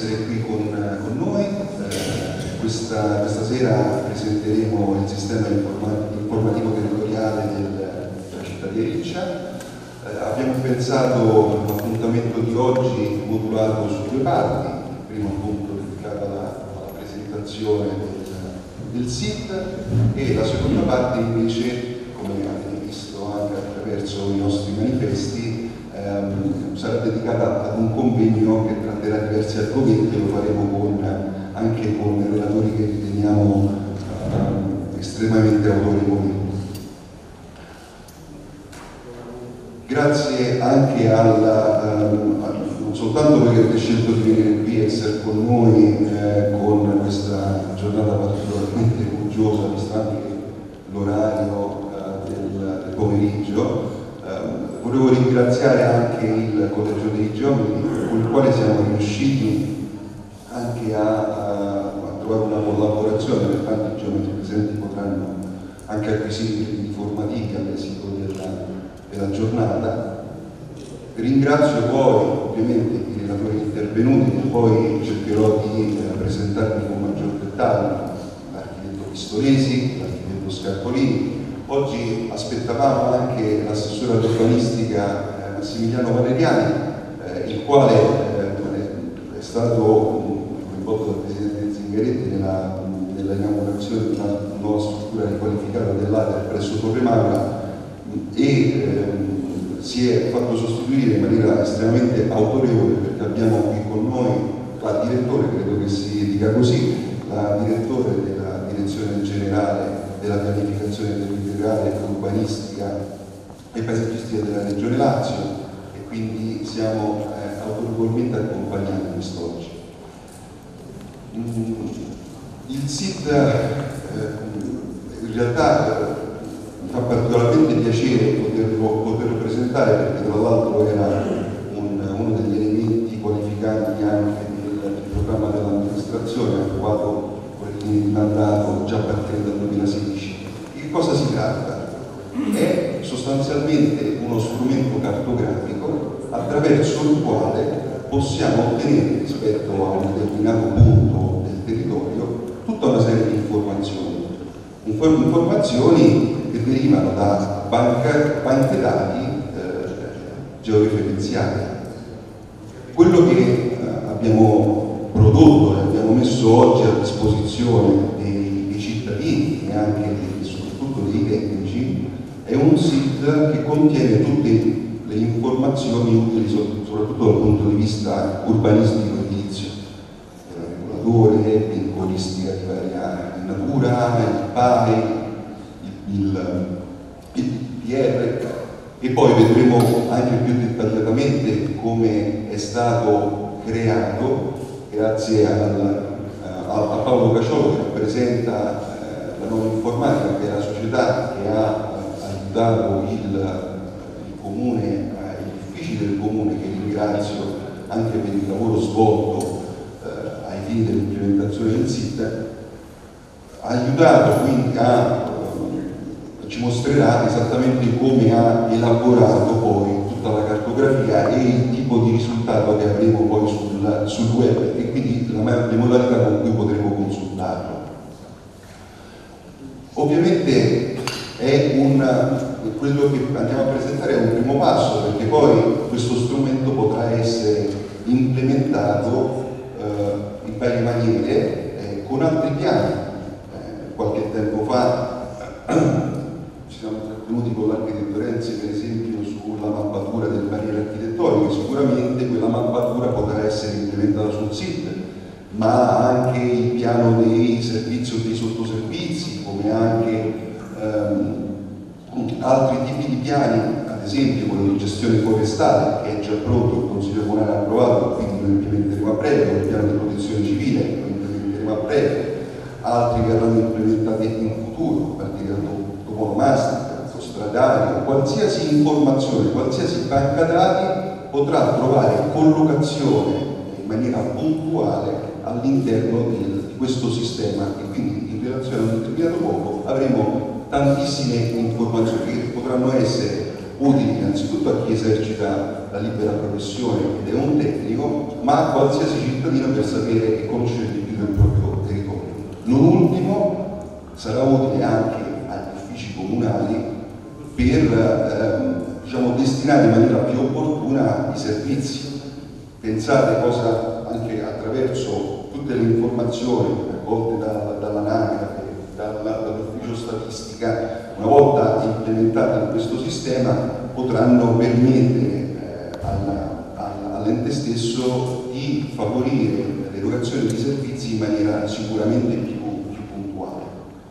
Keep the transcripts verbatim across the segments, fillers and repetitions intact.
essere qui con, con noi. Eh, questa, questa sera presenteremo il sistema informativo territoriale del, della città di Riccia. Eh, abbiamo pensato l'appuntamento di oggi modulato su due parti, il primo appunto dedicato alla, alla presentazione del, del S I T e la seconda parte invece, come avete visto anche attraverso i nostri manifesti, ehm, sarà dedicata ad un convegno che tratterà diversi argomenti e lo faremo con, anche con relatori che riteniamo ehm, estremamente autorevoli. Grazie anche alla, um, non soltanto perché avete scelto di venire qui e essere con noi eh, con questa giornata particolarmente uggiosa, visto anche l'orario uh, del, del pomeriggio. Uh, volevo ringraziare anche il Collegio dei Geometri con il quale siamo riusciti anche a, a, a trovare una collaborazione, per tanti geometri presenti potranno anche acquisire i crediti formativi all'esito della della giornata. Ringrazio poi ovviamente i relatori intervenuti, che poi cercherò di eh, presentarvi con maggior dettaglio: l'architetto Pistolesi, l'architetto Scarpolini. Oggi aspettavamo anche l'assessore all'urbanistica eh, Massimiliano Valeriani, eh, il quale eh, è stato coinvolto dal presidente Zingaretti nella, nella inaugurazione di una nuova struttura riqualificata dell'A T E R presso Torre Maura, e ehm, si è fatto sostituire in maniera estremamente autorevole, perché abbiamo qui con noi la direttore, credo che si dica così, la direttore della direzione generale della pianificazione territoriale, urbanistica e paesaggistica della Regione Lazio, e quindi siamo eh, autorevolmente accompagnati quest'oggi. Mm, il S I T eh, in realtà mi fa particolarmente piacere poterlo, poterlo presentare, perché tra l'altro era un, uno degli elementi qualificanti anche del, del programma dell'amministrazione approvato con le linee di mandato già a partire dal duemilasedici. Di che cosa si tratta? È sostanzialmente uno strumento cartografico attraverso il quale possiamo ottenere, rispetto a un determinato punto del territorio, tutta una serie di informazioni. Informazioni che derivano da banca, banche dati eh, georeferenziali. Quello che eh, abbiamo prodotto e abbiamo messo oggi a disposizione dei, dei cittadini e anche e soprattutto dei tecnici è un S I T che contiene tutte le informazioni utili soprattutto dal punto di vista urbanistico e edilizio, il regolatore, vincolistica di varia natura, il P A E, il, il P R, e poi vedremo anche più dettagliatamente come è stato creato grazie al, a, a Paolo Caciolo, che rappresenta eh, la Nuova Informatica, che è la società che ha eh, aiutato il, il comune, eh, gli uffici del comune, che ringrazio anche per il lavoro svolto eh, ai fini dell'implementazione del S I T, ha aiutato quindi a ci mostrerà esattamente come ha elaborato poi tutta la cartografia e il tipo di risultato che avremo poi sul, sul web, e quindi la, le modalità con cui potremo consultarlo. Ovviamente è un, quello che andiamo a presentare è un primo passo, perché poi questo strumento potrà essere implementato eh, in varie maniere eh, con altri piani. Eh, qualche tempo fa siamo trattenuti con l'architetto Renzi, per esempio, sulla mappatura del barriere architettonico. Sicuramente quella mappatura potrà essere implementata sul S I T, ma anche il piano dei servizi o dei sottoservizi, come anche ehm, altri tipi di piani, ad esempio quello di gestione forestale, che è già pronto, il Consiglio Comunale ha approvato, quindi lo implementeremo a breve, o il piano di protezione civile, lo implementeremo a breve. Altri verranno implementati in futuro, a partire da toponomastica, autostradaria, qualsiasi informazione, qualsiasi banca dati potrà trovare collocazione in maniera puntuale all'interno di, di questo sistema, e quindi in relazione a un determinato luogo avremo tantissime informazioni che potranno essere utili innanzitutto a chi esercita la libera professione ed è un tecnico, ma a qualsiasi cittadino per sapere e conoscere di più del proprio territorio. Non ultimo, sarà utile anche agli uffici comunali per ehm, diciamo, destinare in maniera più opportuna i servizi. Pensate cosa anche attraverso tutte le informazioni raccolte da, dall'anagrafe, dall'ufficio statistica, una volta implementate in questo sistema, potranno permettere eh, all'ente stesso di favorire l'erogazione di servizi in maniera sicuramente più, più puntuale.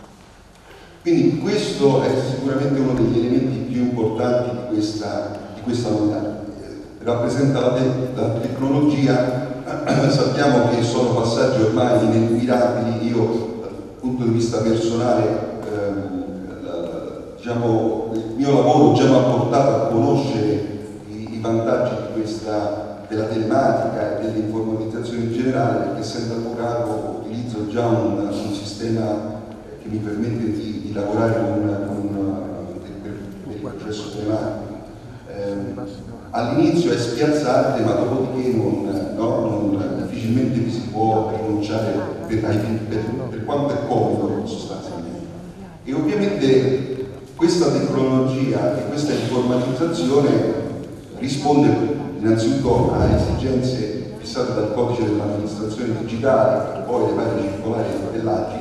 Quindi questo è sicuramente uno degli elementi più importanti di questa, di questa novità. Rappresenta la, te la tecnologia, sappiamo che sono passaggi ormai inelutabili. Io dal punto di vista personale ehm, la, diciamo, il mio lavoro già mi ha portato a conoscere i, i vantaggi di questa, della telematica e dell'informatizzazione in generale, perché essendo avvocato utilizzo già un, un sistema che mi permette di, di lavorare con, con il processo telematico. Eh, all'inizio è spiazzante, ma dopodiché non, no, non, difficilmente vi si può rinunciare per, per, per quanto è comodo sostanzialmente. E ovviamente questa tecnologia e questa informatizzazione risponde innanzitutto a esigenze fissate dal codice dell'amministrazione digitale e poi le varie circolari dell'A G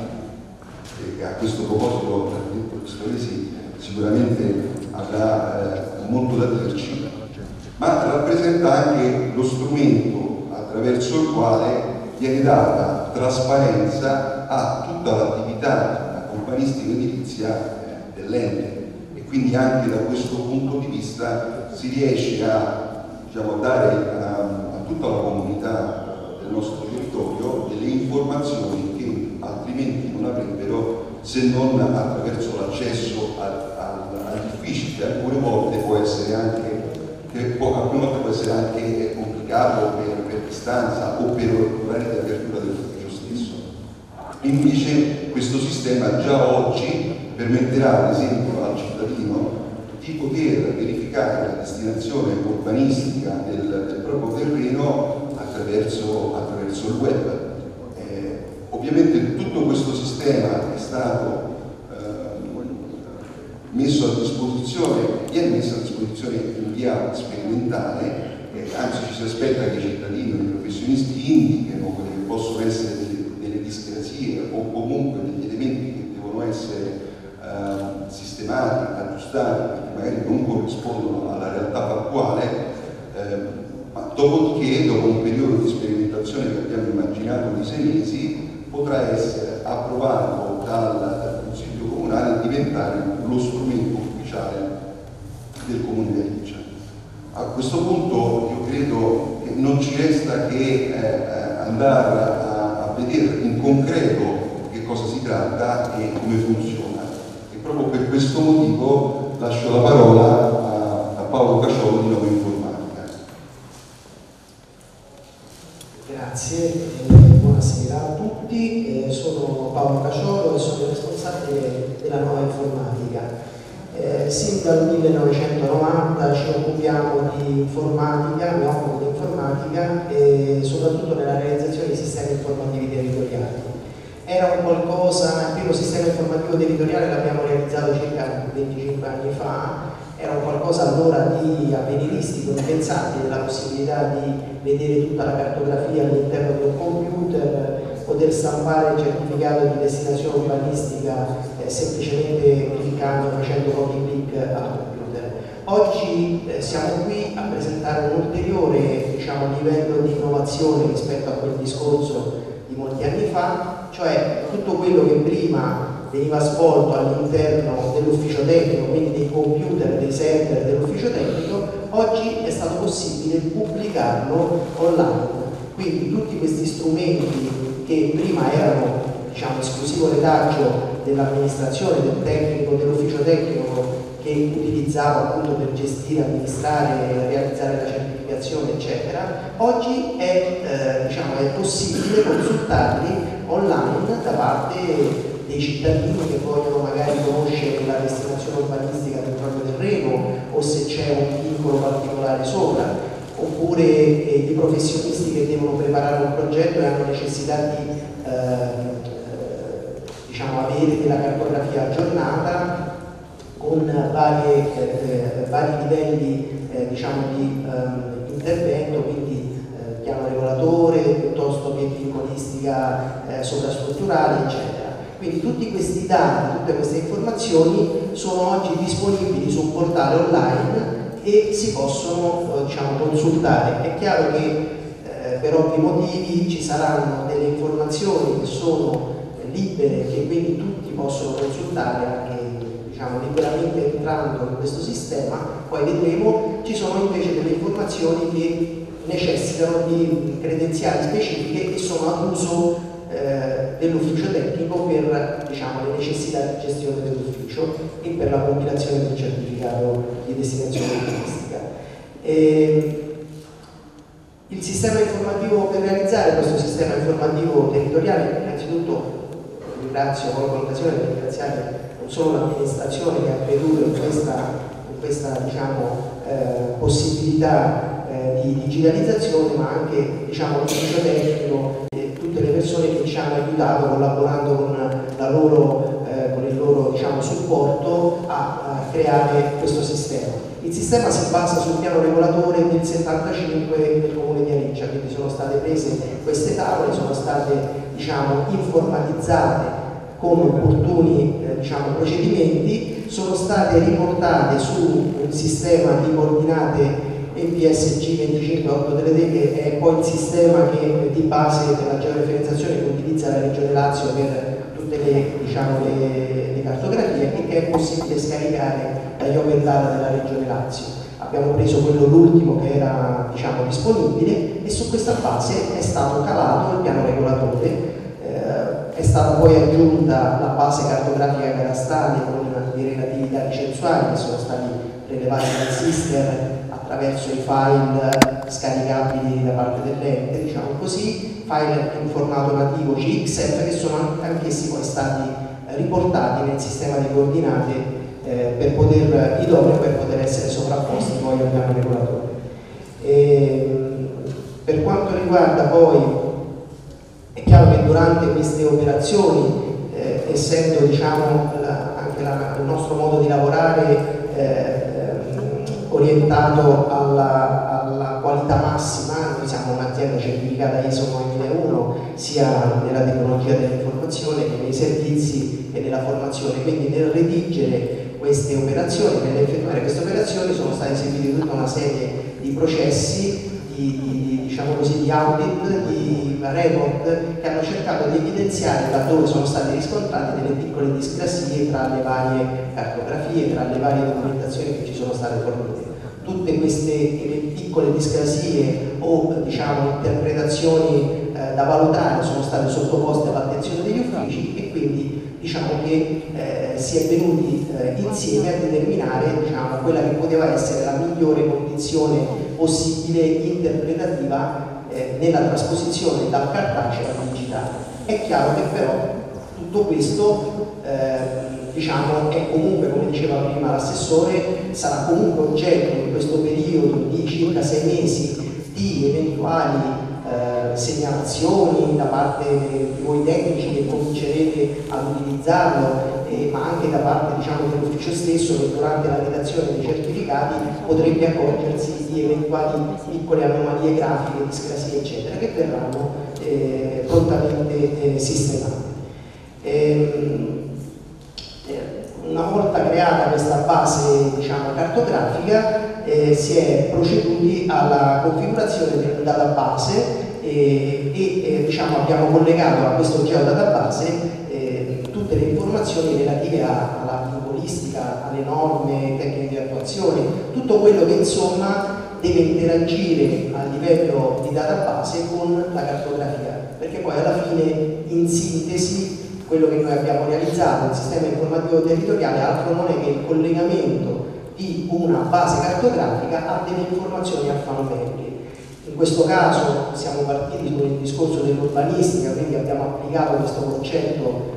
I, e a questo proposito il professor Lesi sicuramente avrà eh, molto da dirci, ma rappresenta anche lo strumento attraverso il quale viene data trasparenza a tutta l'attività componistica edilizia eh, dell'ente, e quindi anche da questo punto di vista si riesce a, diciamo, dare a, a tutta la comunità del nostro territorio delle informazioni che altrimenti non avrebbero se non attraverso l'accesso agli uffici, che alcune volte può essere anche che può, alcune volte può essere anche complicato per, per distanza o per orari di apertura dell'ufficio stesso. Invece questo sistema già oggi permetterà ad esempio al cittadino di poter verificare la destinazione urbanistica del, del proprio terreno attraverso, attraverso il web. Eh, ovviamente tutto questo sistema è stato messo a disposizione, viene messo a disposizione in via sperimentale, eh, anzi ci si aspetta che i cittadini e i professionisti indichino quelle che possono essere delle, delle discrasie o comunque degli elementi che devono essere eh, sistemati, aggiustati, perché magari non corrispondono alla realtà fattuale, eh, ma dopodiché, dopo un periodo di sperimentazione che abbiamo immaginato di sei mesi, potrà essere approvato dal, dal Consiglio Comunale e diventare lo strumento ufficiale del Comune di Aliccia. A questo punto io credo che non ci resta che eh, andare a, a vedere in concreto che cosa si tratta e come funziona. E proprio per questo motivo lascio la parola a, a Paolo Caciolo di Nova Informatica. Grazie, eh, buonasera a tutti, eh, sono Paolo Caciolo e sono responsabile della Nova Informatica. Eh, sin dal millenovecentonovanta ci occupiamo di informatica, mi occupo di informatica e soprattutto nella realizzazione di sistemi informativi territoriali. Era un qualcosa, il primo sistema informativo territoriale l'abbiamo realizzato circa venticinque anni fa, era un qualcosa allora di avveniristico, impensabile, la possibilità di vedere tutta la cartografia all'interno di un computer, poter stampare il certificato di destinazione urbanistica eh, semplicemente cliccando, facendo pochi clic al computer. Oggi eh, siamo qui a presentare un ulteriore, diciamo, livello di innovazione rispetto a quel discorso di molti anni fa, cioè tutto quello che prima veniva svolto all'interno dell'ufficio tecnico, quindi dei computer, dei server dell'ufficio tecnico, oggi è stato possibile pubblicarlo online. Quindi tutti questi strumenti che prima erano, diciamo, esclusivo retaggio dell'amministrazione, del tecnico, dell'ufficio tecnico che utilizzava appunto per gestire, amministrare, realizzare la certificazione, eccetera, oggi è, eh, diciamo, è possibile consultarli online da parte dei cittadini che vogliono magari conoscere la destinazione urbanistica del proprio terreno o se c'è un vincolo particolare sopra, oppure eh, i professionisti che devono preparare un progetto e hanno necessità di eh, diciamo, avere della cartografia aggiornata con varie, eh, vari livelli eh, diciamo, di eh, intervento, quindi eh, piano regolatore piuttosto che vincolistica eh, sovrastrutturale, eccetera. Quindi tutti questi dati, tutte queste informazioni sono oggi disponibili su un portale online e si possono eh, diciamo, consultare. È chiaro che eh, per ovvi motivi ci saranno delle informazioni che sono libere, che quindi tutti possono consultare anche diciamo, liberamente entrando in questo sistema. Poi vedremo, ci sono invece delle informazioni che necessitano di credenziali specifiche e sono ad uso eh, dell'ufficio tecnico per diciamo, le necessità di gestione dell'ufficio e per la compilazione del certificato di destinazione turistica. E il sistema informativo, per realizzare questo sistema informativo territoriale, innanzitutto ringrazio con l'occasione per ringraziare non solo l'amministrazione che ha creduto in questa, in questa diciamo, eh, possibilità eh, di digitalizzazione, ma anche diciamo, l'ufficio tecnico e tutte le persone che ci hanno aiutato collaborando con, la loro, eh, con il loro diciamo, supporto a, a creare questo sistema. Il sistema si basa sul piano regolatore del settantacinque del Comune di Aniccia, quindi sono state prese queste tavole, sono state diciamo, informatizzate con opportuni eh, diciamo, procedimenti, sono state riportate su un sistema di coordinate E P S G venticinque otto delle D E, che è poi il sistema che di base della georeferenziazione che utilizza la Regione Lazio per tutte le, diciamo, le, le cartografie e che è possibile scaricare dagli open data della Regione Lazio. Abbiamo preso quello l'ultimo che era diciamo, disponibile e su questa base è stato calato il piano regolatore, eh, è stata poi aggiunta la base cartografica catastale con i relativi dati censuali che sono stati prelevati dal Sister attraverso i file scaricabili da parte dell'ente, diciamo così, file in formato nativo C X F che sono anch'essi poi stati riportati nel sistema di coordinate eh, per poter, idoneo per poter essere sovrapposti poi al piano regolatore. E, per quanto riguarda poi, è chiaro che durante queste operazioni, eh, essendo diciamo, la, anche la, il nostro modo di lavorare eh, orientato alla, alla qualità massima, noi siamo un'azienda certificata I S O novemilauno sia nella tecnologia dell'informazione che nei servizi e nella formazione, quindi nel redigere queste operazioni, nell'effettuare queste operazioni sono stati eseguiti tutta una serie di processi, di, di, diciamo così, di audit, di report che hanno cercato di evidenziare laddove sono state riscontrate delle piccole discrasie tra le varie cartografie, tra le varie documentazioni che ci sono state fornite. Tutte queste piccole discrasie o diciamo, interpretazioni eh, da valutare sono state sottoposte all'attenzione degli uffici e quindi diciamo che eh, si è venuti eh, insieme a determinare diciamo, quella che poteva essere la migliore condizione possibile interpretativa eh, nella trasposizione dal cartaceo al digitale. È chiaro che però tutto questo eh, diciamo, è comunque, come diceva prima l'assessore, sarà comunque oggetto in questo periodo di circa sei mesi di eventuali eh, segnalazioni da parte di voi tecnici che comincerete ad utilizzarlo, eh, ma anche da parte diciamo, dell'ufficio stesso che durante la redazione dei certificati potrebbe accorgersi di eventuali piccole anomalie grafiche, discrasie eccetera che verranno eh, prontamente eh, sistemate. Ehm, Una volta creata questa base diciamo, cartografica eh, si è proceduti alla configurazione del database eh, e eh, diciamo, abbiamo collegato a questo geodatabase eh, tutte le informazioni relative a, alla vincolistica, alle norme, tecniche di attuazione, tutto quello che insomma deve interagire a livello di database con la cartografia, perché poi alla fine in sintesi quello che noi abbiamo realizzato, il sistema informativo territoriale, altro non è che il collegamento di una base cartografica a delle informazioni alfanumeriche. In questo caso siamo partiti con il discorso dell'urbanistica, quindi abbiamo applicato questo concetto al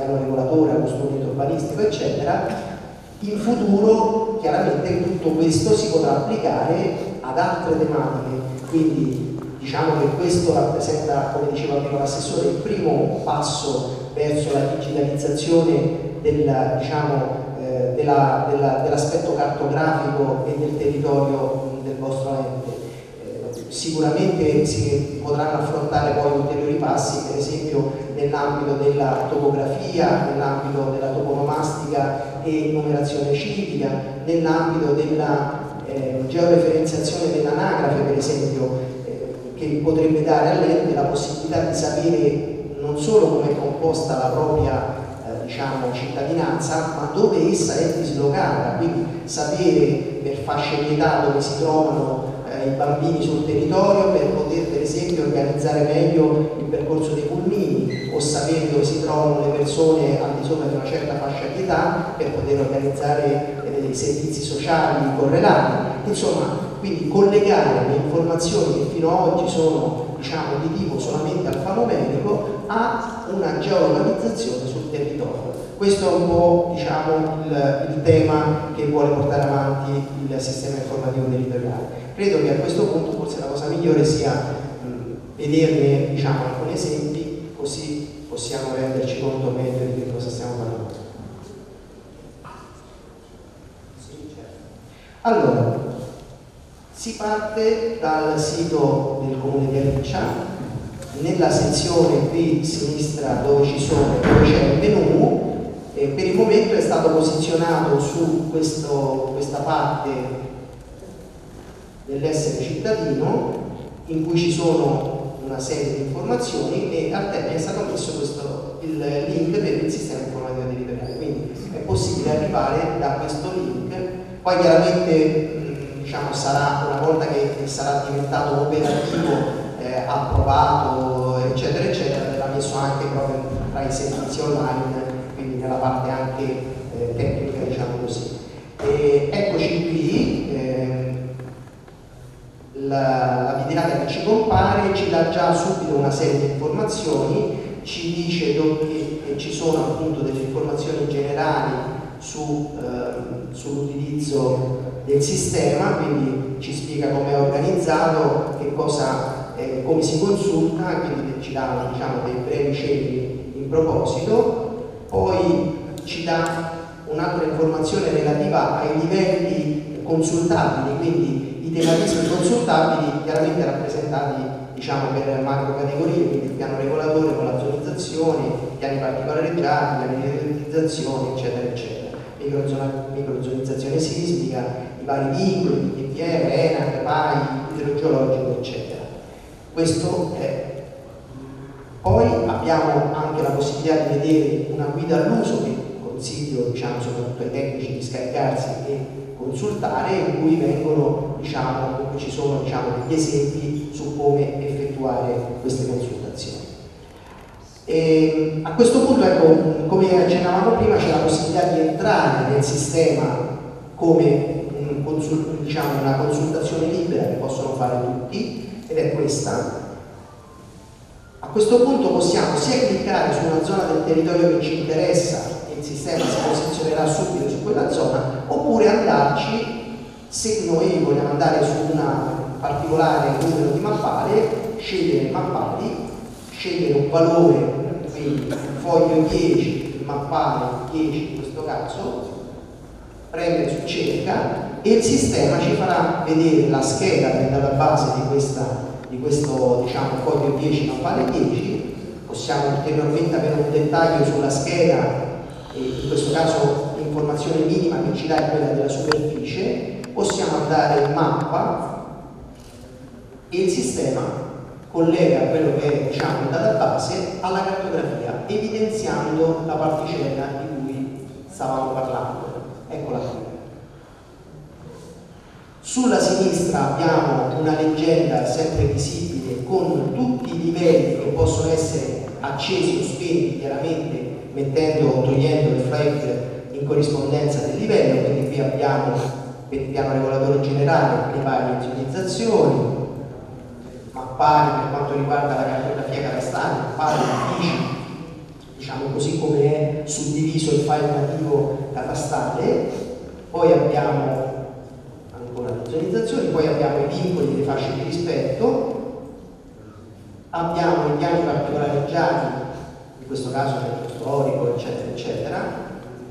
piano regolatore, allo studio urbanistico, eccetera. In futuro chiaramente tutto questo si potrà applicare ad altre tematiche, quindi diciamo che questo rappresenta, come diceva prima l'assessore, il primo passo verso la digitalizzazione del, diciamo, eh, della, della, dell'aspetto cartografico e del territorio del vostro ente. Eh, sicuramente si potranno affrontare poi ulteriori passi, per esempio nell'ambito della topografia, nell'ambito della toponomastica e numerazione civica, nell'ambito della eh, georeferenziazione dell'anagrafe, per esempio, eh, che potrebbe dare all'ente la possibilità di sapere non solo come è composta la propria eh, diciamo, cittadinanza, ma dove essa è dislocata, quindi sapere per fasce di età dove si trovano eh, i bambini sul territorio per poter per esempio organizzare meglio il percorso dei pulmini, o sapere dove si trovano le persone al di sopra di una certa fascia di età per poter organizzare eh, i servizi sociali correlati. Insomma, quindi collegare le informazioni che fino ad oggi sono diciamo, di tipo solamente alfanumerico a una geolocalizzazione sul territorio. Questo è un po' diciamo, il, il tema che vuole portare avanti il sistema informativo territoriale. Credo che a questo punto forse la cosa migliore sia mh, vederne diciamo, alcuni esempi, così possiamo renderci conto meglio di che cosa stiamo parlando. Sì, certo. Allora, si parte dal sito del comune di Ariccia, nella sezione qui sinistra dove ci sono, dove c'è il menu, e per il momento è stato posizionato su questo, questa parte dell'essere cittadino, in cui ci sono una serie di informazioni e al termine è stato messo questo, il link per il sistema informativo territoriale, quindi è possibile arrivare da questo link. Poi chiaramente diciamo, sarà, una volta che sarà diventato operativo, eh, approvato, eccetera, eccetera, verrà messo anche proprio tra i servizi online, quindi nella parte anche eh, tecnica, diciamo così. E eccoci qui, eh, la, la videata che ci compare ci dà già subito una serie di informazioni, ci dice dove, che ci sono appunto delle informazioni generali su, eh, sull'utilizzo del sistema, quindi ci spiega come è organizzato, che cosa, eh, come si consulta, quindi ci dà diciamo, dei brevi cenni in proposito. Poi ci dà un'altra informazione relativa ai livelli consultabili, quindi i tematismi consultabili chiaramente rappresentati diciamo, per macro categorie, quindi il piano regolatore con la zonizzazione, piani particolareggiati, piani di realizzazione, eccetera, eccetera, microzonizzazione sismica, i vari vincoli, D P R, ENAC, P A I, idrogeologico, eccetera. Questo è. Poi abbiamo anche la possibilità di vedere una guida all'uso che consiglio diciamo, soprattutto ai tecnici di scaricarsi e consultare, in cui vengono, diciamo, in cui ci sono diciamo, degli esempi su come effettuare queste consultazioni. E a questo punto, ecco, come accennavamo prima, c'è la possibilità di entrare nel sistema come un consult diciamo, una consultazione libera che possono fare tutti, ed è questa. A questo punto possiamo sia cliccare su una zona del territorio che ci interessa e il sistema si posizionerà subito su quella zona, oppure andarci, se noi vogliamo andare su un particolare numero di mappale, scegliere mappali, scegliere un valore, quindi foglio dieci, il mappale dieci in questo caso, premere su cerca e il sistema ci farà vedere la scheda del database di questa di questo diciamo foglio dieci mappale dieci. Possiamo ulteriormente avere un dettaglio sulla scheda e in questo caso l'informazione minima che ci dà è quella della superficie. Possiamo andare in mappa e il sistema collega quello che è diciamo il database alla cartografia, evidenziando la particella di cui stavamo parlando. Eccola qui. Sulla sinistra abbiamo una leggenda sempre visibile con tutti i livelli che possono essere accesi o spenti, chiaramente mettendo o togliendo il flag in corrispondenza del livello. Quindi qui abbiamo per il piano regolatore generale le varie zonizzazioni, mappari per quanto riguarda la cartografia catastale, mappari uffici, diciamo così come è suddiviso il file nativo catastale, poi abbiamo ancora le zonizzazioni, poi abbiamo i vincoli delle fasce di rispetto, abbiamo i piani particolareggiati, in questo caso il storico, eccetera, eccetera,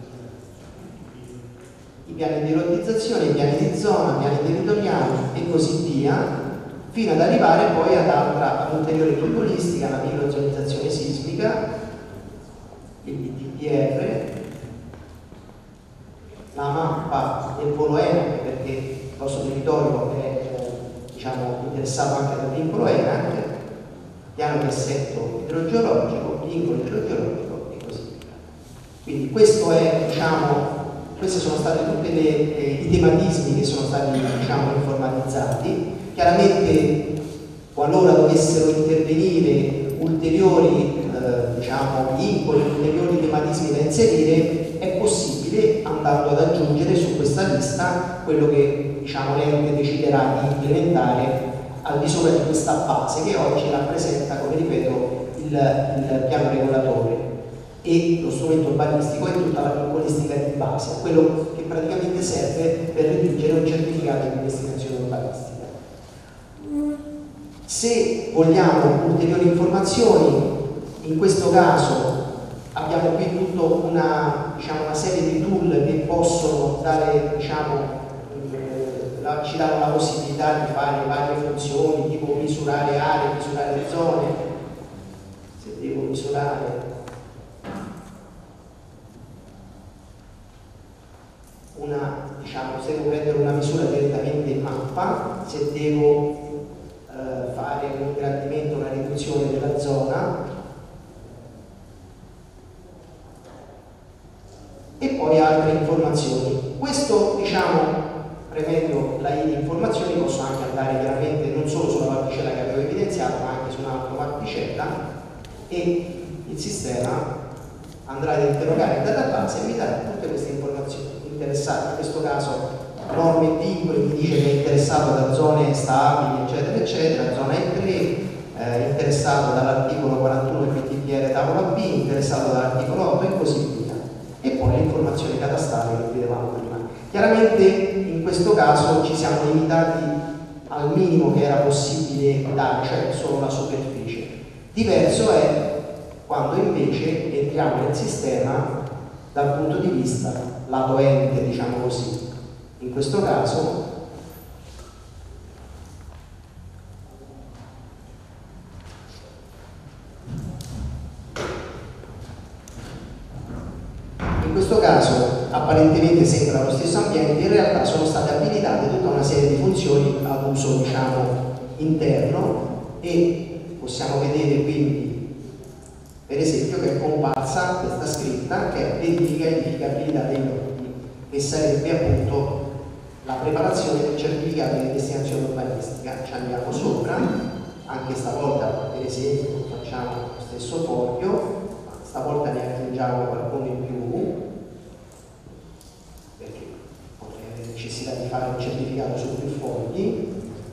i piani di lottizzazione, i piani di zona, i piani territoriali e così via, fino ad arrivare poi ad altra, ad ulteriore tipologistica, la microzonizzazione sismica, il B T P R, la mappa del polo ENAC, perché il nostro territorio è eh, diciamo, interessato anche dal vincolo ENAC, piano di assetto idrogeologico, vincolo idrogeologico e così via. Quindi questo è, diciamo, questi sono stati tutti eh, i tematismi che sono stati, diciamo, informatizzati. Chiaramente, qualora dovessero intervenire ulteriori eh, diciamo, vincoli, ulteriori tematismi da inserire, è possibile andando ad aggiungere su questa lista quello che, diciamo, l'ente deciderà di implementare al di sopra di questa base che oggi rappresenta, come ripeto, il, il piano regolatore e lo strumento urbanistico e tutta la vincolistica di base, quello che praticamente serve per redigere un certificato di destinazione urbanistica. Se vogliamo ulteriori informazioni, in questo caso abbiamo qui tutta una, diciamo, una serie di tool che possono dare, diciamo, eh, la, ci danno la possibilità di fare varie funzioni, tipo misurare aree, misurare zone. Se devo misurare una, diciamo, se devo prendere una misura direttamente in mappa, se devo eh, fare un ingrandimento, una riduzione della zona, e poi altre informazioni. Questo, diciamo, premendo la I di informazioni, posso anche andare chiaramente non solo sulla particella che avevo evidenziato, ma anche su un'altra particella, e il sistema andrà ad interrogare il database e mi darà tutte queste informazioni interessate. In questo caso norme e vincoli mi dice che è interessato da zone stabili, eccetera, eccetera, zona E tre, eh, interessato dall'articolo quarantuno del P T P R tavola B, interessato dall'articolo otto e così via. E poi le informazioni catastali che vedevamo prima. Chiaramente in questo caso ci siamo limitati al minimo che era possibile dare, cioè solo la superficie. Diverso è quando invece entriamo nel sistema dal punto di vista lato ente, diciamo così. In questo caso in questo caso apparentemente sembra lo stesso ambiente, in realtà sono state abilitate tutta una serie di funzioni ad uso, diciamo, interno, e possiamo vedere quindi per esempio che è comparsa questa scritta che è verifica e edificabilità dei lotti, che sarebbe appunto la preparazione del certificato di destinazione urbanistica. Ci andiamo sopra, anche stavolta per esempio facciamo lo stesso foglio, stavolta ne aggiungiamo qualcuno in più perché potrei avere necessità di fare un certificato su più fogli.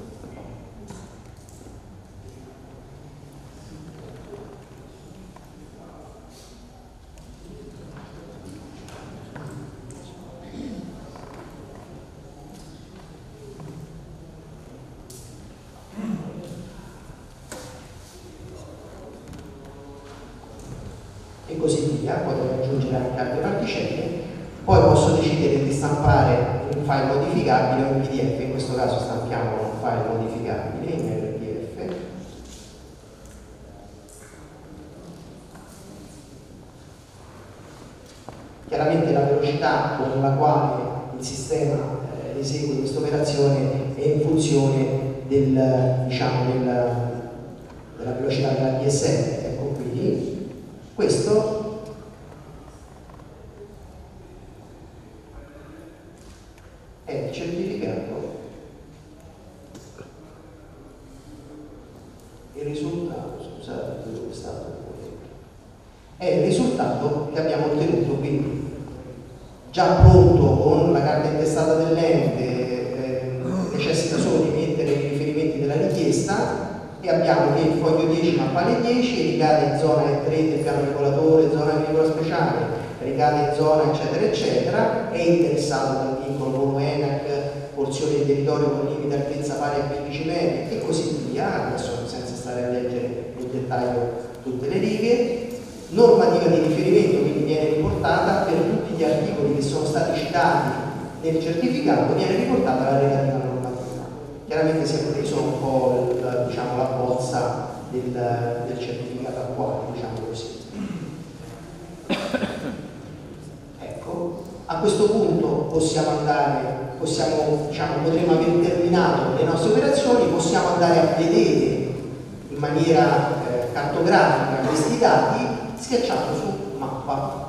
E così via, poi devo aggiungere anche altre particelle, poi posso decidere di stampare un file modificabile o un P D F, in questo caso stampiamo un file modificabile in R T F. Chiaramente la velocità con la quale il sistema eh, esegue questa operazione è in funzione del, diciamo, del, della velocità della D S L. Ecco qui. Questo è il certificato, il risultato, scusate, dove è stato? È il risultato che abbiamo ottenuto, quindi già pronto con la carta intestata dell'ente, eh, necessita solo di mettere i riferimenti della richiesta. E abbiamo che il foglio dieci mappale dieci ricade in zona E tre del piano regolatore, zona agricola speciale, caricate in zona, eccetera, eccetera, è interessato dal vincolo con ENAC, porzioni di territorio con limite altezza pari a quindici metri e così via, adesso senza stare a leggere nel dettaglio tutte le righe. Normativa di riferimento quindi viene riportata per tutti gli articoli che sono stati citati nel certificato, viene riportata la relativa normativa. Chiaramente si è preso un po' il, diciamo, la bozza del, del certificato attuale, diciamo così. Ecco, a questo punto possiamo andare, possiamo, diciamo, potremo aver terminato le nostre operazioni, possiamo andare a vedere in maniera eh, cartografica questi dati schiacciando su mappa.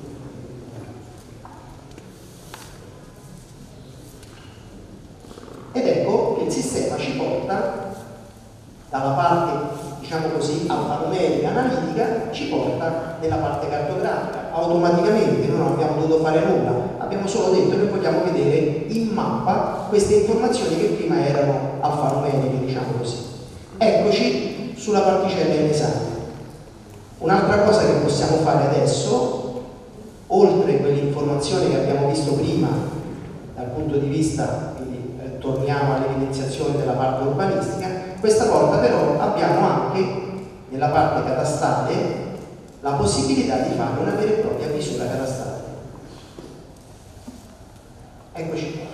Ed ecco che il sistema ci porta dalla parte, diciamo così, alfanumerica analitica, ci porta nella parte cartografica. Automaticamente noi non abbiamo dovuto fare nulla, abbiamo solo detto che vogliamo vedere in mappa queste informazioni che prima erano alfanumeriche, diciamo così. Eccoci sulla particella in esame. Un'altra cosa che possiamo fare adesso, oltre quelle informazioni che abbiamo visto prima dal punto di vista, quindi eh, torniamo all'evidenziazione della parte urbanistica, questa volta però abbiamo anche nella parte catastale la possibilità di fare una vera e propria misura catastale. Eccoci qua.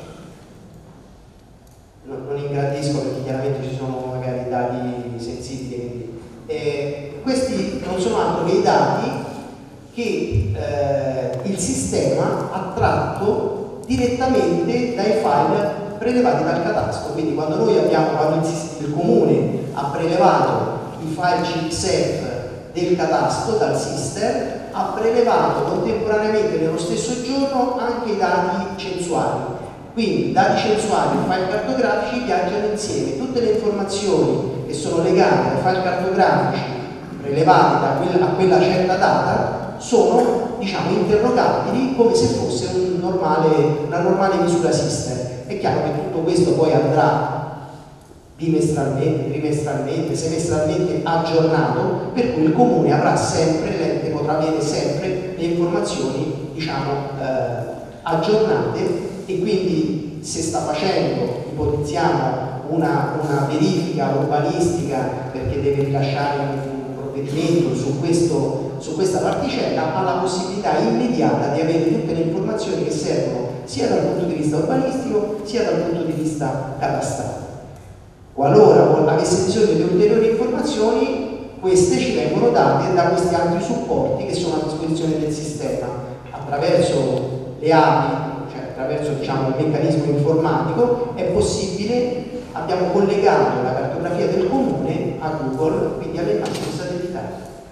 Non, non ingrandisco perché chiaramente ci sono magari dati sensibili, quindi Eh, questi non sono altro che i dati che eh, il sistema ha tratto direttamente dai file prelevati dal catasto. Quindi quando noi abbiamo, quando il, il comune ha prelevato i file C X F del catasto dal SISTER, ha prelevato contemporaneamente nello stesso giorno anche i dati censuali. Quindi dati censuali e file cartografici viaggiano insieme. Tutte le informazioni che sono legate ai file cartografici prelevati da quella, a quella certa data sono, diciamo, interrogabili come se fosse un normale, una normale misura SISTER. È chiaro che tutto questo poi andrà bimestralmente, trimestralmente, semestralmente aggiornato, per cui il comune avrà sempre, l'ente potrà avere sempre le informazioni, diciamo, eh, aggiornate, e quindi se sta facendo, ipotizziamo, una, una verifica urbanistica perché deve rilasciare un provvedimento su, questo, su questa particella, ha la possibilità immediata di avere tutte le informazioni che servono sia dal punto di vista urbanistico sia dal punto di vista catastale. Qualora avesse bisogno di ulteriori informazioni, queste ci vengono date da questi altri supporti che sono a disposizione del sistema attraverso le A P I, attraverso, diciamo, il meccanismo informatico. È possibile, abbiamo collegato la cartografia del comune a Google, quindi alle immagini satellitari.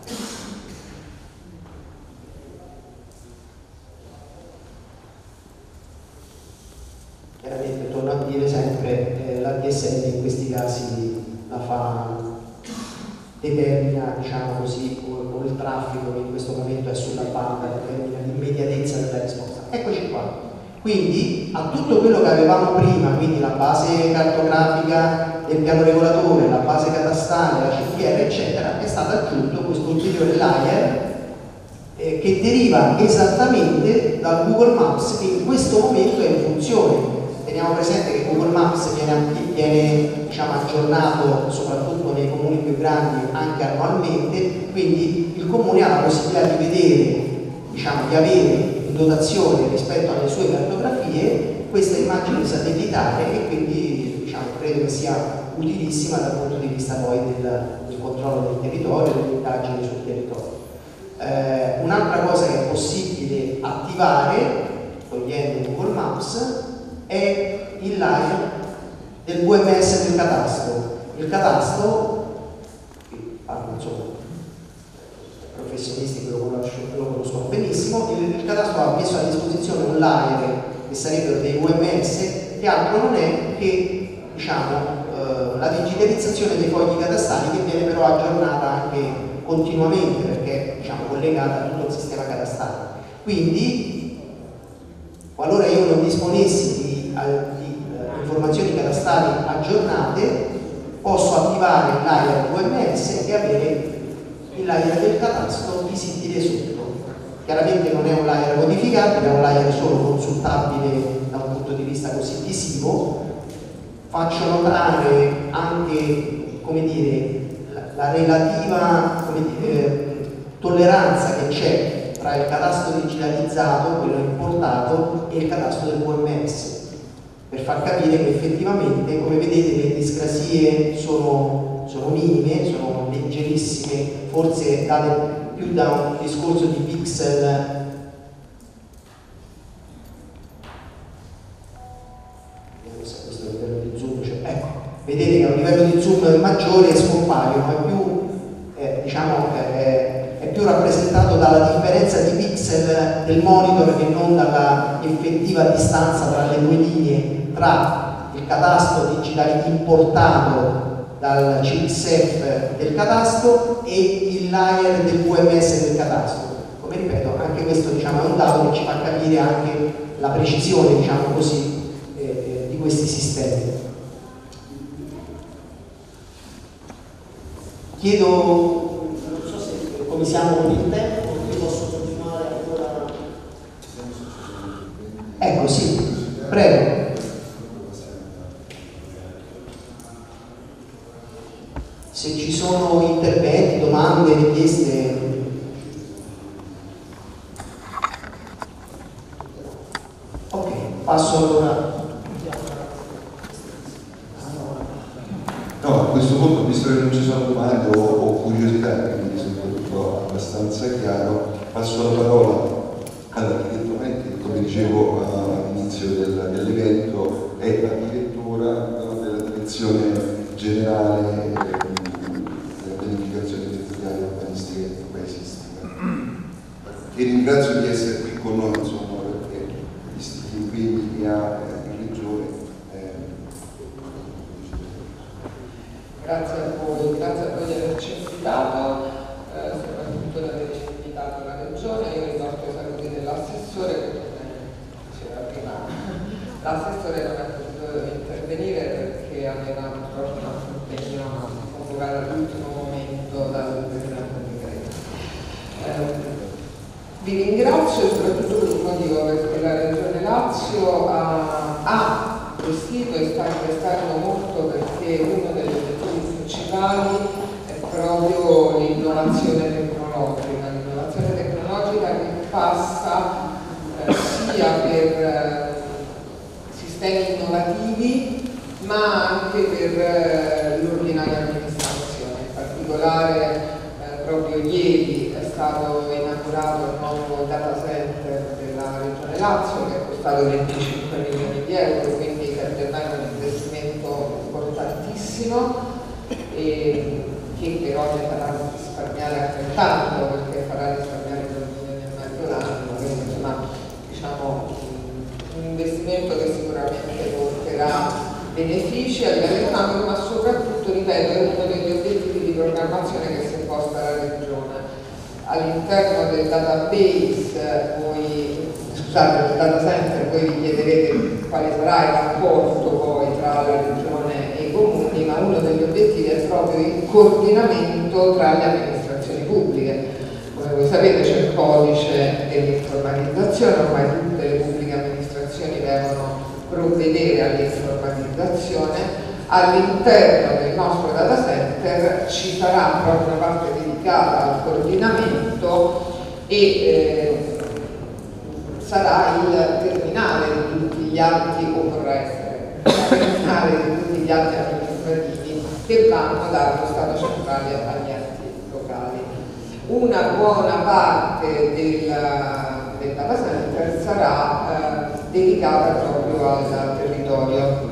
Chiaramente, torno a dire sempre, eh, l'A D S L in questi casi la fa, determina, diciamo così, o, o il traffico che in questo momento è sulla banda, determina l'immediatezza della risposta. Eccoci qua. Quindi a tutto quello che avevamo prima, quindi la base cartografica del piano regolatore, la base catastale, la C P R, eccetera, è stato aggiunto questo ulteriore layer eh, che deriva esattamente dal Google Maps, che in questo momento è in funzione. Teniamo presente che Google Maps viene, viene diciamo, aggiornato soprattutto nei comuni più grandi anche annualmente, quindi il comune ha la possibilità di vedere, diciamo, di avere in dotazione rispetto alle sue cartografie questa immagine satellitare, e quindi, diciamo, credo che sia utilissima dal punto di vista poi del, del controllo del territorio e delle indagini sul territorio. Eh, un'altra cosa che è possibile attivare togliendo Google Maps è il layer del V M S del catasto. Il catasto, parlo insomma professionisti che lo conoscono, lo conoscono benissimo, il, il catasto ha messo a disposizione un layer che sarebbero dei V M S, che altro non è che, diciamo, eh, la digitalizzazione dei fogli catastali, che viene però aggiornata anche continuamente perché, diciamo, collegata a tutto il sistema catastale. Quindi, qualora io non disponessi di, di uh, informazioni catastali aggiornate, posso attivare il layer V M S e avere il layer del catasto visibile sotto. chiaramente non è un layer modificabile, è un layer solo consultabile da un punto di vista così visivo. Faccio notare anche, come dire, la, la relativa come dire, tolleranza che c'è tra il catasto digitalizzato, quello importato, e il catasto del V M S, per far capire che effettivamente, come vedete, le discrasie sono, sono minime, sono leggerissime, forse date più da un discorso di pixel. Vedete che a un livello di zoom maggiore scompaiono, è più, eh, diciamo, eh, è più rappresentato dalla differenza di pixel del monitor che non dalla effettiva distanza tra le due linee, tra il catasto digitale importato dal C X F del catasto e il layer del V M S del catasto. Come ripeto, anche questo, diciamo, è un dato che ci fa capire anche la precisione, diciamo così, eh, di questi sistemi. Chiedo, non so se come siamo con il tempo, io posso continuare ancora. Ecco, sì, prego. Se ci sono interventi, domande, richieste. Ok, passo allora. No, a questo punto, visto che non ci sono domande o, o curiosità, quindi mi sembra tutto abbastanza chiaro, passo la parola all'architetto Menti, che come dicevo all'inizio del, dell'evento è addirittura della direzione generale della pianificazione territoriale urbanistica e paesistica. E ringrazio di essere qui con noi, insomma, perché visti gli impegni che ha in regione. Grazie a voi, grazie a voi di averci invitato, eh, soprattutto di averci invitato la Regione. Io riporto i saluti dell'assessore, che come diceva prima l'assessore non è potuto intervenire perché aveva purtroppo un altro impegno convocato all'ultimo momento dal Presidente di Greta. Eh, vi ringrazio soprattutto per un motivo, perché la Regione Lazio ha, ha investito e sta investendo molto, perché uno degli obiettivi principali è proprio l'innovazione tecnologica, l'innovazione tecnologica che passa eh, sia per eh, sistemi innovativi ma anche per eh, l'ordinaria amministrazione. In particolare eh, proprio ieri è stato inaugurato il nuovo data center della Regione Lazio, che è costato venticinque milioni di euro, quindi per me è un investimento importantissimo e che però ne farà risparmiare altrettanto, perché farà risparmiare due milioni e mezzo l'anno, quindi insomma, diciamo, un investimento che sicuramente porterà benefici a livello economico, ma soprattutto, ripeto, è uno degli obiettivi di programmazione che si è posta la Regione. All'interno del database, voi, scusate, del data center, voi vi chiederete quale sarà il rapporto poi tra la Regione e i comuni, ma uno degli obiettivi è proprio il coordinamento tra le amministrazioni pubbliche. Come voi sapete c'è il codice dell'informatizzazione, ormai tutte le pubbliche amministrazioni devono provvedere all'informatizzazione. All'interno del nostro data center ci sarà proprio una parte dedicata al coordinamento e eh, sarà il terminale di tutti gli atti, o vorrà essere il terminale di tutti gli atti amministrativi che vanno dallo Stato centrale agli atti locali. Una buona parte del, del data center sarà eh, dedicata proprio al territorio.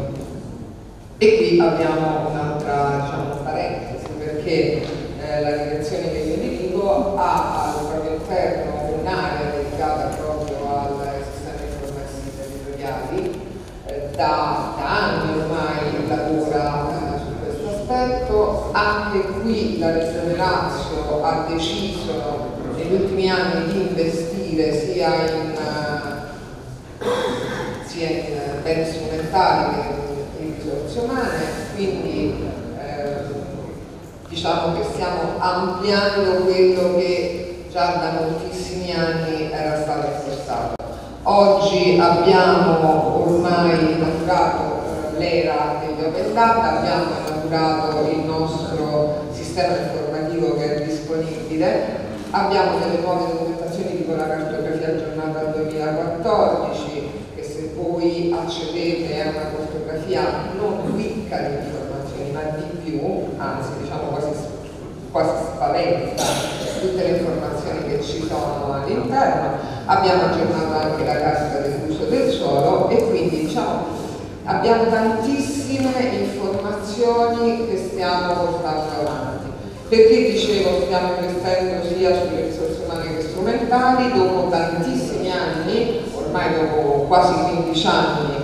E qui abbiamo un'altra, diciamo, parentesi, perché eh, la direzione che io dirigo ha al proprio interno un'area dedicata proprio ai sistemi informativi territoriali. Eh, da, da anni ormai lavora eh, su questo aspetto. Anche qui la Regione Lazio ha deciso negli ultimi anni di investire sia in, uh, sia in uh, beni strumentali che in risorse umane, quindi eh, diciamo che stiamo ampliando quello che già da moltissimi anni era stato impostato. Oggi abbiamo ormai inaugurato l'era degli open data, abbiamo inaugurato il nostro sistema informativo che è disponibile, abbiamo delle nuove documentazioni tipo la cartografia aggiornata al duemilaquattordici, che se voi accedete è una cartografia non ricca di informazioni ma di più, anzi diciamo quasi, quasi spaventa tutte le informazioni che ci sono all'interno. Abbiamo aggiornato anche la carta dell'uso del suolo e quindi diciamo abbiamo tantissime informazioni che stiamo portando avanti. Perché dicevo stiamo investendo sia sulle risorse umane che strumentali, dopo tantissimi anni, ormai dopo quasi quindici anni,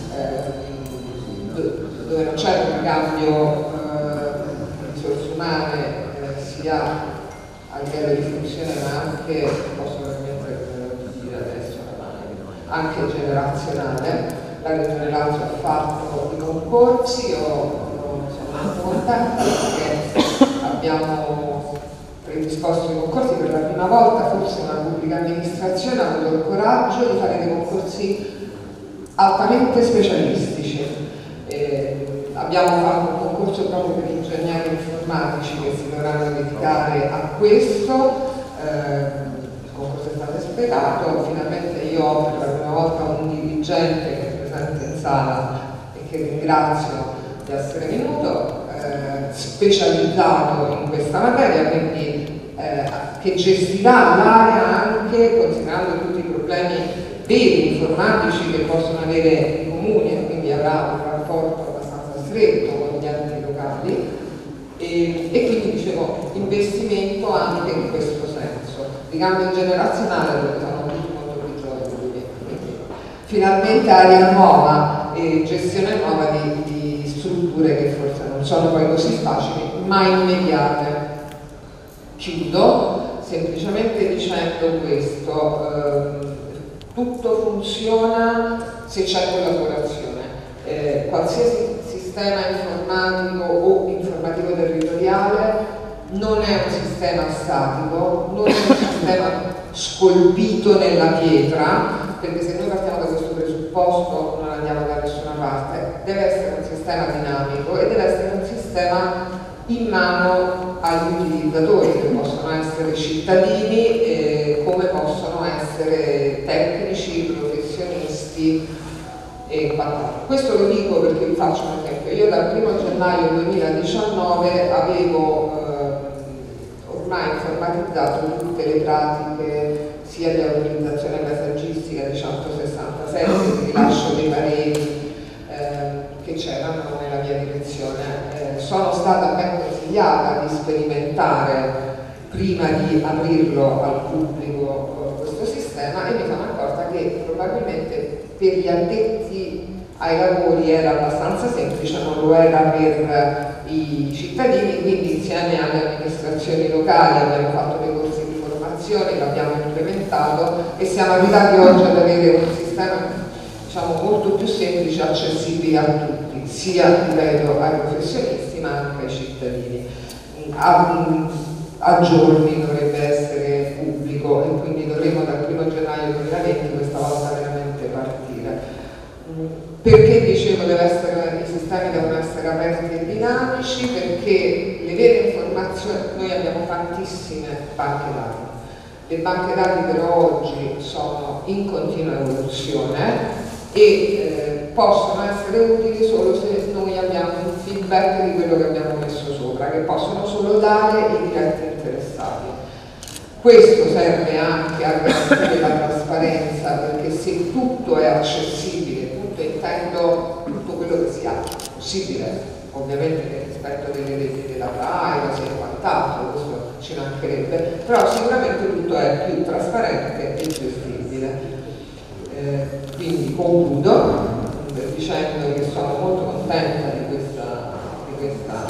eh, dove non c'è un cambio eh, di risorse umane eh, sia a livello di funzione ma anche, posso veramente dire adesso, anche generazionale. La Regione Lazio ha fatto i concorsi, io sono molto contenta perché abbiamo predisposto i concorsi per la prima volta, forse una pubblica amministrazione ha avuto il coraggio di fare dei concorsi altamente specialistici. Eh, abbiamo fatto un concorso proprio per ingegneri informatici che si dovranno dedicare a questo. Eh, il concorso è stato espletato, finalmente io ho per la prima volta un dirigente che è presente in sala e che ringrazio di essere venuto, eh, specializzato in questa materia, quindi eh, che gestirà l'area anche considerando tutti i problemi veri informatici che possono avere i comuni e quindi avrà un rapporto abbastanza stretto con gli enti locali e, e quindi dicevo investimento anche in questo senso, di cambio generazionale dove sono tutti molto più giovani, quindi finalmente area nuova e gestione nuova di, di strutture che forse non sono poi così facili ma immediate. Chiudo semplicemente dicendo questo, ehm, tutto funziona se c'è collaborazione, eh, qualsiasi sistema informatico o informativo territoriale non è un sistema statico, non è un sistema scolpito nella pietra, perché se noi partiamo da questo presupposto non andiamo da nessuna parte. Deve essere un sistema dinamico e deve essere un sistema in mano agli utilizzatori, che possono essere cittadini eh, come possono essere tecnici, professionisti e quant'altro. Questo lo dico perché vi faccio un esempio. Io dal primo gennaio duemiladiciannove avevo eh, ormai informatizzato tutte le pratiche sia di autorizzazione paesaggistica di centosessantasette, di rilascio dei pareri eh, che c'erano nella mia direzione. Eh, sono stata ben consigliata di sperimentare prima di aprirlo al pubblico eh, questo sistema e mi sono accorta che probabilmente per gli addetti ai lavori era abbastanza semplice, non lo era per i cittadini, quindi insieme alle amministrazioni locali abbiamo fatto dei corsi di formazione, l'abbiamo implementato e siamo arrivati oggi ad avere un sistema diciamo molto più semplice e accessibile a tutti, sia ripeto ai professionisti ma anche ai cittadini. A, a giorni dovrebbe essere pubblico e quindi dovremo dal primo gennaio duemilaventi questa volta veramente partire. Perché dicevo deve essere, i sistemi devono essere aperti e dinamici? Perché le vere informazioni, noi abbiamo tantissime banche dati, le banche dati però oggi sono in continua evoluzione e eh, possono essere utili solo se noi abbiamo un feedback di quello che abbiamo messo sopra, che possono solo dare i diretti interessati. Questo serve anche a garantire la trasparenza, perché se tutto è accessibile, tutto intendo tutto quello che sia possibile, ovviamente nel rispetto delle leggi della privacy e quant'altro, questo ci mancherebbe, però sicuramente tutto è più trasparente e gestibile. Eh, quindi concludo eh, dicendo che sono molto contenta di questa, di questa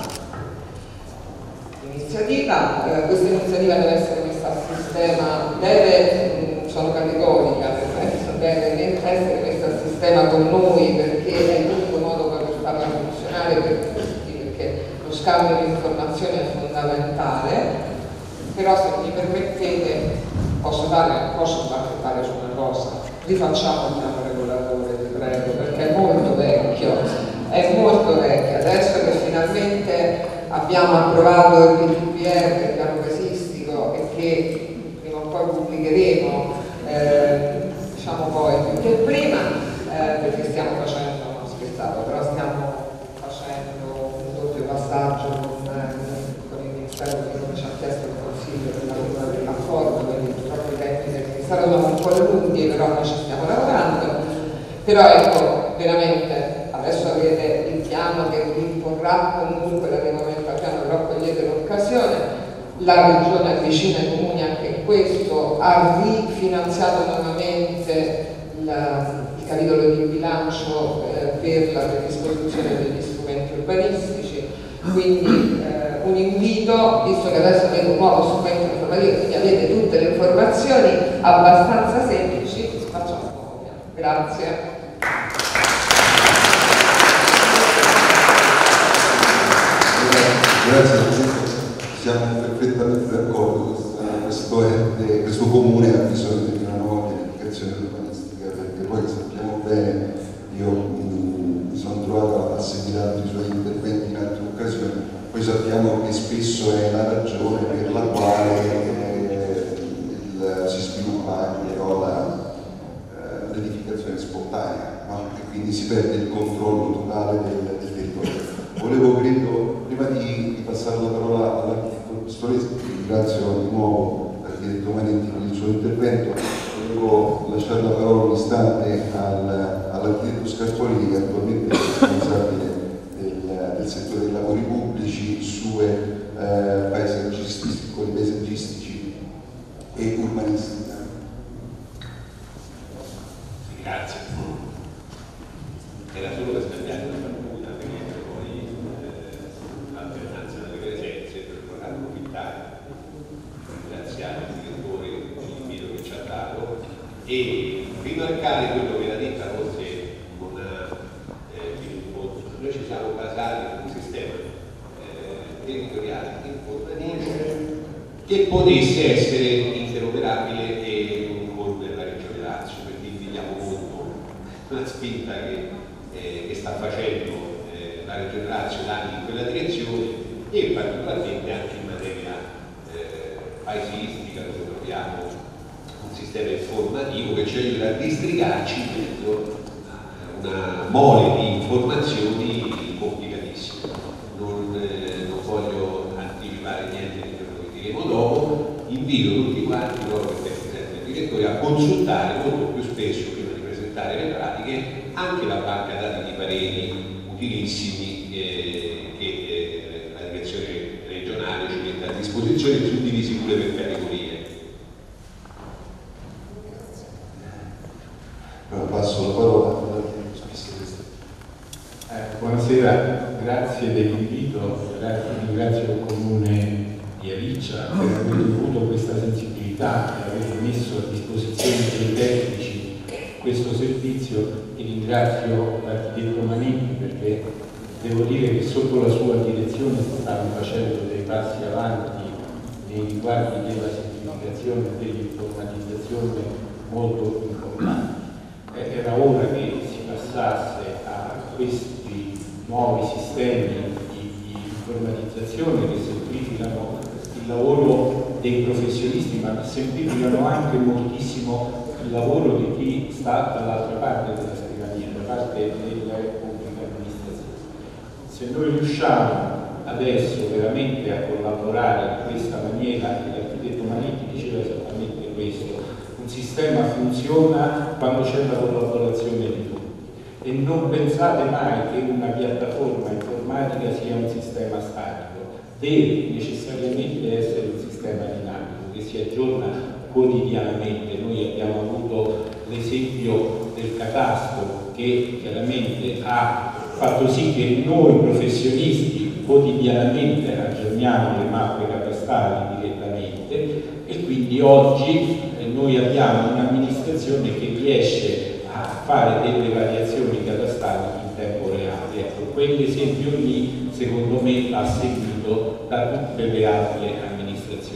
iniziativa. Eh, questa iniziativa deve essere messa a sistema, deve, mh, sono categorica, nel senso deve essere messa a sistema con noi perché è l'unico modo per farla funzionare per tutti, perché lo scambio di informazioni è fondamentale. però se mi permettete posso fare, posso bacchettare su una cosa, rifacciamo il piano regolatore, vi prego, perché è molto vecchio, è molto vecchio, adesso che finalmente abbiamo approvato il P T P R, il piano casistico, e che prima o poi pubblicheremo, eh, diciamo poi più che prima, eh, perché stiamo facendo, non scherzavo, però stiamo facendo un doppio passaggio con, eh, con il Ministero che come ci ha chiesto il Consiglio per la firma dell'accordo, quindi purtroppo i tempi del Ministero sono un po' lunghi, però noi ci stiamo lavorando. Però ecco, veramente adesso avete il piano che vi imporrà comunque l'adeguamento al piano, però cogliete l'occasione. La Regione avvicina i comuni anche in questo, ha rifinanziato nuovamente la, il capitolo di bilancio eh, per la predisposizione degli strumenti urbanistici, quindi eh, un invito, visto che adesso avete un nuovo strumento informativo, quindi avete tutte le informazioni abbastanza semplici, facciamo copia. Grazie. Grazie, siamo perfettamente d'accordo, questo, ente, questo comune ha bisogno di una nuova pianificazione urbanistica, perché poi sappiamo bene, io mh, mi sono trovato a seguire altri suoi interventi in altre occasioni, poi sappiamo che spesso è la ragione per la quale eh, il, si sviluppa anche l'edificazione spontanea, no? E quindi si perde il controllo totale del, del territorio. Volevo, credo, prima di, di passare la parola all'architetto Pistolesi, che ringrazio di nuovo l'architetto Manetti per il suo intervento, volevo lasciare la parola un istante al, all'architetto Scarponi, che attualmente è responsabile del, del settore dei lavori pubblici, sue eh, paesaggistici, con i paesaggistici e urbanistica. Grazie. Era solo per scambiare una battuta, perché poi l'alternanza delle presenze per approfittare, ringraziare il direttore per l'invito che ci ha dato e rimarcare quello che era detta forse con eh, Filippo. Noi ci siamo basati su un sistema eh, territoriale informativo che potesse essere interoperabile e con la Regione Lazio, quindi diamo conto della spinta che, eh, che sta facendo eh, la Regione Lazio da anni in quella direzione e particolarmente anche in materia eh, paesistica, dove troviamo un sistema informativo che ci aiuta a districarci dentro una mole di informazioni complicatissime. Non, eh, non voglio anticipare niente di quello che diremo dopo, invito tutti quanti, proprio perché è presente il direttore, a consultare molto più spesso, prima di presentare le pratiche, anche la banca dati di pareri utilissimi eh, che eh, la direzione regionale ci mette a disposizione, suddivisi pure per categorie. Passo la parola. Eh, buonasera, grazie dell'invito, ringrazio il Comune di Ariccia per aver avuto questa sensibilità e aver messo a disposizione dei tecnici questo servizio e ringrazio l'architetto Manetti perché devo dire che sotto la sua direzione stanno facendo dei passi avanti nei riguardi della semplificazione e dell'informatizzazione molto importanti. Era ora che si passasse a questi nuovi sistemi di, di informatizzazione che semplificano il lavoro dei professionisti, ma semplificano anche moltissimo il lavoro di chi sta dall'altra parte della scrivania, da parte della pubblica amministrazione. Se noi riusciamo adesso veramente a collaborare in questa maniera, e l'architetto Manetti diceva esattamente questo, un sistema funziona quando c'è la collaborazione di tutti e non pensate mai che una piattaforma informatica sia un sistema statico, deve necessariamente essere un sistema dinamico che si aggiorna quotidianamente. Noi abbiamo avuto l'esempio del catasto che chiaramente ha fatto sì che noi professionisti quotidianamente aggiorniamo le mappe catastali direttamente e quindi oggi noi abbiamo un'amministrazione che riesce a fare delle variazioni catastali in tempo reale. Ecco, quell'esempio lì secondo me va seguito da tutte le altre amministrazioni, perché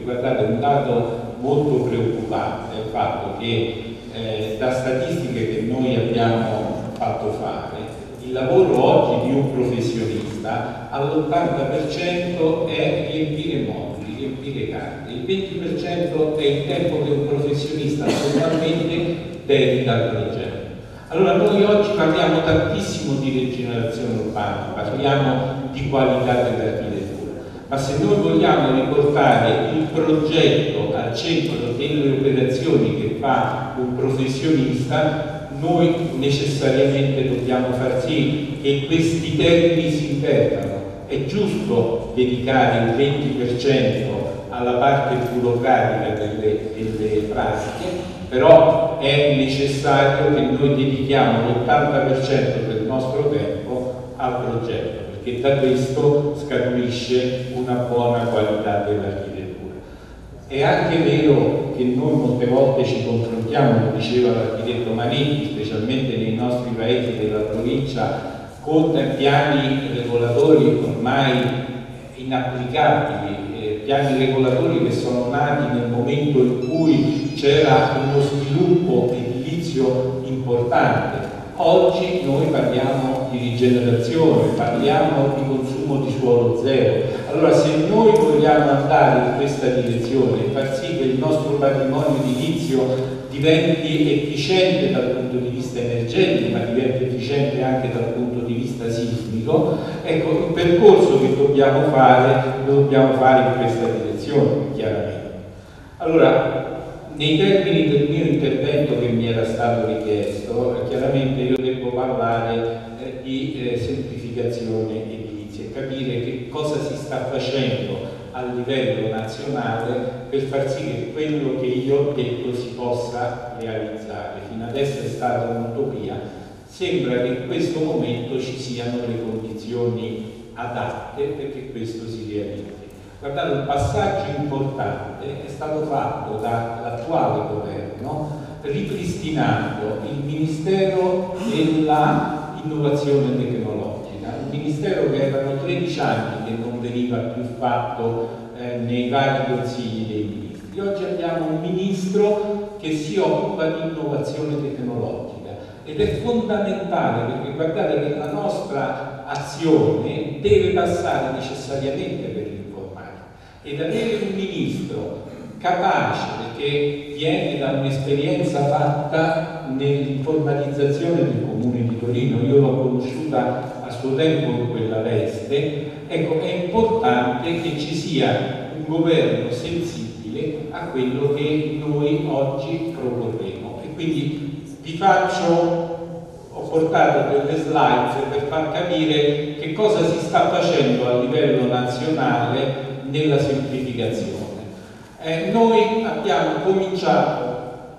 guardate, un dato molto preoccupante è il fatto che eh, da statistiche che noi abbiamo fatto fare, il lavoro oggi di un professionista all'ottanta per cento è riempire moduli, riempire carte, il venti per cento è il tempo che un professionista normalmente dedica al progetto. Allora noi oggi parliamo tantissimo di rigenerazione urbana, parliamo di qualità dell'architettura, ma se noi vogliamo riportare il progetto al centro delle operazioni che fa un professionista, noi necessariamente dobbiamo far sì che questi termini si invertano. È giusto dedicare il venti per cento alla parte burocratica delle, delle pratiche, però è necessario che noi dedichiamo l'ottanta per cento del nostro tempo al progetto, perché da questo scaturisce una buona qualità dell'architettura. È anche vero che noi molte volte ci confrontiamo, lo diceva l'architetto Manetti, specialmente nei nostri paesi della provincia, con piani regolatori ormai inapplicabili, eh, piani regolatori che sono nati nel momento in cui c'era uno sviluppo edilizio importante. Oggi noi parliamo di rigenerazione, parliamo di consumo di suolo zero. Allora, se noi vogliamo andare in questa direzione e far sì che il nostro patrimonio edilizio diventi efficiente dal punto di vista energetico, ma diventi efficiente anche dal punto di vista sismico, ecco, il percorso che dobbiamo fare lo dobbiamo fare in questa direzione, chiaramente. Allora, nei termini del mio intervento che mi era stato richiesto, chiaramente io devo parlare eh, di eh, semplificazione edilizia e capire che cosa si sta facendo a livello nazionale per far sì che quello che io ho detto si possa realizzare. Fino adesso è stata un'utopia, sembra che in questo momento ci siano le condizioni adatte perché questo si realizzi. Guardate, un passaggio importante è stato fatto dall'attuale governo ripristinando il Ministero dell'Innovazione Tecnologica, un ministero che erano tredici anni che non veniva più fatto eh, nei vari consigli dei ministri. Oggi abbiamo un ministro che si occupa di innovazione tecnologica ed è fondamentale perché guardate che la nostra azione deve passare necessariamente per ed avere un ministro capace, perché viene da un'esperienza fatta nell'informatizzazione del Comune di Torino, io l'ho conosciuta a suo tempo in quella veste, ecco, è importante che ci sia un governo sensibile a quello che noi oggi proporremo. E quindi vi faccio, ho portato delle slide per far capire che cosa si sta facendo a livello nazionale nella semplificazione. Eh, noi abbiamo cominciato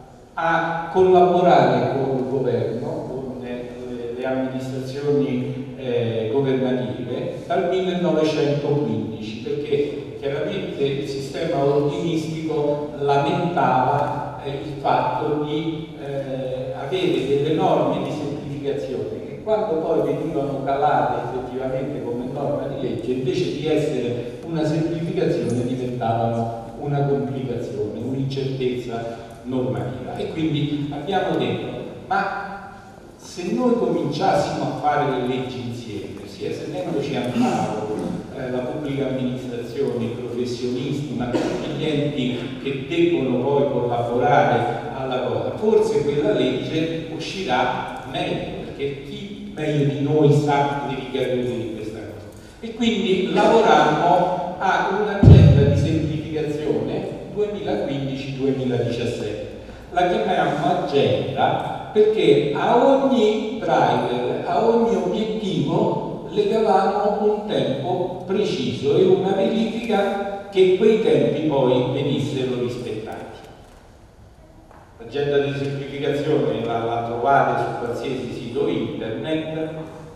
a collaborare con il governo, con le, le amministrazioni eh, governative dal millenovecentoquindici, perché chiaramente il sistema ordinistico lamentava eh, il fatto di eh, avere delle norme di semplificazione che quando poi venivano calate effettivamente come norma di legge, invece di essere una semplificazione diventavano una complicazione, un'incertezza normativa. E quindi abbiamo detto, ma se noi cominciassimo a fare le leggi insieme, sia sedendoci a tavolo, eh, la pubblica amministrazione, i professionisti, ma tutti gli enti che debbono poi collaborare alla cosa, forse quella legge uscirà meglio, perché chi meglio di noi sa le ricadute di questa cosa. E quindi lavorammo a un'agenda di semplificazione duemilaquindici duemiladiciassette. La chiamiamo agenda perché a ogni driver, a ogni obiettivo legavamo un tempo preciso e una verifica che quei tempi poi venissero rispettati. L'agenda di semplificazione la, la trovate su qualsiasi sito internet.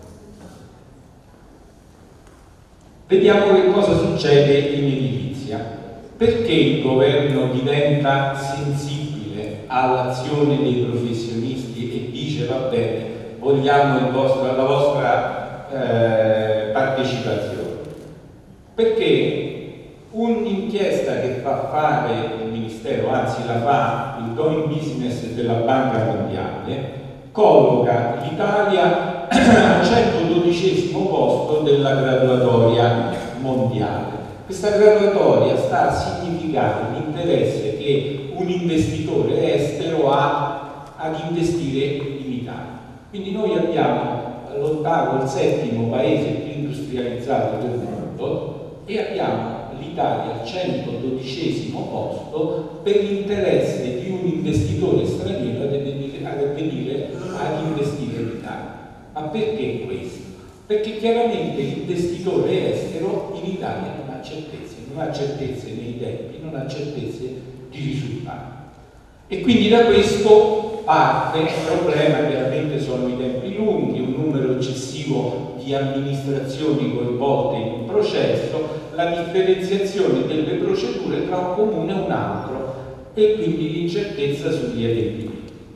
Vediamo che cosa succede in edilizia. Perché il governo diventa sensibile all'azione dei professionisti e dice va bene, vogliamo il vostro, la vostra eh, partecipazione? Perché un'inchiesta che fa fare il Ministero, anzi la fa il Doing Business della Banca Mondiale, colloca l'Italia al centododicesimo posto della graduatoria mondiale. Questa graduatoria sta a significare l'interesse che un investitore estero ha ad investire in Italia. Quindi noi abbiamo l'ottavo, il settimo paese più industrializzato del mondo e abbiamo l'Italia al centododicesimo posto per l'interesse di un investitore straniero ad venire ad investire in Italia. Ma perché questo? Perché chiaramente l'investitore estero in Italia non ha certezze, non ha certezze nei tempi, non ha certezze di risultati. E quindi da questo parte il problema, chiaramente sono i tempi lunghi, un numero eccessivo di amministrazioni coinvolte in un processo, la differenziazione delle procedure tra un comune e un altro e quindi l'incertezza sugli adempimenti.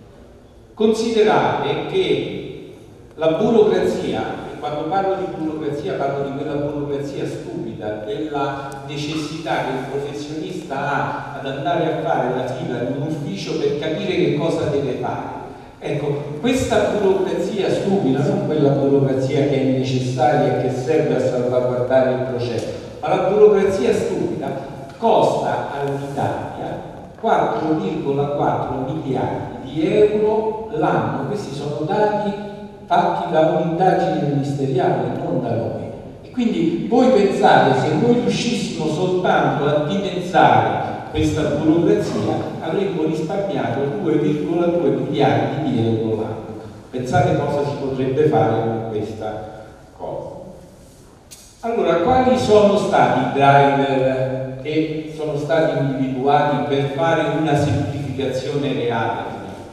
Considerate che la burocrazia, e quando parlo di burocrazia parlo di quella burocrazia stupida, della necessità che il professionista ha ad andare a fare la fila in un ufficio per capire che cosa deve fare. Ecco, questa burocrazia stupida, non quella burocrazia che è necessaria e che serve a salvaguardare il processo, ma la burocrazia stupida costa all'Italia quattro virgola quattro miliardi di euro l'anno. Questi sono dati fatti da un'indagine ministeriale, non da noi. E quindi voi pensate, se noi riuscissimo soltanto a dimezzare questa burocrazia, avremmo risparmiato due virgola due miliardi di euro l'anno. Pensate cosa si potrebbe fare con questa cosa. Allora, quali sono stati i driver che sono stati individuati per fare una semplificazione reale?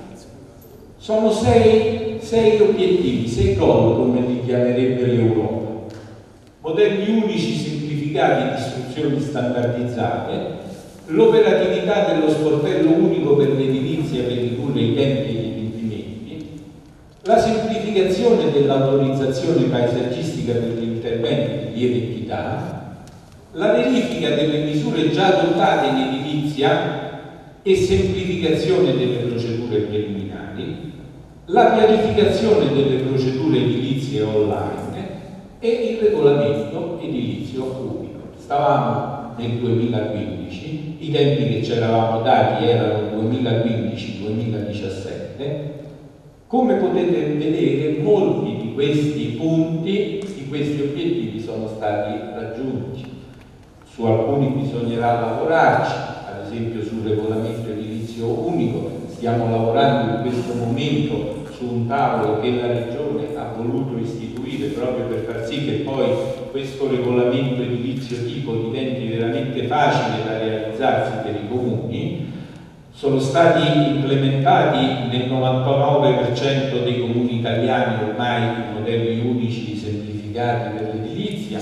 Sono sei, sei obiettivi, sei goal, come li chiamerebbe l'Europa. Modelli unici semplificati di istruzioni standardizzate, l'operatività dello sportello unico per l'edilizia per ridurre i tempi degli adempimenti, la semplificazione dell'autorizzazione paesaggistica per gli interventi di lieve entità, la verifica delle misure già adottate in edilizia e semplificazione delle procedure preliminari, la pianificazione delle procedure edilizie online e il regolamento edilizio unico. Stavamo nel duemilaquindici, i tempi che ci eravamo dati erano duemilaquindici duemiladiciassette. Come potete vedere, molti di questi punti, di questi obiettivi sono stati raggiunti. Su alcuni bisognerà lavorarci, ad esempio sul regolamento edilizio unico. Stiamo lavorando in questo momento su un tavolo che la Regione ha voluto istituire proprio per far sì che poi questo regolamento edilizio tipo diventi veramente facile da realizzarsi per i comuni. Sono stati implementati nel novantanove per cento dei comuni italiani ormai i modelli unici semplificati per l'edilizia.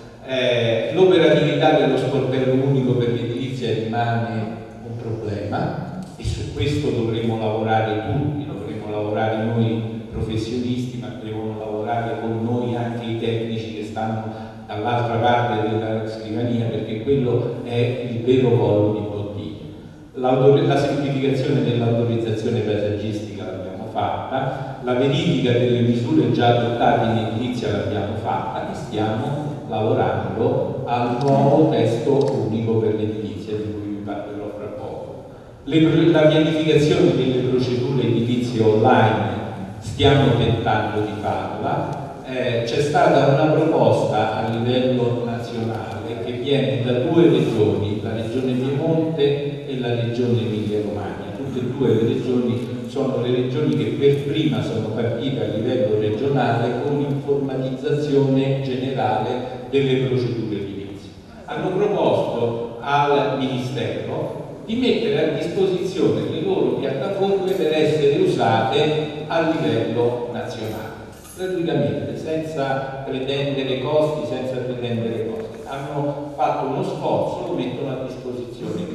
Eh, l'operatività dello sportello unico per l'edilizia rimane un problema e su questo dovremo lavorare tutti, dovremo lavorare noi professionisti, ma devono lavorare con noi anche i tecnici che stanno dall'altra parte della scrivania, perché quello è il vero collo di bottiglia. La semplificazione dell'autorizzazione paesaggistica l'abbiamo fatta, la verifica delle misure già adottate in edilizia l'abbiamo fatta e stiamo lavorando al nuovo testo unico per l'edilizia di cui vi parlerò fra poco. Le, la pianificazione delle procedure edilizie online stiamo tentando di farla. Eh, c'è stata una proposta a livello nazionale che viene da due regioni, la regione Piemonte e la regione Emilia-Romagna. Tutte e due le regioni sono le regioni che per prima sono partite a livello regionale con l'informatizzazione generale delle procedure edilizie. Hanno proposto al Ministero di mettere a disposizione le loro piattaforme per essere usate a livello nazionale, gratuitamente, senza pretendere costi, senza pretendere costi. Hanno fatto uno sforzo, lo mettono a disposizione.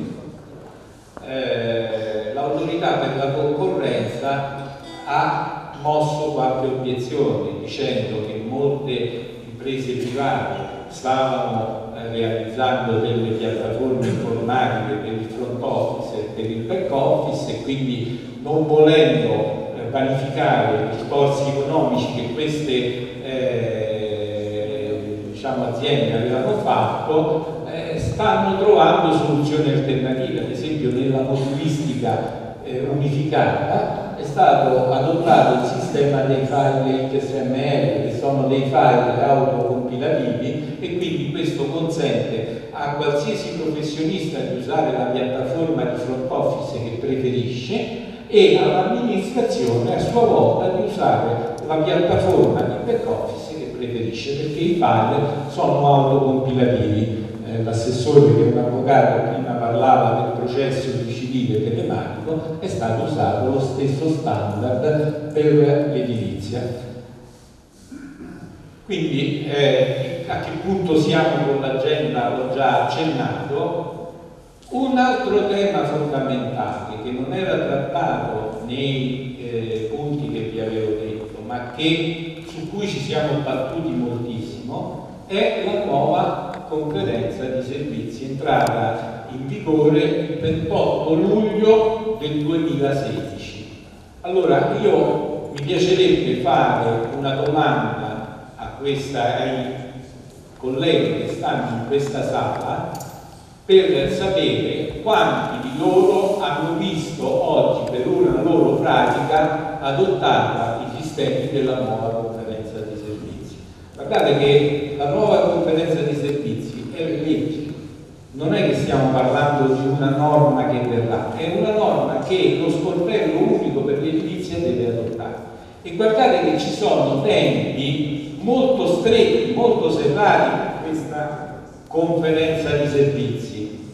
Eh, l'autorità per la concorrenza ha mosso qualche obiezione dicendo che molte imprese private stavano eh, realizzando delle piattaforme informatiche per il front office e per il back office, e quindi non volendo eh, vanificare gli sforzi economici che queste eh, diciamo, aziende avevano fatto, eh, stanno trovando soluzioni alternative. Ad esempio nella modulistica eh, unificata è stato adottato il sistema dei file X M L, che sono dei file autocompilativi, e quindi questo consente a qualsiasi professionista di usare la piattaforma di front office che preferisce e all'amministrazione a sua volta di usare la piattaforma di back office che preferisce, perché i file sono autocompilativi. Eh, l'assessore, che è un avvocato, prima parlava del processo di civile telematico, è stato usato lo stesso standard per l'edilizia. Quindi eh, a che punto siamo con l'agenda l'ho già accennato. Un altro tema fondamentale che non era trattato nei eh, punti che vi avevo detto, ma che, su cui ci siamo battuti moltissimo, è la nuova conferenza di servizi, entrata in vigore il ventotto luglio del duemilasedici. Allora io mi piacerebbe fare una domanda a questa, ai colleghi che stanno in questa sala, per sapere quanti di loro hanno visto oggi per una loro pratica adottata i sistemi della nuova conferenza di servizi. Guardate che la nuova conferenza di servizi è legge, non è che stiamo parlando di una norma che verrà, è una norma che lo sportello unico per l'edilizia deve adottare. E guardate che ci sono tempi molto stretti, molto serrati per questa conferenza di servizi.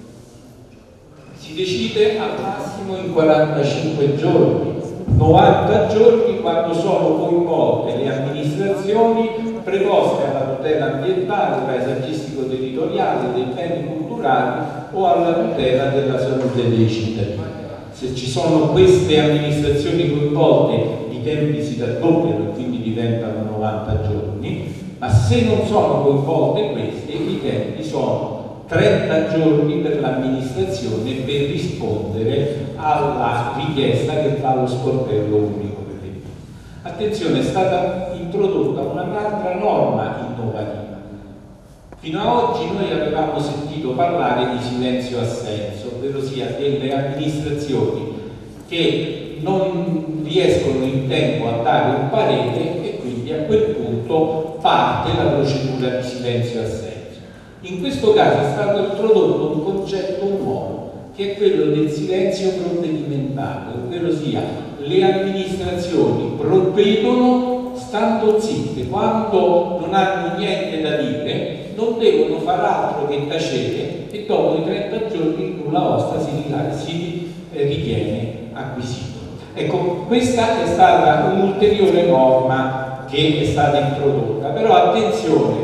Si decide al massimo in quarantacinque giorni, novanta giorni quando sono coinvolte le amministrazioni preposte alla tutela ambientale, paesaggistico-territoriale, dei beni culturali o alla tutela della salute dei cittadini. Se ci sono queste amministrazioni coinvolte, i tempi si raddoppiano e quindi diventano novanta giorni, ma se non sono coinvolte queste, i tempi sono trenta giorni per l'amministrazione per rispondere alla richiesta che fa lo sportello unico per l'edilizia. Attenzione, è stata introdotta un'altra norma innovativa. Fino ad oggi noi avevamo sentito parlare di silenzio-assenso, ovvero sia delle amministrazioni che non riescono in tempo a dare un parere e quindi a quel punto parte la procedura di silenzio-assenso. In questo caso è stato introdotto un concetto nuovo, che è quello del silenzio provvedimentale, ovvero sia le amministrazioni provvedono stando zitte, quando non hanno niente da dire non devono far altro che tacere e dopo i trenta giorni il nulla osta si, si ritiene acquisito. Ecco, questa è stata un'ulteriore norma che è stata introdotta, però attenzione.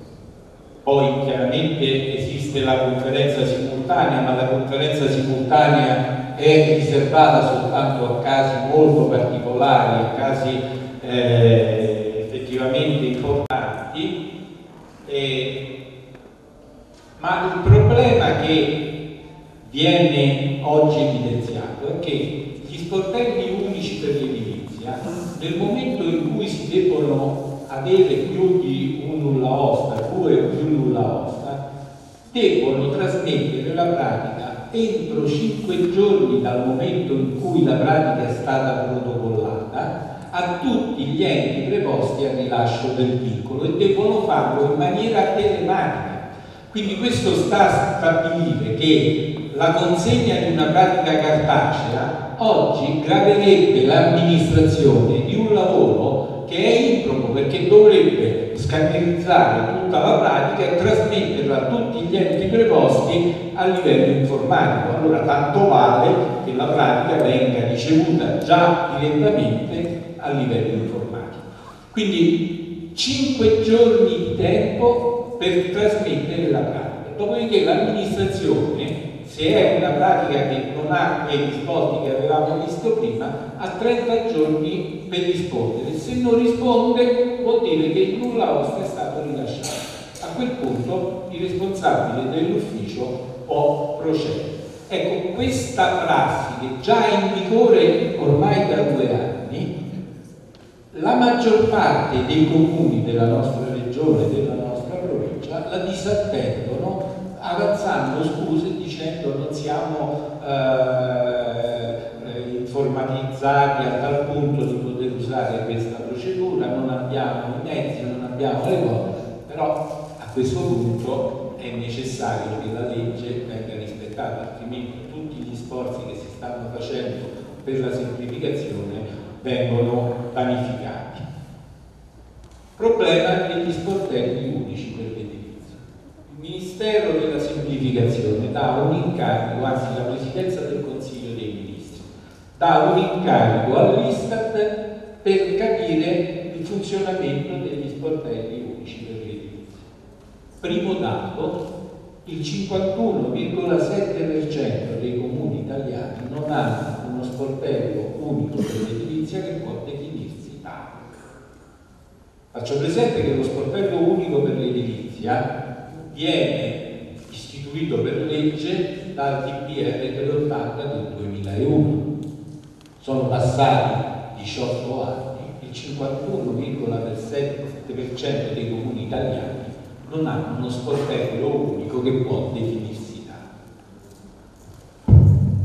Poi chiaramente esiste la conferenza simultanea, ma la conferenza simultanea è riservata soltanto a casi molto particolari, a casi eh, effettivamente importanti. Eh, ma il problema che viene oggi evidenziato è che gli sportelli unici per l'edilizia, nel momento in cui si debbono avere più di un nulla osta, due o più nulla osta, debbono trasmettere la pratica entro cinque giorni dal momento in cui la pratica è stata protocollata a tutti gli enti preposti al rilascio del vincolo e debbono farlo in maniera telematica. Quindi questo sta a stabilire che la consegna di una pratica cartacea oggi graverebbe l'amministrazione di un lavoro che è improbo, perché dovrebbe scannerizzare tutta la pratica e trasmetterla a tutti gli enti preposti a livello informatico. Allora tanto vale che la pratica venga ricevuta già direttamente a livello informatico. Quindi cinque giorni di tempo per trasmettere la pratica. Dopodiché l'amministrazione, se è una pratica che non ha quei risposti che avevamo visto prima, ha trenta giorni per rispondere. Se non risponde vuol dire che il nulla osta è stato rilasciato. A quel punto il responsabile dell'ufficio può procedere. Ecco, questa prassi che già è in vigore ormai da due anni, la maggior parte dei comuni della nostra regione, della nostra provincia, la disattendono avanzando scuse dicendo non siamo eh, informatizzati a tal punto di poter usare questa procedura, non abbiamo i mezzi, non abbiamo le cose, però a questo punto è necessario che la legge venga rispettata, altrimenti tutti gli sforzi che si stanno facendo per la semplificazione vengono vanificati. Problema degli sportelli unici per l'edilizia. Il Ministero della Semplificazione dà un incarico, anzi la Presidenza del Consiglio dei Ministri, dà un incarico all'Istat per capire il funzionamento degli sportelli unici per l'edilizia. Primo dato, il cinquantuno virgola sette per cento dei comuni italiani non hanno uno sportello unico per l'edilizia che può definirsi tale. Faccio presente che lo sportello unico per l'edilizia viene istituito per legge dal D P R dell'ottanta del duemilauno. Sono passati diciotto anni, il cinquantuno virgola sette per cento dei comuni italiani non hanno uno sportello unico che può definirsi tale.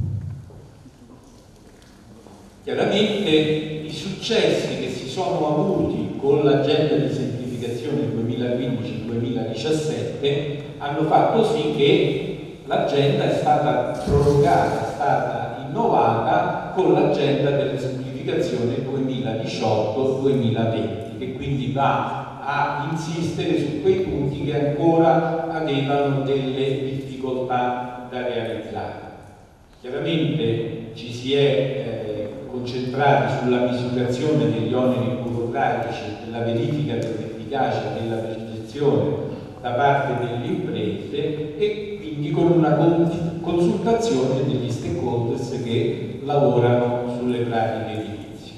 Chiaramente i successi che si sono avuti con l'agenda di semplificazione duemilaquindici duemiladiciassette hanno fatto sì che l'agenda è stata prorogata, è stata innovata con l'agenda della semplificazione duemiladiciotto duemilaventi, che quindi va a insistere su quei punti che ancora avevano delle difficoltà da realizzare. Chiaramente ci si è eh, concentrati sulla misurazione degli oneri burocratici, della verifica dell'efficacia della percezione da parte delle imprese e quindi con una consultazione degli stakeholders che lavorano sulle pratiche edilizie.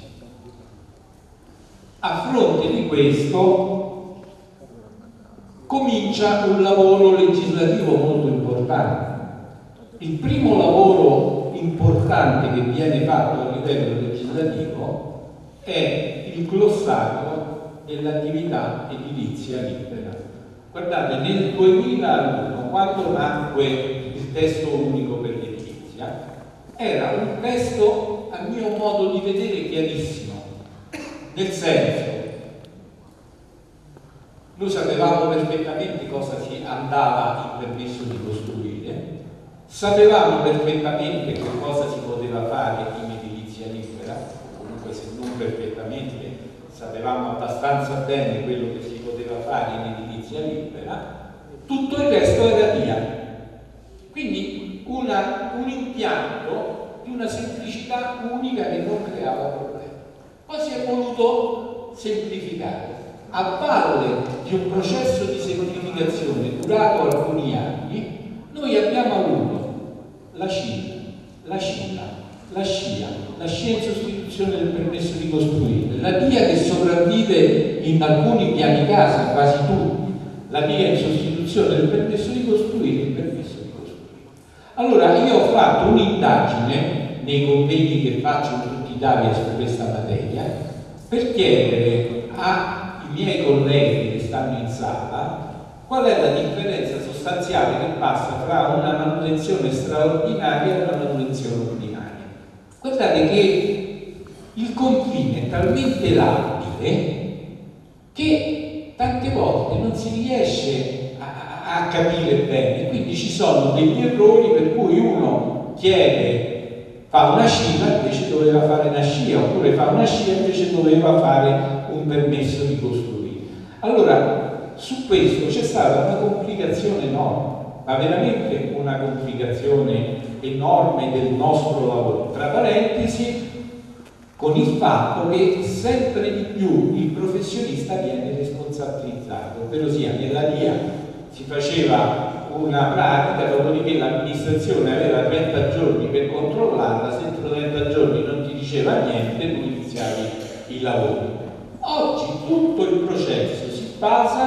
A fronte di questo comincia un lavoro legislativo molto importante. Il primo lavoro importante che viene fatto a livello legislativo è il glossario dell'attività edilizia libera. Guardate, nel duemilauno, quando nacque il testo unico per l'edilizia, era un testo, a mio modo di vedere, chiarissimo. Nel senso, noi sapevamo perfettamente cosa si andava in permesso di costruire, sapevamo perfettamente che cosa si poteva fare in edilizia libera, comunque se non perfettamente sapevamo abbastanza bene quello che si poteva fare in edilizia libera, tutto il resto era via. Quindi una, un impianto di una semplicità unica che non creava problemi. Poi si è voluto semplificare. A valle di un processo di semplificazione durato alcuni anni, noi abbiamo avuto la C I L, la C I L A, la SCIA, la SCIA in sostituzione del permesso di costruire, la D I A che sopravvive in alcuni piani casa, quasi tutti, la D I A in sostituzione del permesso di costruire e il permesso di costruire. Allora, io ho fatto un'indagine nei convegni che faccio in tutta Italia su questa materia per chiedere ai miei colleghi che stanno in sala qual è la differenza sostanziale che passa tra una manutenzione straordinaria e una manutenzione ordinaria. Guardate che il confine è talmente labile che tante volte non si riesce a, a capire bene, quindi ci sono degli errori per cui uno chiede, fa una SCIA invece doveva fare una SCIA, oppure fa una SCIA invece doveva fare un permesso di costruire. Allora, su questo c'è stata una complicazione enorme, ma veramente una complicazione enorme del nostro lavoro. Tra parentesi, con il fatto che sempre di più il professionista viene responsabilizzato, ovvero sia nella D I A si faceva una pratica, dopodiché l'amministrazione aveva trenta giorni per controllarla, se entro trenta giorni non ti diceva niente, tu iniziavi i lavori. Oggi tutto il processo si basa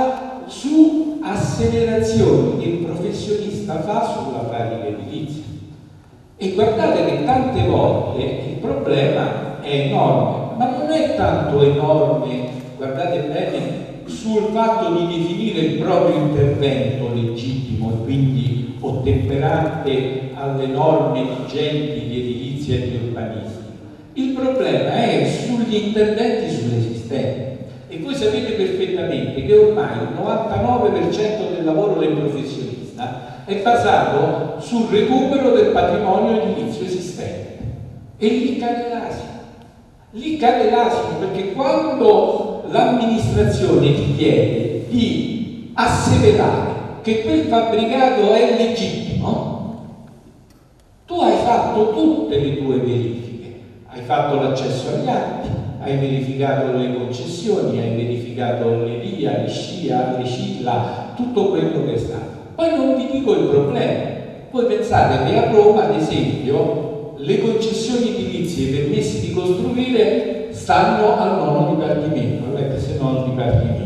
su accelerazioni che il professionista fa sulla pratica edilizia. E guardate che tante volte il problema è enorme, ma non è tanto enorme, guardate bene, sul fatto di definire il proprio intervento legittimo e quindi ottemperante alle norme vigenti di edilizia e di urbanistica. Il problema è sugli interventi sull'esistente. E voi sapete perfettamente che ormai il novantanove per cento del lavoro del professionista è basato sul recupero del patrimonio edilizio esistente. E lì cade l'asino. Lì cade l'asino perché quando l'amministrazione ti chiede di asseverare che quel fabbricato è legittimo, tu hai fatto tutte le tue verifiche. Hai fatto l'accesso agli atti, hai verificato le concessioni, hai verificato le via, le scia, le scilla, tutto quello che è stato. Poi non vi dico il problema. Voi pensate che a Roma, ad esempio, le concessioni edilizie e i permessi di costruire stanno al nono dipartimento, avete se no il dipartimento.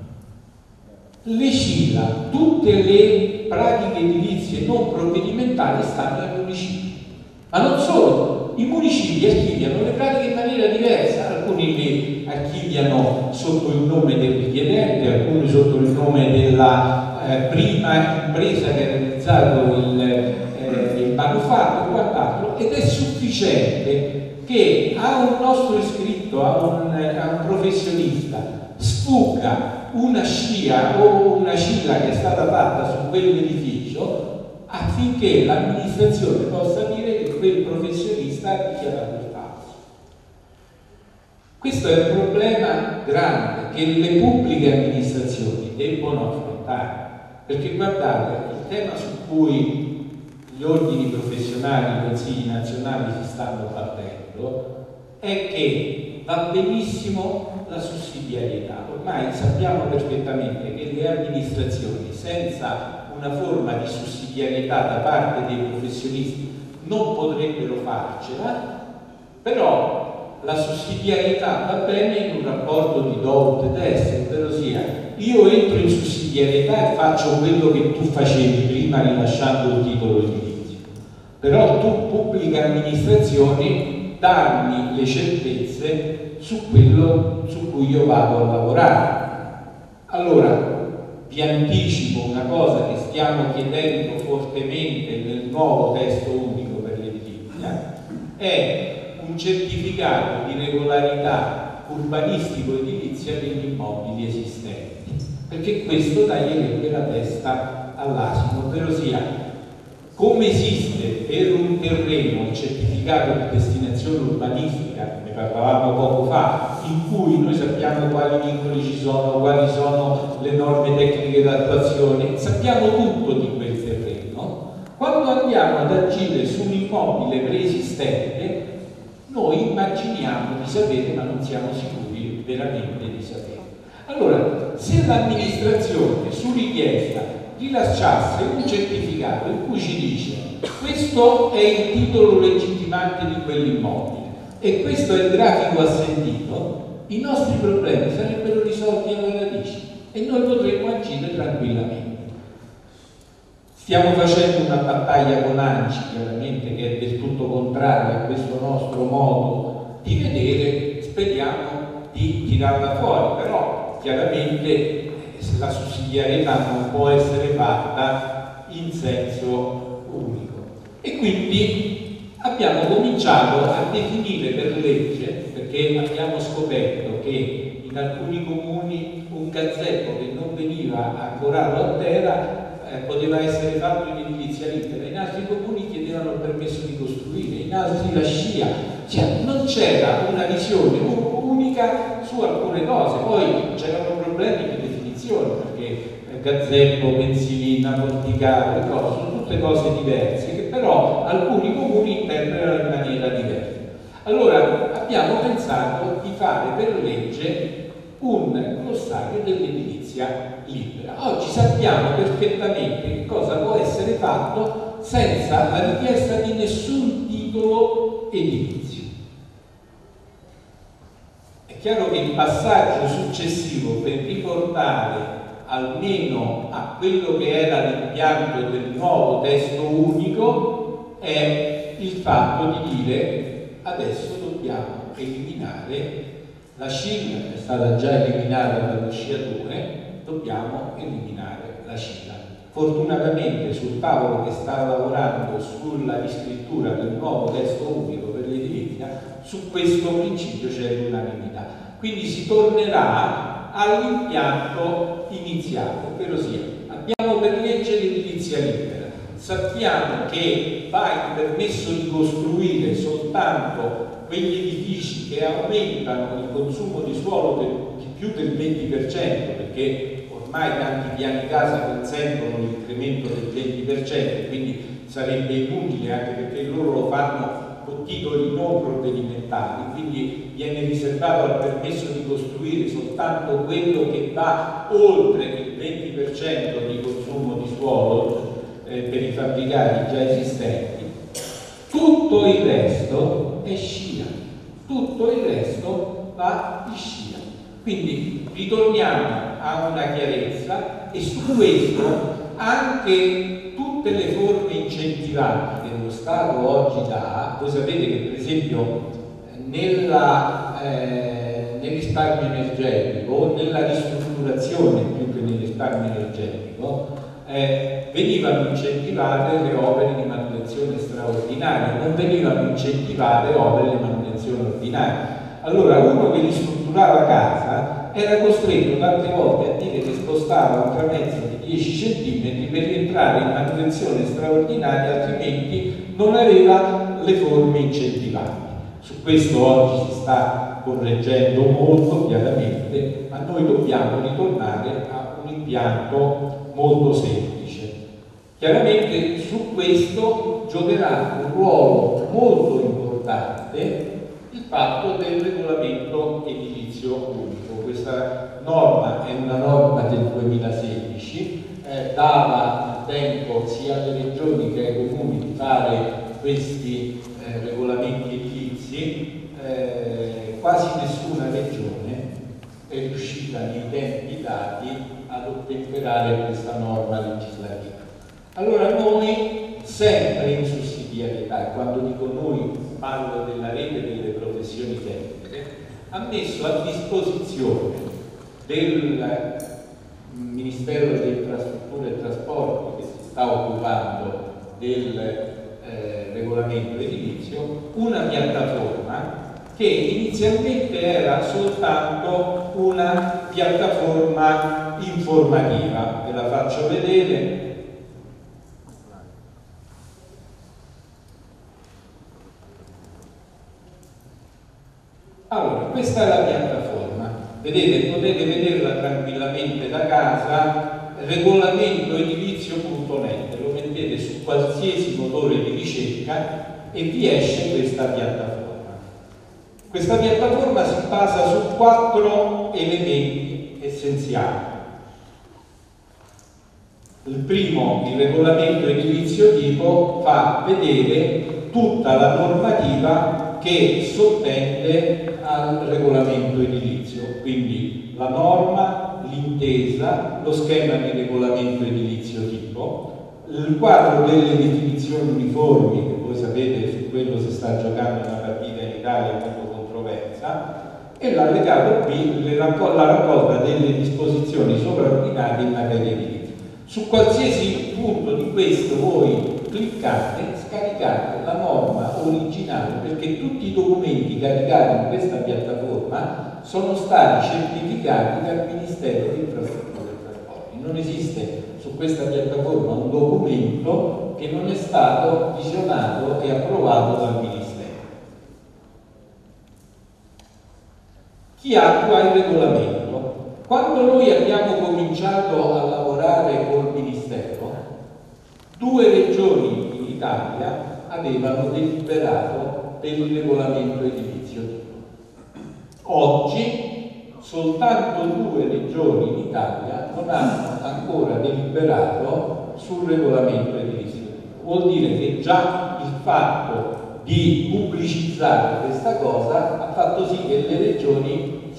Le scilla, tutte le pratiche edilizie non provvedimentali stanno ai municipi. Ma non solo, i municipi archiviano le pratiche in maniera diversa, alcuni le archiviano sotto il nome del richiedente, alcuni sotto il nome della eh, prima impresa che ha realizzato il, eh, il manufatto e quant'altro, ed è sufficiente che a un nostro iscritto, a un, a un professionista, sfugga una scia o una scilla che è stata fatta su quell'edificio affinché l'amministrazione possa dire che quel professionista ha dichiarato il falso. Questo è un problema grande che le pubbliche amministrazioni debbono affrontare, perché guardate, il tema su cui gli ordini professionali, i consigli nazionali si stanno battendo è che va benissimo la sussidiarietà. Ormai sappiamo perfettamente che le amministrazioni senza una forma di sussidiarietà da parte dei professionisti non potrebbero farcela, però la sussidiarietà va bene in un rapporto di do ut des, ovvero sia io entro in sussidiarietà e faccio quello che tu facevi prima rilasciando il titolo edilizio, però tu pubblica amministrazione darmi le certezze su quello su cui io vado a lavorare. Allora vi anticipo una cosa che stiamo chiedendo fortemente nel nuovo testo unico per l'edilizia, è un certificato di regolarità urbanistico-edilizia degli immobili esistenti, perché questo taglierebbe la testa all'asino, ovvero sia come esiste per un terreno il certificato di destinazione urbanistica, ne parlavamo poco fa, in cui noi sappiamo quali vincoli ci sono, quali sono le norme tecniche d'attuazione, sappiamo tutto di quel terreno. Quando andiamo ad agire su un immobile preesistente, noi immaginiamo di sapere, ma non siamo sicuri veramente di sapere. Allora, se l'amministrazione su richiesta rilasciasse un certificato in cui ci dice questo è il titolo legittimante di quell'immobile e questo è il grafico assentito, i nostri problemi sarebbero risolti alla radice e noi potremmo agire tranquillamente. Stiamo facendo una battaglia con ANCI, chiaramente, che è del tutto contraria a questo nostro modo di vedere, speriamo di tirarla fuori, però chiaramente la sussidiarietà non può essere fatta in senso unico. E quindi abbiamo cominciato a definire per legge, perché abbiamo scoperto che in alcuni comuni un gazebo che non veniva ancorato a terra eh, poteva essere fatto in edilizia libera, in altri comuni chiedevano il permesso di costruire, in altri la scia, cioè non c'era una visione unica su alcune cose, poi c'erano problemi di definizione, perché gazebo, pensilina, porticale, sono tutte cose diverse che però alcuni comuni interpretano in maniera diversa. Allora abbiamo pensato di fare per legge un glossario dell'edilizia libera. Oggi sappiamo perfettamente che cosa può essere fatto senza la richiesta di nessun titolo edilizio. È chiaro che il passaggio successivo per riportare almeno a quello che era l'impianto del nuovo testo unico, è il fatto di dire adesso dobbiamo eliminare la C I L, è stata già eliminata dallo SCIA due, dobbiamo eliminare la C I L A. Fortunatamente sul tavolo che sta lavorando sulla riscrittura del nuovo testo unico per l'edilizia, su questo principio c'è l'unanimità. Quindi si tornerà all'impianto iniziale, ovvero sia, abbiamo per legge l'edilizia libera, sappiamo che va il permesso di costruire soltanto quegli edifici che aumentano il consumo di suolo di più del venti per cento, perché ormai tanti piani casa consentono l'incremento del venti per cento, quindi sarebbe inutile, anche perché loro lo fanno con titoli non provvedimentali, quindi viene riservato al permesso di costruire soltanto quello che va oltre il venti per cento di consumo di suolo eh, per i fabbricati già esistenti. Tutto il resto è SCIA, tutto il resto va in SCIA. Quindi ritorniamo a una chiarezza e su questo anche tutte le forme incentivanti che lo Stato oggi dà. Voi sapete che per esempio nella, eh, nel risparmio energetico o nella ristrutturazione più che nel risparmio energetico eh, venivano incentivate le opere di manutenzione straordinaria, non venivano incentivate opere di manutenzione ordinaria. Allora uno che ristrutturava casa era costretto tante volte a dire che spostava un tramezzo di dieci centimetri per rientrare in manutenzione straordinaria, altrimenti non aveva le forme incentivanti. Su questo oggi si sta correggendo molto chiaramente, ma noi dobbiamo ritornare a un impianto molto semplice. Chiaramente su questo giocherà un ruolo molto importante il fatto del regolamento edilizio unico. Questa norma è una norma del duemilasedici, eh, dava il tempo sia alle regioni che ai comuni di fare questi eh, regolamenti edilizi. Eh, quasi nessuna regione è riuscita nei tempi dati ad ottemperare questa norma legislativa. Allora noi, sempre in sussidiarietà, e quando dico noi parlo della rete delle professioni tecniche, ha messo a disposizione del Ministero delle Infrastrutture e Trasporti, che si sta occupando del eh, regolamento edilizio, una piattaforma che inizialmente era soltanto una piattaforma informativa. Ve la faccio vedere. Allora, questa è la piattaforma, vedete, potete vederla tranquillamente da casa, regolamento edilizio punto net, lo mettete su qualsiasi motore di ricerca e vi esce questa piattaforma. Questa piattaforma si basa su quattro elementi essenziali. Il primo, il regolamento edilizio tipo, fa vedere tutta la normativa che sottende al regolamento edilizio, quindi la norma, l'intesa, lo schema di regolamento edilizio tipo, il quadro delle definizioni uniformi, che voi sapete su quello si sta giocando una partita in Italia molto controversa, e l'allegato B, la raccolta delle disposizioni sovraordinate in materia edilizia. Su qualsiasi punto di questo voi cliccate, scaricate la norma originale, perché tutti i documenti caricati in questa piattaforma sono stati certificati dal Ministero di Infrastrutture e Trasporti. Non esiste su questa piattaforma un documento che non è stato visionato e approvato dal Ministero. Chi attua il regolamento? Quando noi abbiamo cominciato a lavorare col Ministero, due regioni in Italia avevano deliberato per il regolamento edilizio tipo. Oggi soltanto due regioni in Italia non hanno ancora deliberato sul regolamento edilizio tipo. Vuol dire che già il fatto di pubblicizzare questa cosa ha fatto sì che le regioni si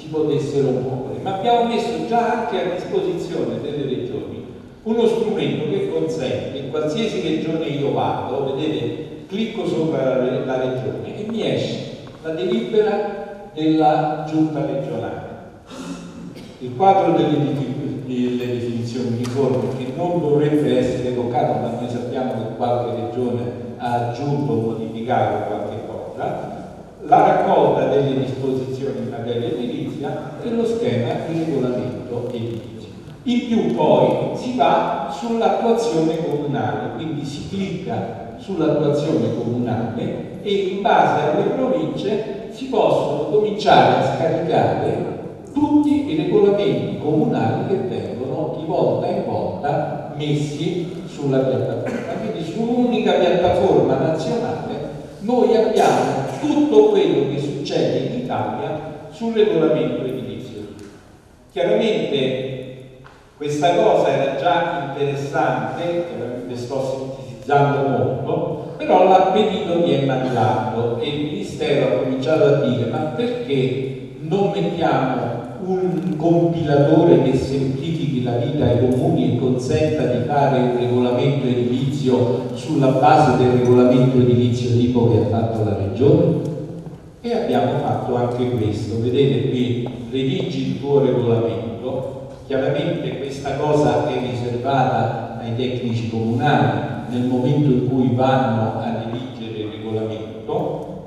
potessero muovere, ma abbiamo messo già anche a disposizione delle regioni uno strumento che consente, in qualsiasi regione io vado, vedete, clicco sopra la, la regione e mi esce la delibera della giunta regionale, il quadro delle, delle definizioni uniformi, che non dovrebbe essere toccato, ma noi sappiamo che qualche regione ha aggiunto o modificato qualche cosa, la raccolta delle disposizioni in materia edilizia e lo schema di regolamento edilizio. In più poi si va sull'attuazione comunale, quindi si clicca sull'attuazione comunale e in base alle province si possono cominciare a scaricare tutti i regolamenti comunali che vengono di volta in volta messi sulla piattaforma. Quindi su un'unica piattaforma nazionale noi abbiamo tutto quello che succede in Italia sul regolamento edilizio. Chiaramente questa cosa era già interessante, chiaramente sto sintetizzando molto, però l'appetito mi è mangiato e il Ministero ha cominciato a dire: ma perché non mettiamo un compilatore che semplifichi la vita ai comuni e consenta di fare il regolamento edilizio sulla base del regolamento edilizio tipo che ha fatto la Regione? E abbiamo fatto anche questo. Vedete qui, redigi il tuo regolamento. Chiaramente questa cosa è riservata ai tecnici comunali nel momento in cui vanno a redigere il regolamento.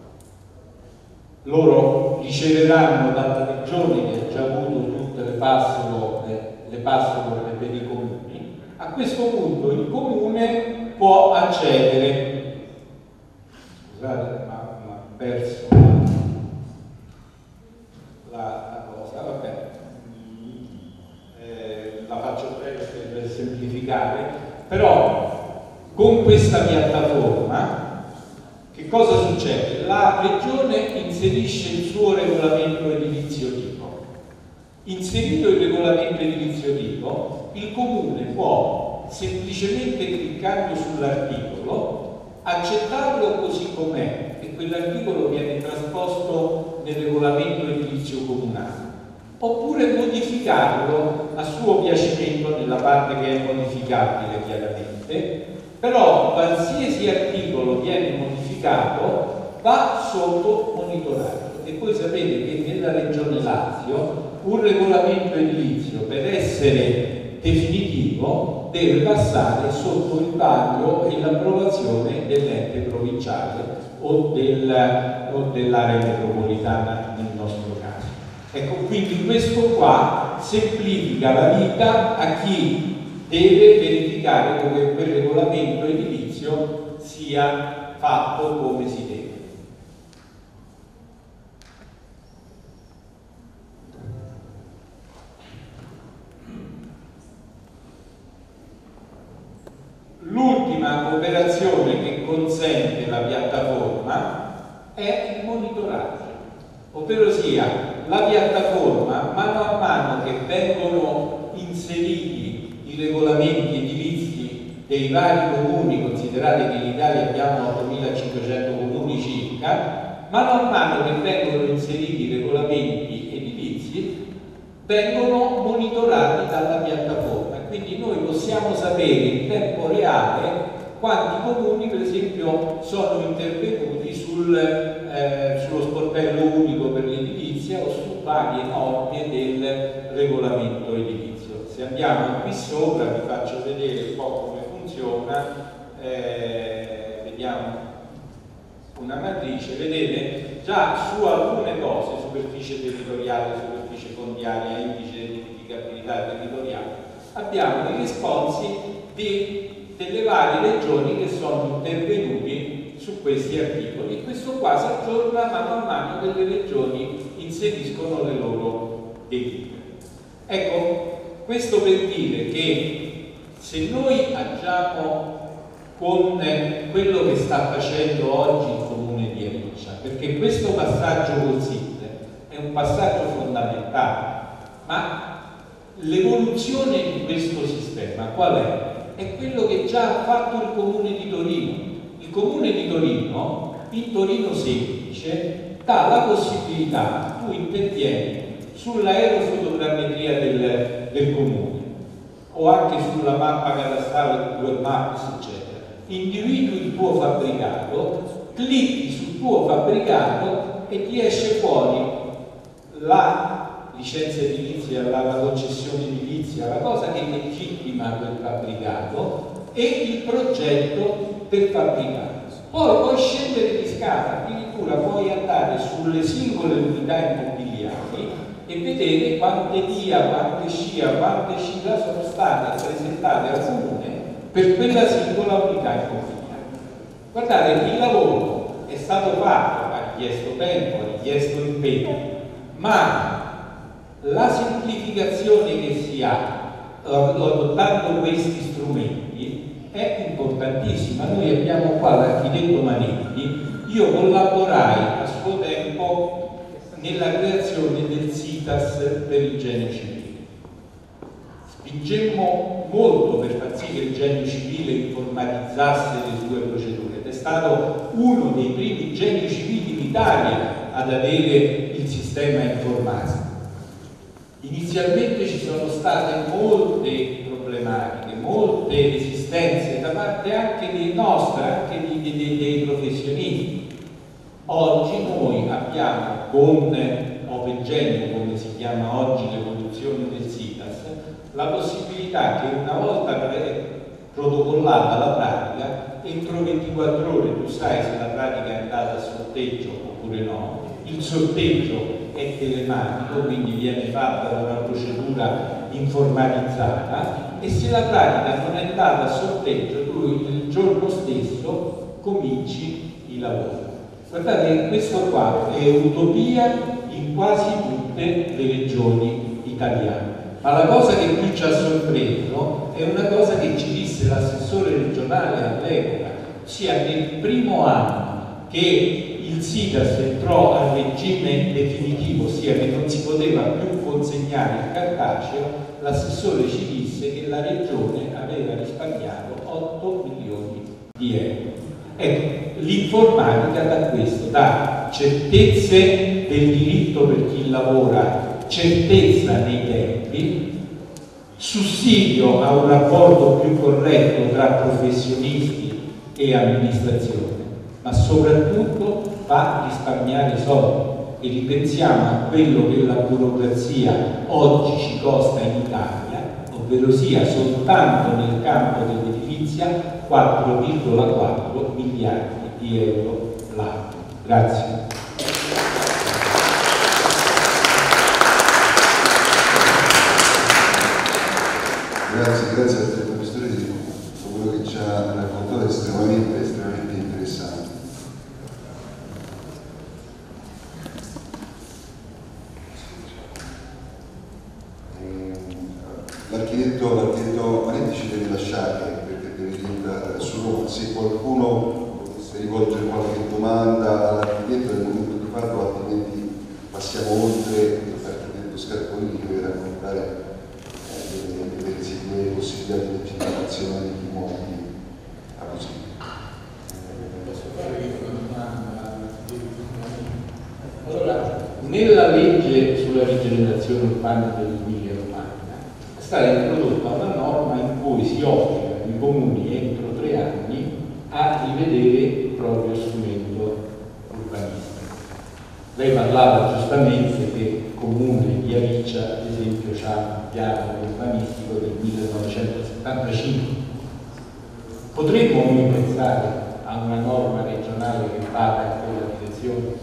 Loro riceveranno dalla regione che ha già avuto tutte le password, le password per i comuni. A questo punto il comune può accedere. Scusate, ma ho perso la, la cosa, vabbè. La faccio breve per semplificare, però con questa piattaforma che cosa succede? La regione inserisce il suo regolamento edilizio tipo. Inserito il regolamento edilizio tipo, il comune può semplicemente, cliccando sull'articolo, accettarlo così com'è e quell'articolo viene trasposto nel regolamento edilizio comunale, oppure modificarlo a suo piacimento nella parte che è modificabile chiaramente, però qualsiasi articolo viene modificato va sotto monitoraggio. E voi sapete che nella Regione Lazio un regolamento edilizio per essere definitivo deve passare sotto il vaglio e l'approvazione dell'ente provinciale o, del, o dell'area metropolitana nel nostro caso. Ecco, quindi questo qua semplifica la vita a chi deve verificare che quel regolamento edilizio sia fatto come si deve. L'ultima operazione che consente la piattaforma è il monitoraggio, ovvero sia la piattaforma, mano a mano che vengono inseriti i regolamenti edilizi dei vari comuni, considerate che in Italia abbiamo ottomilacinquecento comuni circa, mano a mano che vengono inseriti i regolamenti edilizi vengono monitorati dalla piattaforma. Quindi noi possiamo sapere in tempo reale quanti comuni per esempio sono intervenuti sul, eh, sullo sportello unico per l'edilizia o su varie norme del regolamento edilizio. Se andiamo qui sopra vi faccio vedere un po' come funziona, eh, vediamo una matrice, vedete già su alcune cose, superficie territoriale, superficie fondiaria, indice di edificabilità territoriale, abbiamo i responsi di, delle varie regioni che sono intervenuti su questi articoli. Questo qua si aggiorna mano a mano che le regioni inseriscono le loro delibere. Ecco, questo per dire che se noi agiamo con quello che sta facendo oggi il Comune di Ariccia, perché questo passaggio col S I T è un passaggio fondamentale, ma l'evoluzione di questo sistema qual è? È quello che già ha fatto il Comune di Torino. Il Comune di Torino, in Torino semplice, dà la possibilità, tu intervieni sull'aerofotogrammetria del, del comune o anche sulla mappa catastale Google Maps, eccetera. Individui il tuo fabbricato, clicchi sul tuo fabbricato e ti esce fuori la licenza edilizia, la, la concessione edilizia, la cosa che legittima quel fabbricato e il progetto del fabbricato. Poi puoi scendere di scala, addirittura puoi andare sulle singole unità immobiliari e vedere quante D I A, quante SCIA, quante SCILA sono state presentate al comune per quella singola unità immobiliare. Guardate, il lavoro è stato fatto, ha richiesto tempo, ha richiesto impegno, ma la semplificazione che si ha adottando questi strumenti è importantissima. Noi abbiamo qua l'architetto Manetti, io collaborai a suo tempo nella creazione del SITAS per il genio civile. Spingemmo molto per far sì che il genio civile informatizzasse le sue procedure ed è stato uno dei primi geni civili in Italia ad avere il sistema informatico. Inizialmente ci sono state molte problematiche, molte resistenze da parte anche dei nostri, anche dei, dei, dei professionisti. Oggi noi abbiamo con OpenGenio, come si chiama oggi l'evoluzione del SITAS, la possibilità che una volta protocollata la pratica, entro ventiquattro ore tu sai se la pratica è andata a sorteggio oppure no. Il sorteggio è telematico, quindi viene fatta da una procedura informatizzata e se la pratica non è andata a sorteggio tu il giorno stesso cominci i lavori. Guardate, questo qua è utopia in quasi tutte le regioni italiane. Ma la cosa che più ci ha sorpreso è una cosa che ci disse l'assessore regionale all'epoca, ossia nel primo anno che il SITAS entrò al regime definitivo, ossia che non si poteva più consegnare il cartaceo, l'assessore ci disse che la regione aveva risparmiato otto milioni di euro. Ecco, l'informatica dà questo, dà certezze del diritto per chi lavora, certezza nei tempi, sussidio a un rapporto più corretto tra professionisti e amministrazione, ma soprattutto fa risparmiare soldi. E ripensiamo a quello che la burocrazia oggi ci costa in Italia, ovvero sia soltanto nel campo dell'edilizia quattro virgola quattro miliardi di euro l'anno. Grazie. Grazie, grazie al direttore Pistori di quello che ci ha raccontato, è estremamente, estremamente interessante. L'architetto, l'architetto Manetti ci deve lasciare perché deve diventare su Roma. Se qualcuno volesse rivolgere qualche domanda all'architetto è il momento di farlo, altrimenti passiamo oltre l'architetto Scarponi che deve raccontare le possibilità di legittimazione degli immobili abusivi. Posso fare una domanda? Allora, nella legge sulla rigenerazione urbana dell'Emilia Romagna è stata introdotta una norma in cui si obbligano i comuni entro tre anni a rivedere il proprio strumento urbanistico. Lei parlava giustamente che il comune di Ariccia, ad esempio, ha un piano urbanistico del millenovecentosettantacinque. Potremmo noi pensare a una norma regionale che vada in quella direzione?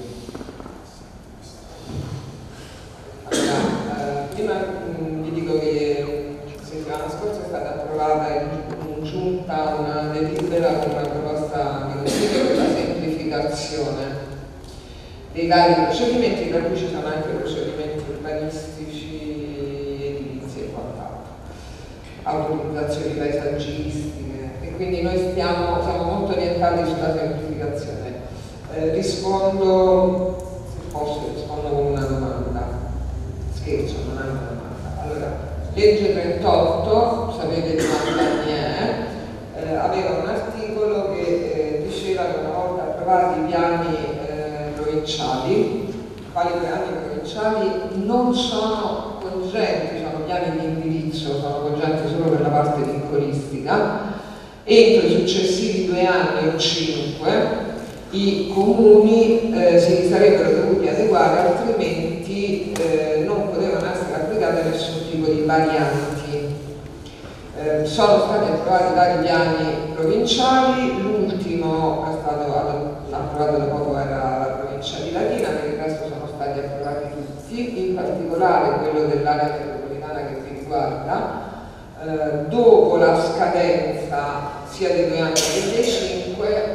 Allora, eh, prima mh, vi dico che la settimana scorsa è stata approvata in, in giunta una delibera con una proposta di consiglio per la semplificazione dei vari procedimenti, tra cui ci sono anche procedimenti urbanistici, edilizi e quant'altro, autorizzazioni paesaggistiche, e quindi noi stiamo, siamo molto orientati sulla semplificazione. Eh, rispondo, se posso, rispondo con una domanda, scherzo, non è una domanda. Allora, legge trentotto, sapete di quanti anni è, eh, aveva un articolo che eh, diceva che una volta approvati i piani provinciali quali piani provinciali non sono cogenti, sono piani di indirizzo, sono cogenti solo per la parte vincolistica. Entro i successivi due anni o cinque i comuni eh, si sarebbero dovuti adeguare, altrimenti eh, non potevano essere applicate nessun tipo di varianti. Eh, sono stati approvati vari piani provinciali, l'ultimo è stato approvato da poco, era la provincia di Latina, per il resto sono stati approvati tutti, in particolare quello dell'area metropolitana che vi riguarda. Eh, dopo la scadenza sia dei due anni che dei cinque,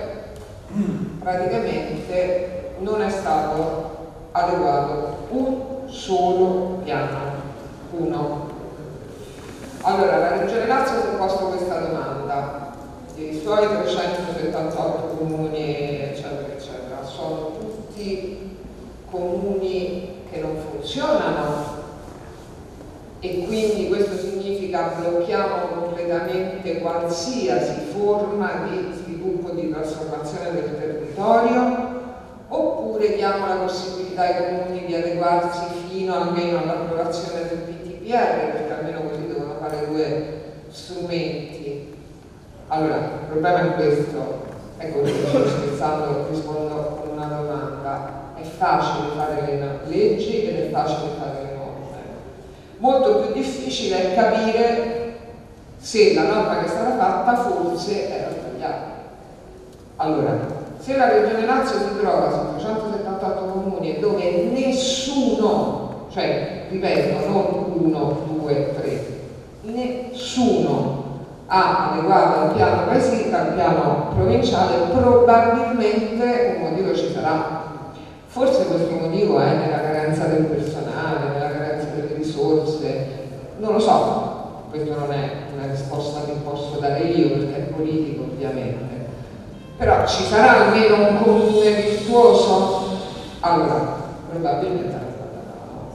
praticamente non è stato adeguato un solo piano, uno. Allora, la Regione Lazio si è posto questa domanda: i suoi trecentosettantotto comuni, eccetera, eccetera, sono tutti comuni che non funzionano, e quindi questo significa blocchiamo completamente qualsiasi forma di sviluppo, di trasformazione del territorio, oppure diamo la possibilità ai comuni di adeguarsi fino almeno all'approvazione del P T P R, perché almeno così devono fare due strumenti. Allora, il problema è questo, ecco, sto scherzando, rispondo con una domanda: è facile fare le leggi ed è facile fare le norme. Molto più difficile è capire se la norma che è stata fatta forse era sbagliata. Allora, se la Regione Lazio si trova su trecentosettantotto comuni dove nessuno, cioè ripeto, non uno, due, tre, nessuno ha adeguato al piano paesino, al piano provinciale, probabilmente un motivo ci sarà. Forse questo motivo è nella carenza del personale, nella carenza delle risorse, non lo so, questa non è una risposta che posso dare io perché è politico ovviamente, però ci sarà almeno un comune virtuoso? Allora, probabilmente è stata.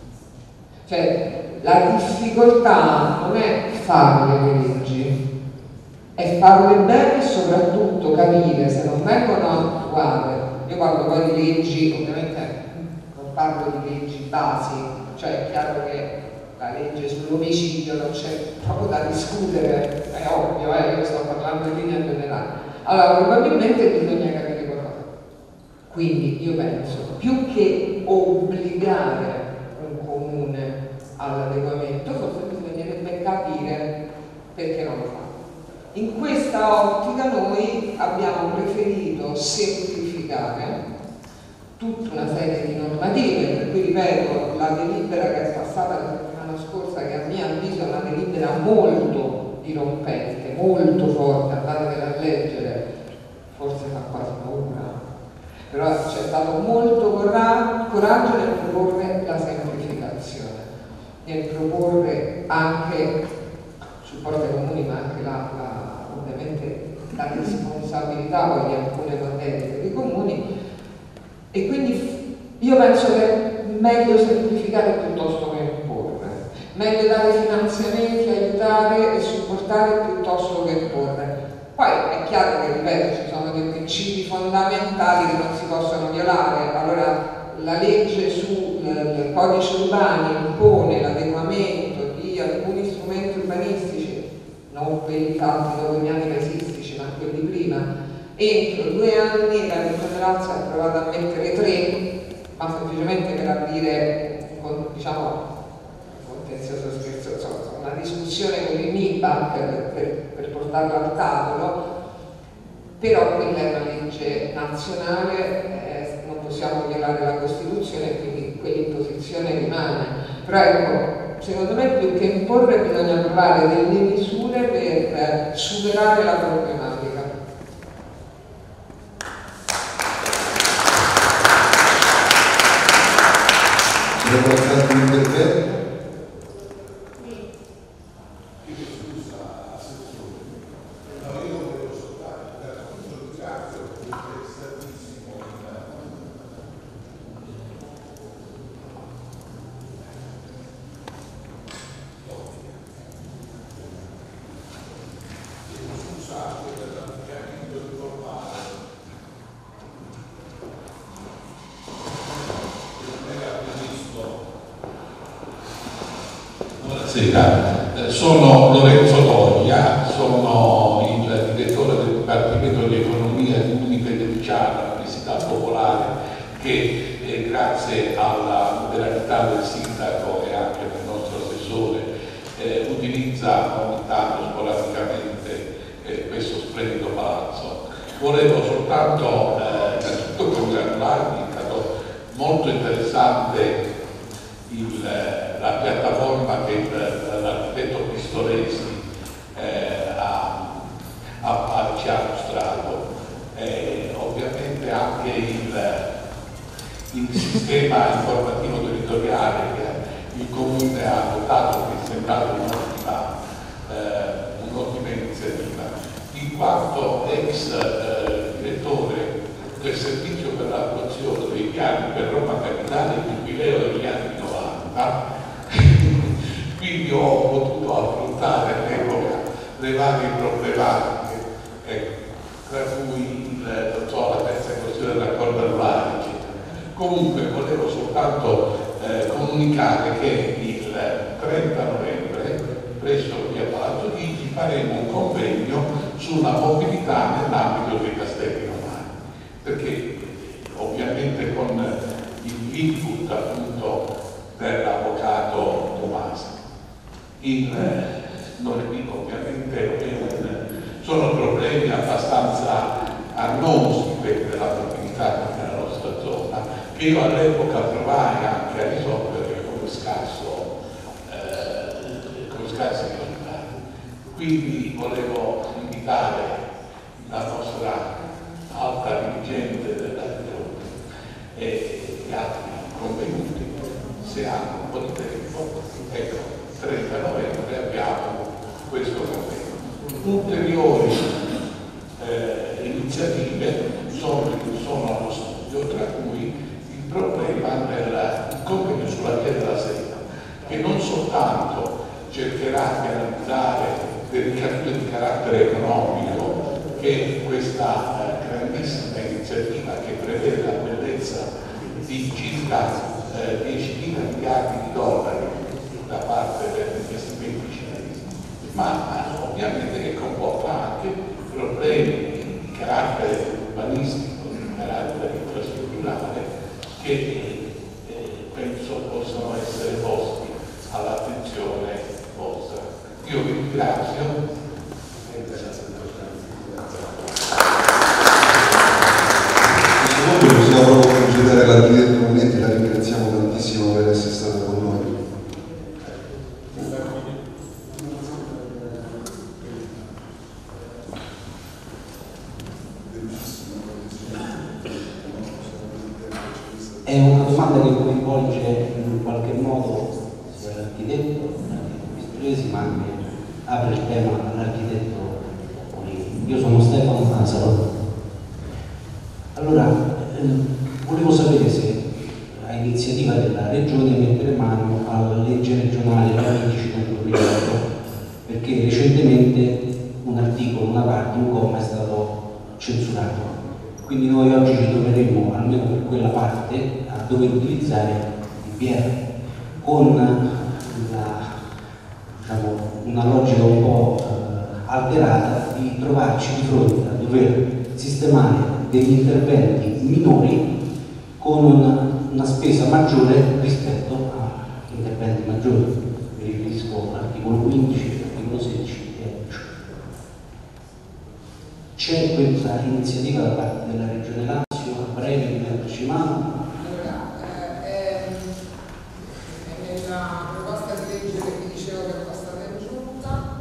Cioè, la difficoltà non è fare le leggi, è farle bene e soprattutto capire se non vengono attuate. Io parlo poi di leggi, ovviamente non parlo di leggi basi, cioè è chiaro che la legge sull'omicidio non c'è proprio da discutere, è ovvio, eh, io sto parlando in linea generale. Allora, probabilmente bisogna capire qualcosa. Quindi io penso, più che obbligare un comune all'adeguamento, forse bisognerebbe capire perché non lo fa. In questa ottica noi abbiamo preferito semplificare tutta una serie di normative, per cui ripeto, la delibera che è passata la settimana scorsa, che a mio avviso è una delibera molto dirompente, molto forte, andatevela a leggere, forse fa quasi paura, però c'è stato molto coraggio nel proporre la semplificazione, nel proporre anche supporto ai comuni, ma anche la, la, ovviamente la responsabilità poi di alcune materie per i comuni. E quindi io penso che è meglio semplificare piuttosto che imporre, meglio dare finanziamenti, aiutare e supportare piuttosto che imporre. Poi è chiaro che, ripeto, ci sono dei principi fondamentali che non si possono violare. Allora la legge sul codice urbano impone l'adeguamento di alcuni strumenti urbanistici, non quelli fatti dopo gli anni paesistici, ma quelli prima. Entro due anni la Regione Lazio ha provato a mettere tre, ma semplicemente per aprire, diciamo, contenzioso scherzo, una discussione con il M I B A C per, per, per portarlo al tavolo, però quella è una legge nazionale, eh, non possiamo violare la Costituzione, quindi quell'imposizione rimane. Però ecco, secondo me più che imporre bisogna trovare delle misure per superare la problematica. Abbiamo fatto un intervento. Scusate per la Buonasera, eh, sono Lorenzo Toglia, sono il direttore del Dipartimento di Economia di Unica e Deliciana, Università Popolare, che eh, grazie alla modernità del sindaco e anche del nostro assessore eh, utilizza ogni tanto sporadicamente eh, questo splendido palazzo. Volevo soltanto eh, innanzitutto congratularmi, è stato molto interessante il, la piattaforma che l'architetto Pistoresi eh, ha, ha, ci ha mostrato. Eh, ovviamente anche il, il sistema informativo territoriale che il Comune ha adottato, che è sembrato un'ottima eh, un'ottima iniziativa, in quanto ex eh, direttore del servizio per l'attuazione dei piani per Roma Capitale, il giubileo degli anni novanta, quindi ho potuto affrontare all'epoca le varie problematiche, ecco, tra cui il, non so, la terza questione dell'accordo annuale, eccetera. Comunque volevo soltanto eh, comunicare che il trenta novembre presso via Palazzo Chigi faremo un convegno sulla mobilità nell'ambito dei Castelli Romani, perché ovviamente con l'input appunto dell'avvocato Tomasi il, non è dico, ovviamente è un, sono problemi abbastanza annosi per la mobilità nella nostra zona, che io all'epoca provai anche a risolvere con scarso eh, con scarsi risultati. Quindi volevo invitare la nostra alta dirigente della regione e gli altri convenuti, se hanno un po' di tempo, ecco, trenta novembre abbiamo questo convegno. Ulteriori eh, iniziative sono, sono allo studio, tra cui il problema del convegno sulla via della seta, che non soltanto cercherà di analizzare le ricadute di carattere economico che questa eh, grandissima iniziativa, che prevede la bellezza di circa eh, diecimila miliardi di dollari da parte degli investimenti cinesi, ma eh, ovviamente che comporta anche problemi di carattere urbanistico, di carattere infrastrutturale, che eh, penso possano essere posti all'attenzione vostra. Io vi ringrazio. Possiamo proprio concedere l'architetto Monetti, la ringraziamo tantissimo per essere stata con noi. È una domanda che coinvolge in qualche modo sia l'architetto, l'architetto Pistoresi, ma anche apre il tema all'architetto Molini. Io sono Stefano Fasalo. Allora, eh, volevo sapere se a iniziativa della Regione mettere mano alla legge regionale quindici del duemilaotto, perché recentemente un articolo, una parte, un comma è stato censurato. Quindi noi oggi ci troveremo, almeno per quella parte, a dover utilizzare il P R con la, diciamo, una logica un po' eh, alterata di trovarci di fronte a dover sistemare degli interventi minori con una, una spesa maggiore rispetto a interventi maggiori. Mi riferisco all'articolo quindici, all'articolo sedici e diciotto. C'è questa iniziativa da parte della Regione Lazio a breve di metterci mano? Allora, eh, è nella proposta di legge che vi dicevo che è passata in giunta,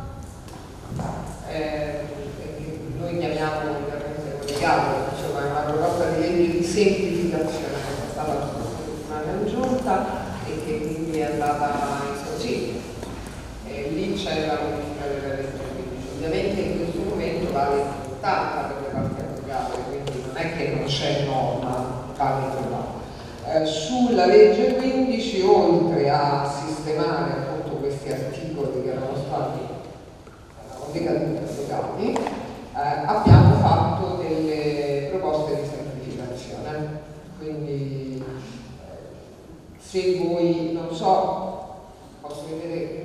eh, che noi chiamiamo ovviamente collegato, insomma è una proposta di legge di semplificazione che è stata approvata in giunta e che quindi è andata in consiglio. E lì c'è la modifica della legge quindici. Ovviamente in questo momento vale tanta per le parti applicate, quindi non è che non c'è norma tale eh, sulla legge quindici, oltre a sistemare appunto questi articoli che erano stati decaduti, applicati, eh, abbiamo fatto delle proposte di semplificazione. Quindi eh, se voi, non so, posso vedere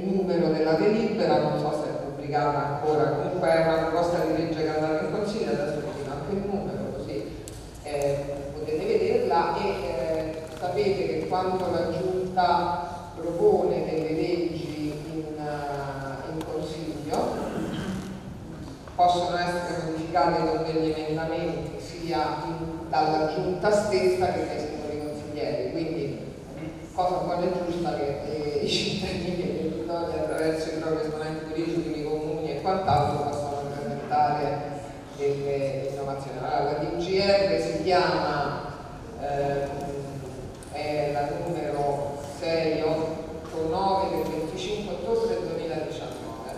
propone delle leggi in, uh, in Consiglio, possono essere modificate con degli emendamenti sia in, dalla Giunta stessa che dai singoli consiglieri, quindi cosa buona e giusta che eh, i cittadini e gli editori attraverso i propri esponenti politici nei comuni e quant'altro possono presentare delle innovazioni. Allora, la D G R si chiama eh, è la numero sei otto nove del venticinque ottobre duemiladiciannove.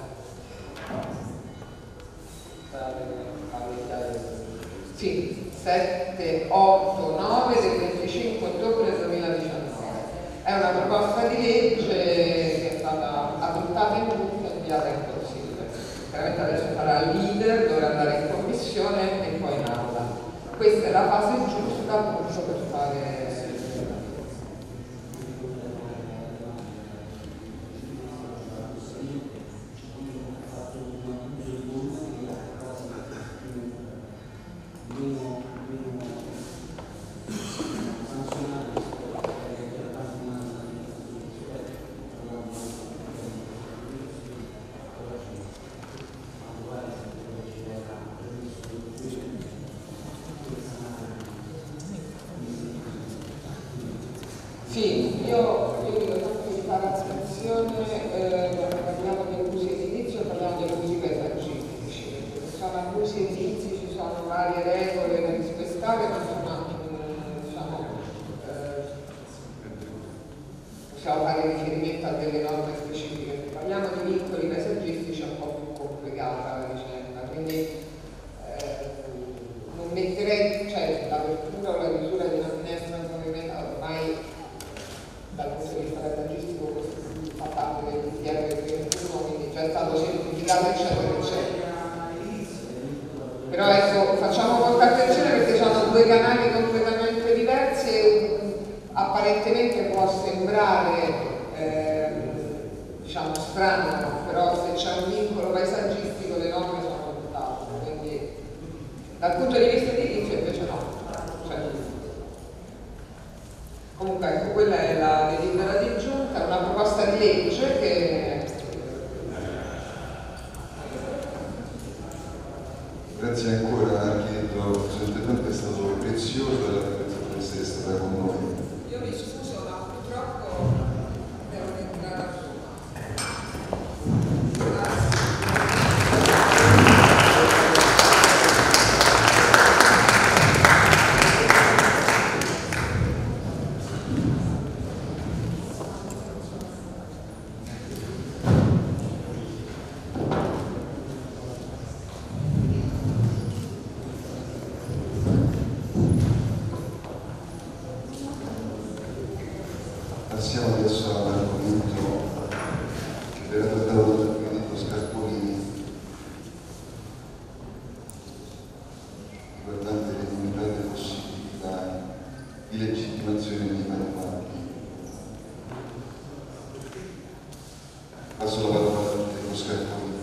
Sì, sette otto nove del venticinque ottobre duemiladiciannove. È una proposta di legge che è stata adottata in giunta e inviata in Consiglio. Chiaramente adesso farà il leader, dovrà andare in commissione e poi in aula. Questa è la fase giusta appunto per fare. Sì, io, io dico tanto di fare attenzione eh, quando parliamo di abusi edilizi o parliamo di abusi paesaggistici. Se sono abusi edilizi ci sono varie regole da rispettare, ma insomma, diciamo, eh, possiamo fare riferimento a delle norme specifiche. Se parliamo di vincoli paesaggistici è un po' più complicata la vicenda, quindi eh, non metterei, cioè l'apertura o la chiusura di una finestra in movimento ormai dal punto di vista paesaggistico fa parte del D T R del ventuno, quindi già è stato certificato eccetera eccetera. Però ecco, facciamo molta attenzione perché sono due canali completamente diversi e um, apparentemente può sembrare eh, diciamo strano, però se c'è un vincolo paesaggistico le norme sono tutt'altro, quindi dal punto di vista edilizio invece no. Cioè, comunque ecco, quella è la delibera di giunta, una proposta di legge che... Grazie ancora architetto, il suo intervento è stato prezioso e la ringraziamo per essere stata con noi. Io mi scuso, ma purtroppo devo entrare a Passiamo adesso all'argomento che verrà trattato dall'architetto Scarpolini, riguardante le limitate possibilità di legittimazione dei manufatti. Passo la parola all'architetto Scarpolini.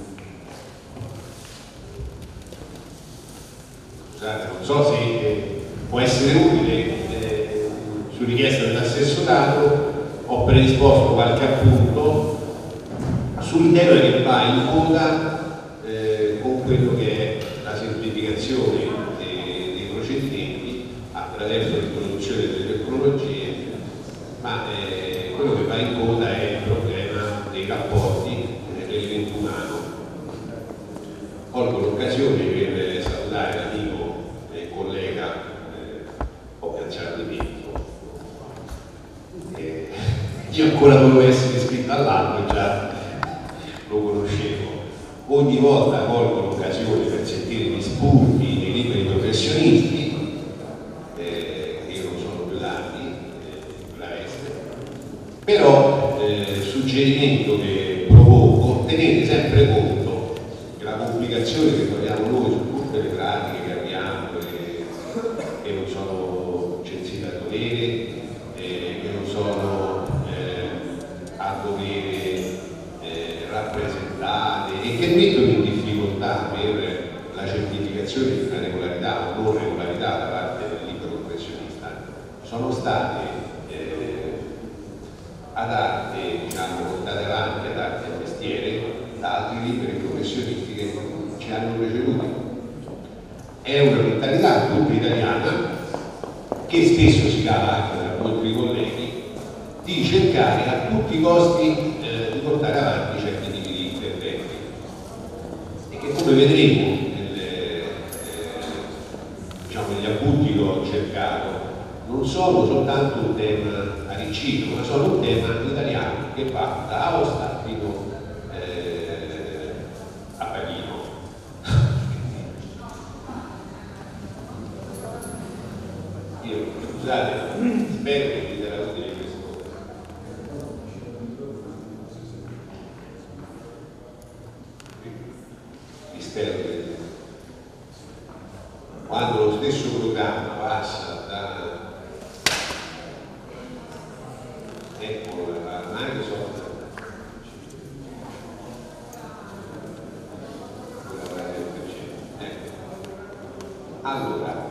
Scusate, non so se eh, può essere utile, eh, su richiesta dell'assessorato ho predisposto qualche appunto sull'idea che va in coda eh, con quello che è la semplificazione dei, dei procedimenti attraverso l'introduzione delle tecnologie, ma eh, quello che va in coda è il problema dei rapporti eh, dell'evento umano. Colgo l'occasione per salutare l'amico e collega eh, ho pensato di me. Io ancora dovevo essere iscritto all'albo e già lo conoscevo. Ogni volta colgo l'occasione per sentire gli spunti dei liberi professionisti, eh, io non sono più d'anni, eh, la veste, però eh, suggerimento che provoco, tenete sempre conto che la complicazione che troviamo noi su tutte le pratiche che abbiamo, che, che non sono censite a dovere, eh, che non sono a dovere eh, rappresentate e che mettono in difficoltà per la certificazione di una regolarità o non regolarità da parte del libero professionista, sono state eh, adatte da altri liberi professionisti che ci hanno preceduti. È una mentalità tutta italiana, che spesso si cala anche da molti colleghi, di cercare a tutti i costi eh, di portare avanti certi tipi di interventi, e che, come vedremo nelle, eh, diciamo, negli appunti che ho cercato, non sono soltanto un tema aricino, ma sono un tema italiano che va da Aosta fino eh, a Pachino. Io, scusate, spero che vi darà utile questo. Vi spero che quando lo stesso programma passa da ecco la Microsoft, ecco. Allora,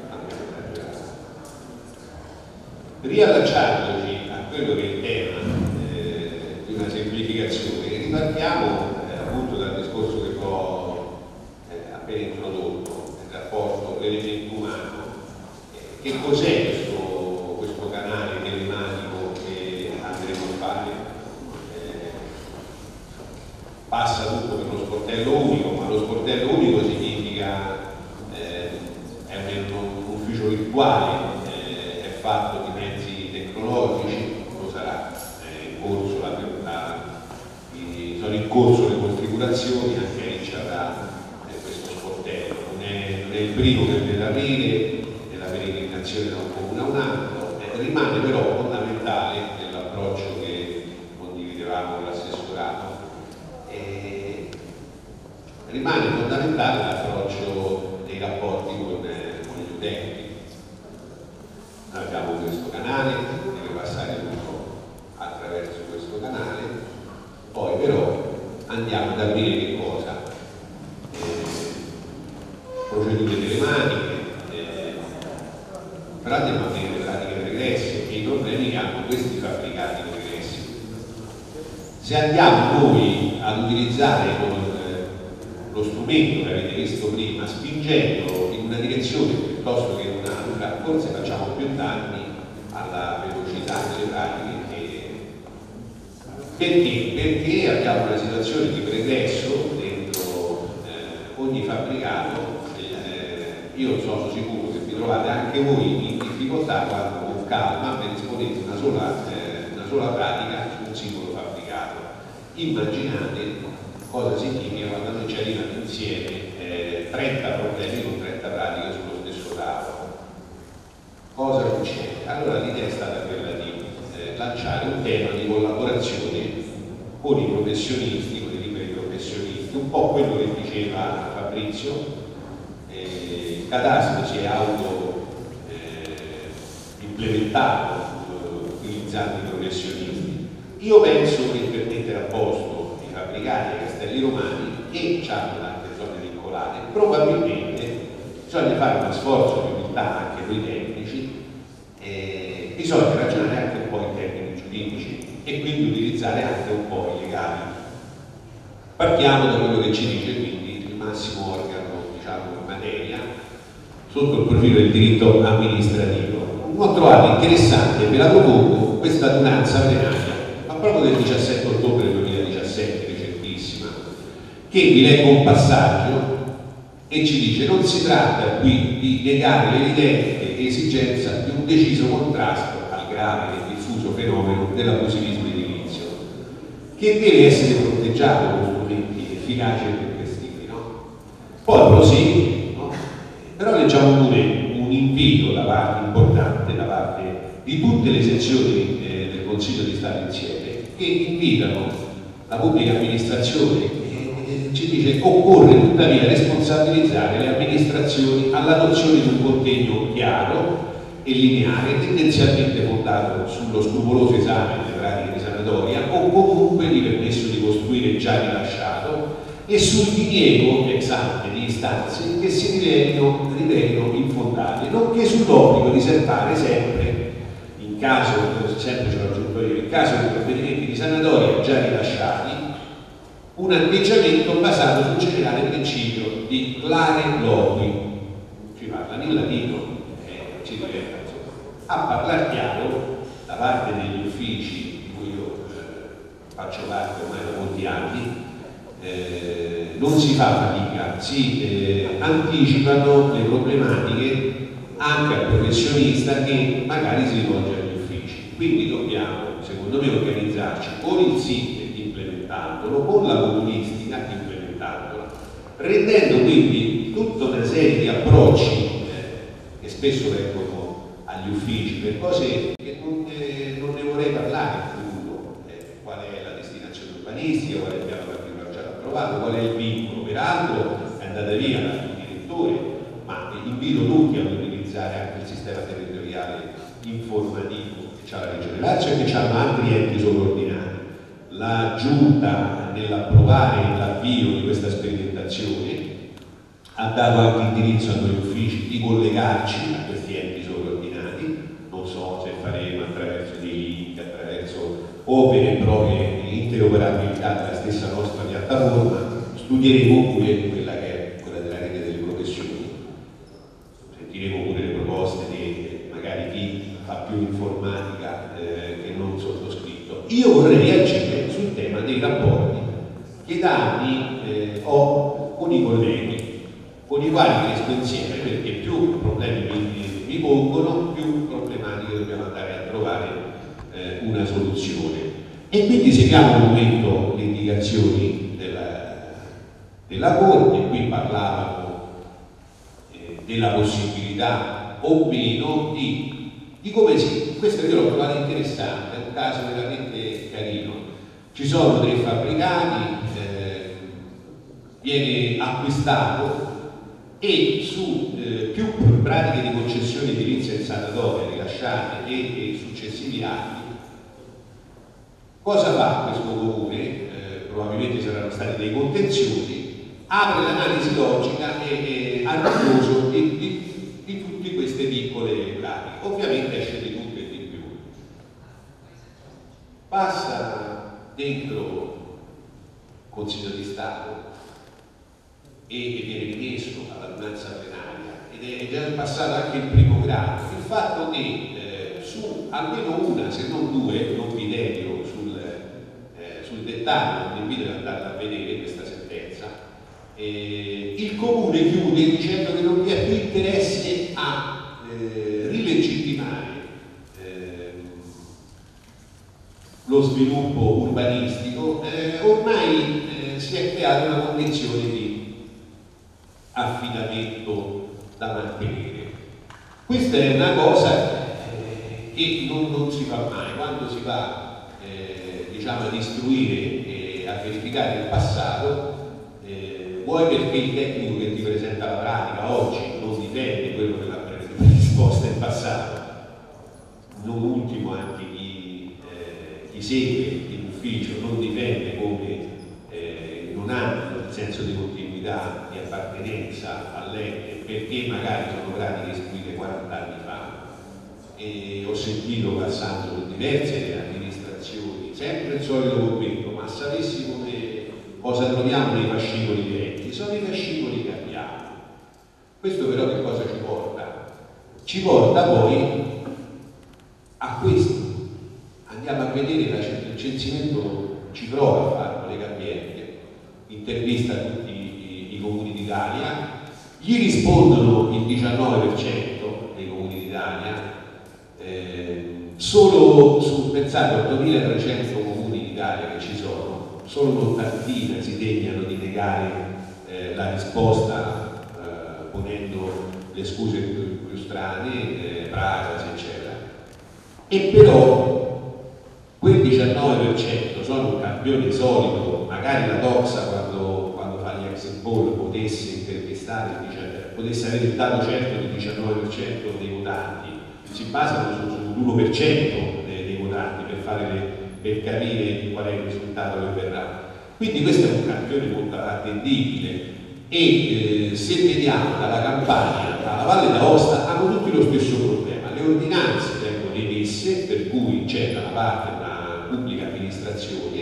riallacciandoci a quello che è il tema eh, di una semplificazione, ripartiamo eh, appunto dal discorso che ho eh, appena introdotto, il rapporto l'elemento umano. Eh, che cos'è questo, questo canale telematico che andremo a fare? Eh, passa tutto per lo sportello unico, ma lo sportello unico significa eh, è un, un ufficio virtuale, eh, è fatto di mezzi tecnologici, lo sarà, è in corso la, la, i, sono in corso le configurazioni, anche lì ci avrà eh, questo sportello, non è, non è il primo che deve avere nella peregrinazione da un comune a un altro, eh, rimane però fondamentale nell'approccio che condividevamo con l'assessorato, eh, rimane fondamentale l'approccio dei rapporti con, eh, con gli utenti. Noi abbiamo questo canale, deve passare tutto attraverso questo canale, poi però andiamo ad aprire che cosa? Eh, procedure telematiche, eh, però andiamo a aprire le pratiche pregresse e i problemi che hanno questi fabbricati pregressi. Se andiamo noi ad utilizzare con, eh, lo strumento che avete visto prima, spingendolo in una direzione piuttosto che in un'altra, forse facciamo più danni alla velocità delle pratiche. Perché? Perché abbiamo una situazione di pregresso dentro eh, ogni fabbricato. Eh, io sono sicuro che vi trovate anche voi in difficoltà quando con calma predisponete una sola, eh, una sola pratica su un singolo fabbricato. Immaginate cosa significa quando noi ci arrivano insieme eh, trenta problemi con trenta pratiche sullo stesso tavolo. Cosa succede? Allora l'idea è stata quella di eh, lanciare un tema di collaborazione con i professionisti, con i liberi professionisti, un po' quello che diceva Fabrizio. Eh, il Cadastro si è auto eh, implementato eh, utilizzando i professionisti. Io penso che per mettere a posto i fabbricati ai Castelli Romani, che hanno tante zone vincolate, probabilmente bisogna fare uno sforzo di umiltà anche noi tecnici, eh, bisogna ragionare anche un po' in termini giuridici e quindi utilizzare anche un po' i legali. Partiamo da quello che ci dice quindi il massimo organo, diciamo, in materia sotto il profilo del diritto amministrativo. Ho trovato interessante, ve la propongo, questa adunanza plenaria, ma proprio del diciassette ottobre duemiladiciassette, recentissima, che vi leggo un passaggio e ci dice: non si tratta qui di negare l'evidente esigenza di un deciso contrasto al grave e diffuso fenomeno dell'abusivismo edilizio, che deve essere fronteggiato con strumenti efficaci e tempestivi, no? Poi prosegue, no? Però leggiamo pure un invito da parte importante da parte di tutte le sezioni eh, del Consiglio di Stato insieme, che invitano la pubblica amministrazione, eh, ci dice: occorre tuttavia responsabilizzare le amministrazioni all'adozione di un contegno chiaro e lineare, tendenzialmente fondato sullo scrupoloso esame delle pratiche di sanatoria o comunque di permesso di costruire già rilasciato, e sul diniego ex ante di istanze che si rivelino, rivelino infondate, nonché sull'obbligo di serbare sempre, in caso, sempre ce l'ho aggiunto io, in caso di provvedimenti di sanatoria già rilasciati, un atteggiamento basato sul generale principio di clare loqui, ci parlano in latino, eh, ci diventa a parlare chiaro da parte degli uffici di cui io eh, faccio parte ormai da molti anni. Eh, non si fa fatica, si eh, anticipano le problematiche anche al professionista che magari si rivolge agli uffici. Quindi dobbiamo, secondo me, organizzarci con il S I T implementandolo, con la modulistica implementandola, rendendo quindi tutta una serie di approcci eh, che spesso vengono agli uffici per cose che non, eh, non ne vorrei parlare in futuro, eh, qual è la destinazione urbanistica, qual è il piano particolare già approvato, qual è il vincolo. Peraltro è andata via il direttore, ma invito tutti a utilizzare anche il sistema territoriale informativo che ha la Regione Lazio e che hanno altri enti sovraordinati. La Giunta, nell'approvare l'avvio di questa sperimentazione, ha dato anche indirizzo a noi uffici di collegarci a questi enti sovraordinati. Non so se faremo attraverso dei link, attraverso opere proprie di interoperabilità della stessa nostra piattaforma. Studieremo pure quella che è quella della rete delle professioni, sentiremo pure le proposte di magari chi fa più informatica eh, che non sottoscritto. Io vorrei agire sul tema dei rapporti che da anni eh, ho con i colleghi, con i quali cresco insieme, perché più problemi mi, mi pongono, più problematiche dobbiamo andare a trovare eh, una soluzione. E quindi seguiamo un momento le indicazioni della, della Corte. Qui parlavano eh, della possibilità o meno di, di come si, questo io l'ho trovato interessante, è un caso veramente carino. Ci sono tre fabbricati, eh, viene acquistato e su eh, più pratiche di concessione edilizia in sanatoria rilasciate e, e successivi anni, cosa fa questo comune? Eh, probabilmente saranno stati dei contenziosi, apre l'analisi logica e, e a riposo di, di, di tutte queste piccole pratiche. Ovviamente esce di tutto e di più. Passa dentro Consiglio di Stato e viene rimesso all'adunanza plenaria ed è già passato anche il primo grado. Il fatto che eh, su almeno una, se non due, non vi dedio sul, eh, sul dettaglio, vi invito ad andare a vedere questa sentenza, eh, il Comune chiude dicendo che non vi è più interesse a eh, rilegittimare eh, lo sviluppo urbanistico, eh, ormai eh, si è creata una condizione di affidamento da mantenere. Questa è una cosa eh, che non, non si fa mai. Quando si va eh, diciamo, ad istruire e a verificare il passato, eh, vuoi perché il tecnico che ti presenta la pratica oggi non difende quello che l'ha predisposto in passato, non ultimo anche chi, eh, chi segue in ufficio non difende come eh, non hanno il senso di continuità, di appartenenza all'ente, perché magari sono pratiche istruite quaranta anni fa. E ho sentito passando con diverse amministrazioni sempre il solito commento: ma sapessi come cosa troviamo nei fascicoli vecchi? Sono i fascicoli che abbiamo. Questo però che cosa ci porta? Ci porta poi a questo. Andiamo a vedere il censimento, ci prova a farlo Legambiente, intervista a tutti i, i comuni d'Italia, gli rispondono il diciannove per cento dei comuni d'Italia, eh, solo su, pensate, ottomilatrecento comuni d'Italia che ci sono, solo un'ottantina si degnano di negare eh, la risposta eh, ponendo le scuse più, più strane, eh, Pragas, eccetera. E però quel diciannove per cento sono un campione solido. Magari la Doxa quando, quando fa gli exit poll potesse intervistare, potesse avere il dato certo del diciannove per cento dei votanti, si basano su, sull'uno per cento dei, dei votanti per, fare le, per capire qual è il risultato che verrà. Quindi questo è un campione molto attendibile e eh, se vediamo dalla Campania alla Valle d'Aosta hanno tutti lo stesso problema. Le ordinanze vengono emesse, per cui c'è da una parte una pubblica amministrazione,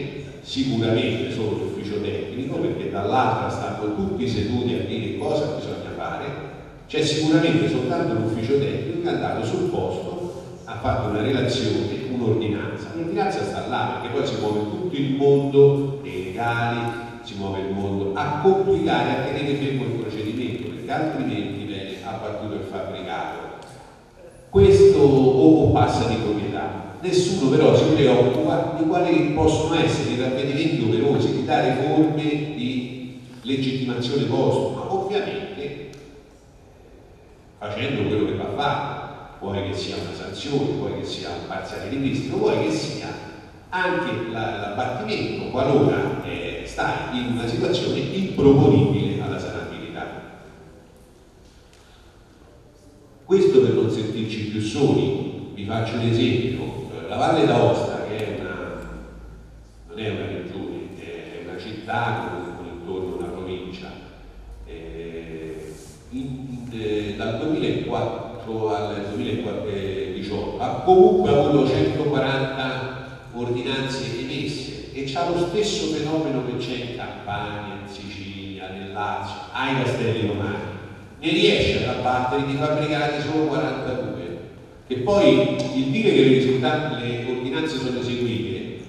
sicuramente solo l'ufficio tecnico, perché dall'altra stanno tutti seduti a dire cosa bisogna fare, c'è sicuramente soltanto l'ufficio tecnico che è andato sul posto, ha fatto una relazione, un'ordinanza. L'ordinanza sta là perché poi si muove tutto il mondo dei legali, si muove il mondo a complicare, a tenere fermo il procedimento, perché altrimenti viene abbattuto il fabbricato. Questo o passa di proprietà. Nessuno però si preoccupa di quali possono essere i ravvedimenti operosi, di dare forme di legittimazione postuma, ovviamente facendo quello che va fatto, vuoi che sia una sanzione, vuoi che sia un parziale ripristino, vuoi che sia anche l'abbattimento qualora eh, stai in una situazione improponibile alla sanabilità. Questo per non sentirci più soli. Vi faccio un esempio. La Valle d'Aosta, che è una, non è una regione, è una città con, con intorno una provincia, eh, in, in, eh, dal duemilaquattro al duemiladiciotto ha comunque avuto centoquaranta ordinanze emesse e c'ha lo stesso fenomeno che c'è in Campania, in Sicilia, nel Lazio, ai Castelli Romani. Ne riesce ad abbattere di fabbricati solo quarantadue. E poi il dire che le, risultanti, le ordinanze sono eseguite,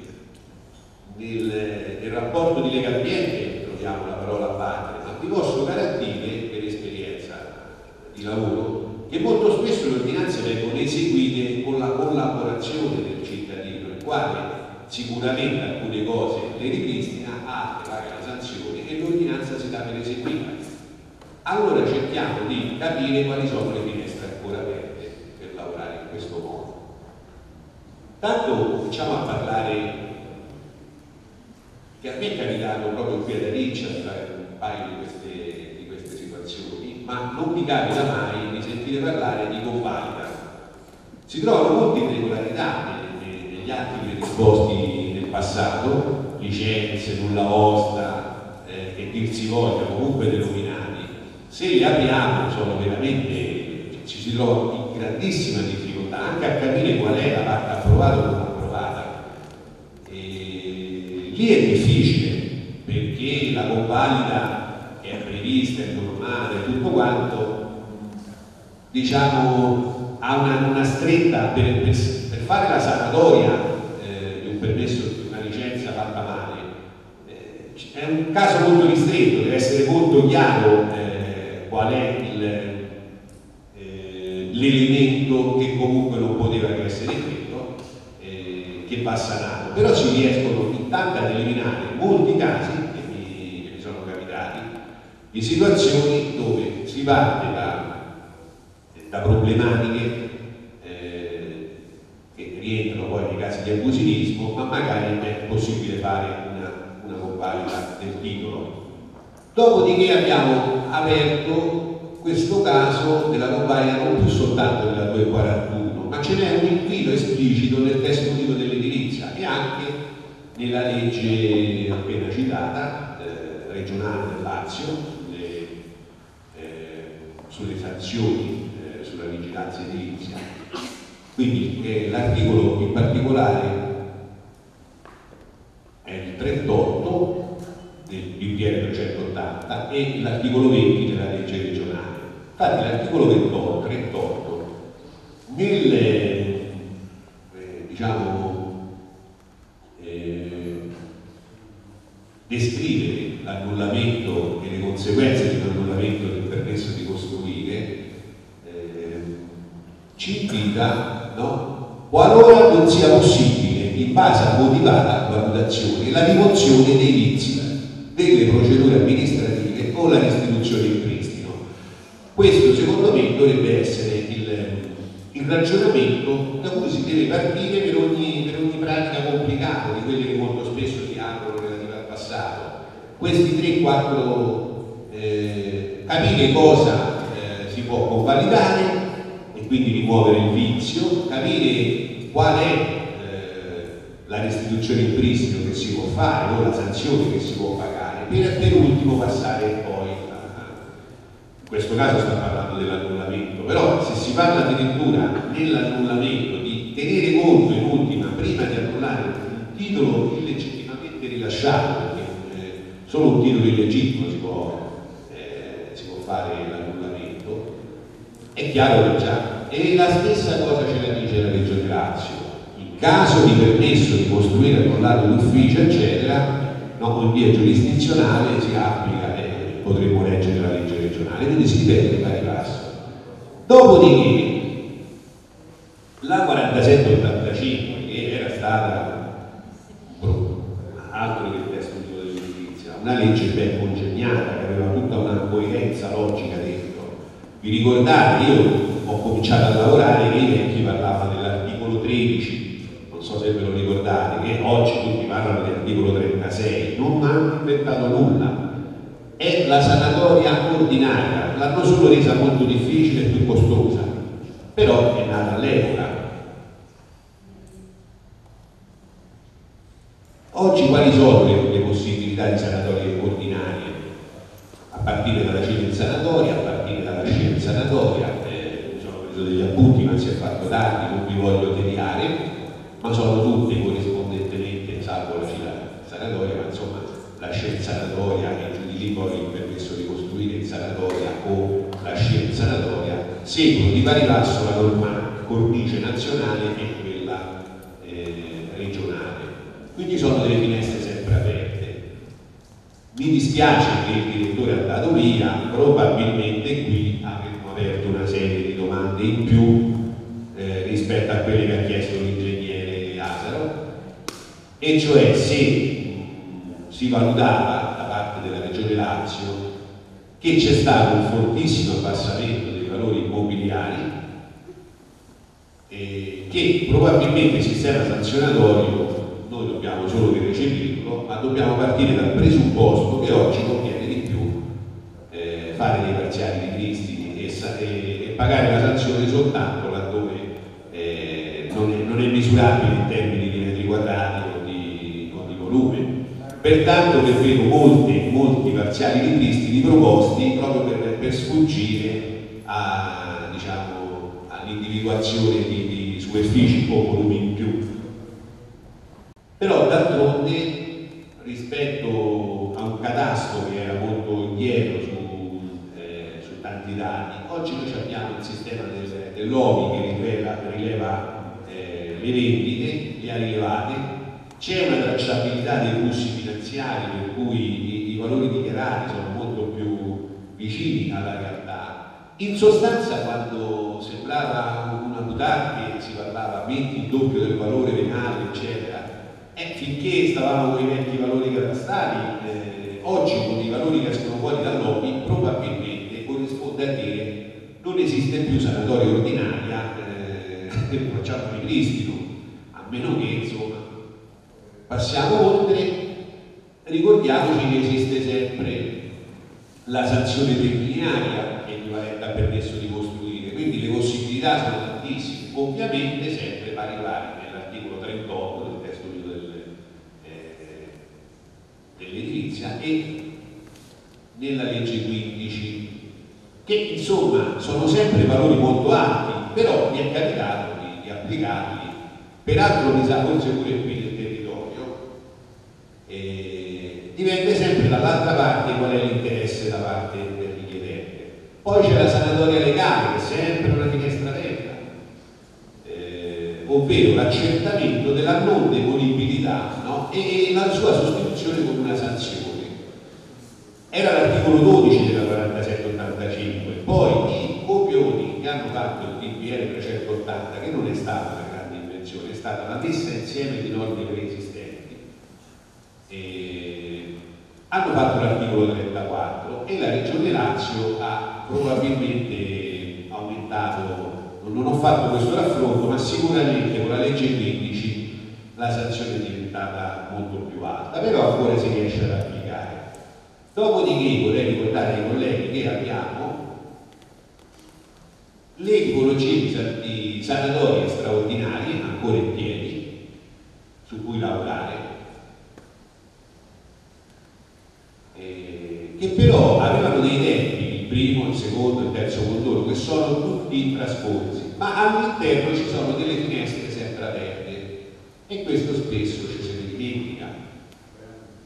nel, nel rapporto di Legambiente troviamo la parola abbattere, ma vi posso garantire per esperienza di lavoro che molto spesso le ordinanze vengono eseguite con la collaborazione del cittadino, il quale sicuramente alcune cose le ripristina, altre paga la sanzione e l'ordinanza si dà per eseguita. Allora cerchiamo di capire quali sono le finestre ancora aperte per lavorare in questo modo. Tanto cominciamo a parlare, che a me è capitato proprio qui ad Ariccia di fare un paio di queste, di queste situazioni, ma non mi capita mai di sentire parlare di convalida. Si trovano molte irregolarità negli, negli atti predisposti nel passato, licenze, nulla osta, eh, che dir si voglia, comunque denominati. Se li apriamo sono veramente, ci si trova in grandissima difficoltà anche a capire qual è la parte approvata o non approvata. E lì è difficile perché la convalida è prevista, è normale, tutto quanto, diciamo, ha una, una stretta per, per, per fare la sanatoria eh, di un permesso, di una licenza fatta male. Eh, è un caso molto ristretto, deve essere molto chiaro eh, qual è l'elemento che comunque non poteva che essere quello eh, che va sanato, però si riescono intanto ad eliminare molti casi che mi, che mi sono capitati di situazioni dove si parte da, da problematiche eh, che rientrano poi nei casi di abusivismo, ma magari è possibile fare una, una convalida del titolo. Dopodiché abbiamo aperto questo caso della convalida non più soltanto nella duecentoquarantuno, ma ce n'è un invito esplicito nel testo unico dell'edilizia e anche nella legge appena citata, eh, regionale del Lazio, sulle, eh, sulle sanzioni eh, sulla vigilanza edilizia. Quindi eh, l'articolo in particolare è il trentotto del B P R trecentottanta e l'articolo venti della legge regionale. Infatti l'articolo ventotto, trentotto, nel eh, diciamo, eh, descrivere l'annullamento e le conseguenze di un annullamento del permesso di costruire, eh, ci invita, no? Qualora non sia possibile, in base a motivata valutazione, la rimozione dei vizi delle procedure amministrative o la restituzione in pristino. Questo secondo me dovrebbe essere il, il ragionamento da cui si deve partire per ogni, per ogni pratica complicata, di quelle che molto spesso si aprono relative al passato. Questi tre quattro eh, capire cosa eh, si può convalidare e quindi rimuovere il vizio, capire qual è eh, la restituzione in pristino che si può fare o la sanzione che si può pagare, per, per ultimo passare poi a, in questo caso sta parlando dell'annullamento, però se si parla addirittura nell'annullamento di tenere conto in ultima prima di annullare un titolo illegittimamente rilasciato, perché eh, solo un titolo illegittimo si può, eh, si può fare l'annullamento. È chiaro che già, e la stessa cosa ce la dice la Regione Lazio: in caso di permesso di costruire annullato d'ufficio eccetera, no, in via giurisdizionale si applica, e eh, potremmo leggere la legge regionale, quindi si ripete di pari passo. Dopodiché la quarantasette ottantacinque, che era stata altro che il testo unico della giustizia, una legge ben congegnata che aveva tutta una coerenza logica dentro. Vi ricordate, io ho cominciato a lavorare che i vecchi parlavano dell'articolo tredici, non so se ve lo ricordate, che oggi tutti parlano dell'articolo trentasei, non hanno inventato nulla, è la sanatoria ordinaria, l'hanno solo resa molto difficile e più costosa, però è nata all'epoca. Oggi quali sono le, le possibilità di sanatorie ordinarie? A partire dalla C I N sanatoria, a partire dalla scienza sanatoria, eh, mi sono preso degli appunti ma si è fatto tardi, non vi voglio tediare, ma sono tutte corrispondentemente, salvo la C I N sanatoria, ma insomma la scienza sanatoria e giù di lì poi il permesso di costruire in sanatoria o la scienza sanatoria seguono di pari passo la norma cornice nazionale e quella eh, regionale. Quindi sono delle finestre sempre aperte. Mi dispiace che il direttore è andato via, probabilmente qui avremmo aperto una serie di domande in più eh, rispetto a quelle che ha chiesto l'ingegnere Asaro, e cioè se mh, si valutava da parte della Regione Lazio che c'è stato un fortissimo abbassamento dei valori immobiliari e che probabilmente il sistema sanzionatorio noi dobbiamo solo che recepirlo, ma dobbiamo partire dal presupposto che oggi conviene di più eh, fare dei parziali ripristini e, e, e pagare la sanzione soltanto laddove eh, non, è, non è misurabile in termini di metri quadrati o di, o di volume. Pertanto che vedo molti, molti parziali ripristini proposti proprio per, per sfuggire a, diciamo, all'individuazione di, di superfici o volumi in più. Però d'altronde rispetto a un catasto che era molto indietro su, eh, su tanti dati, oggi noi abbiamo il sistema del, dell'O M I che rileva, rileva eh, le vendite, le ha rilevate, c'è una tracciabilità dei flussi finanziari per cui i, i valori dichiarati sono molto più vicini alla realtà. In sostanza, quando sembrava una butarda che si parlava metti il doppio del valore venale eccetera, e finché stavamo con i vecchi valori catastali, eh, oggi con i valori che escono fuori dall'O M I probabilmente corrisponde a dire non esiste più sanatoria ordinaria, eh, facciamo ripristino, a meno che insomma passiamo oltre. Ricordiamoci che esiste sempre la sanzione pecuniaria equivalente al permesso di costruire, quindi le possibilità sono tantissime, ovviamente sempre pari pari nell'articolo trentotto del testo dell'edilizia e nella legge quindici, che insomma sono sempre valori molto alti, però mi è capitato di, di applicarli, peraltro mi sa forse pure qui nel territorio, eh, dipende sempre dall'altra parte qual è l'interesse da parte del richiedente. Poi c'è la sanatoria legale, che è sempre una finestra aperta, eh, ovvero l'accertamento della non demolibilità, no? e, e la sua sostituzione con una sanzione. Era l'articolo dodici della quarantasette ottantacinque, poi i copioni che hanno fatto il D P R trecentottanta, che non è stata una grande invenzione, è stata la messa insieme di norme preesistenti, e hanno fatto l'articolo trentaquattro e la Regione Lazio ha probabilmente aumentato, non ho fatto questo raffronto, ma sicuramente con la legge quindici la sanzione è diventata molto più alta, però ancora si riesce ad applicare. Dopodiché vorrei ricordare ai colleghi che abbiamo le tipologie di sanatorie straordinarie ancora in piedi, su cui lavorare, eh, che però avevano dei tempi, il primo, il secondo, il terzo condono, che sono tutti trascorsi, ma all'interno ci sono delle finestre sempre aperte e questo spesso ci si dimentica.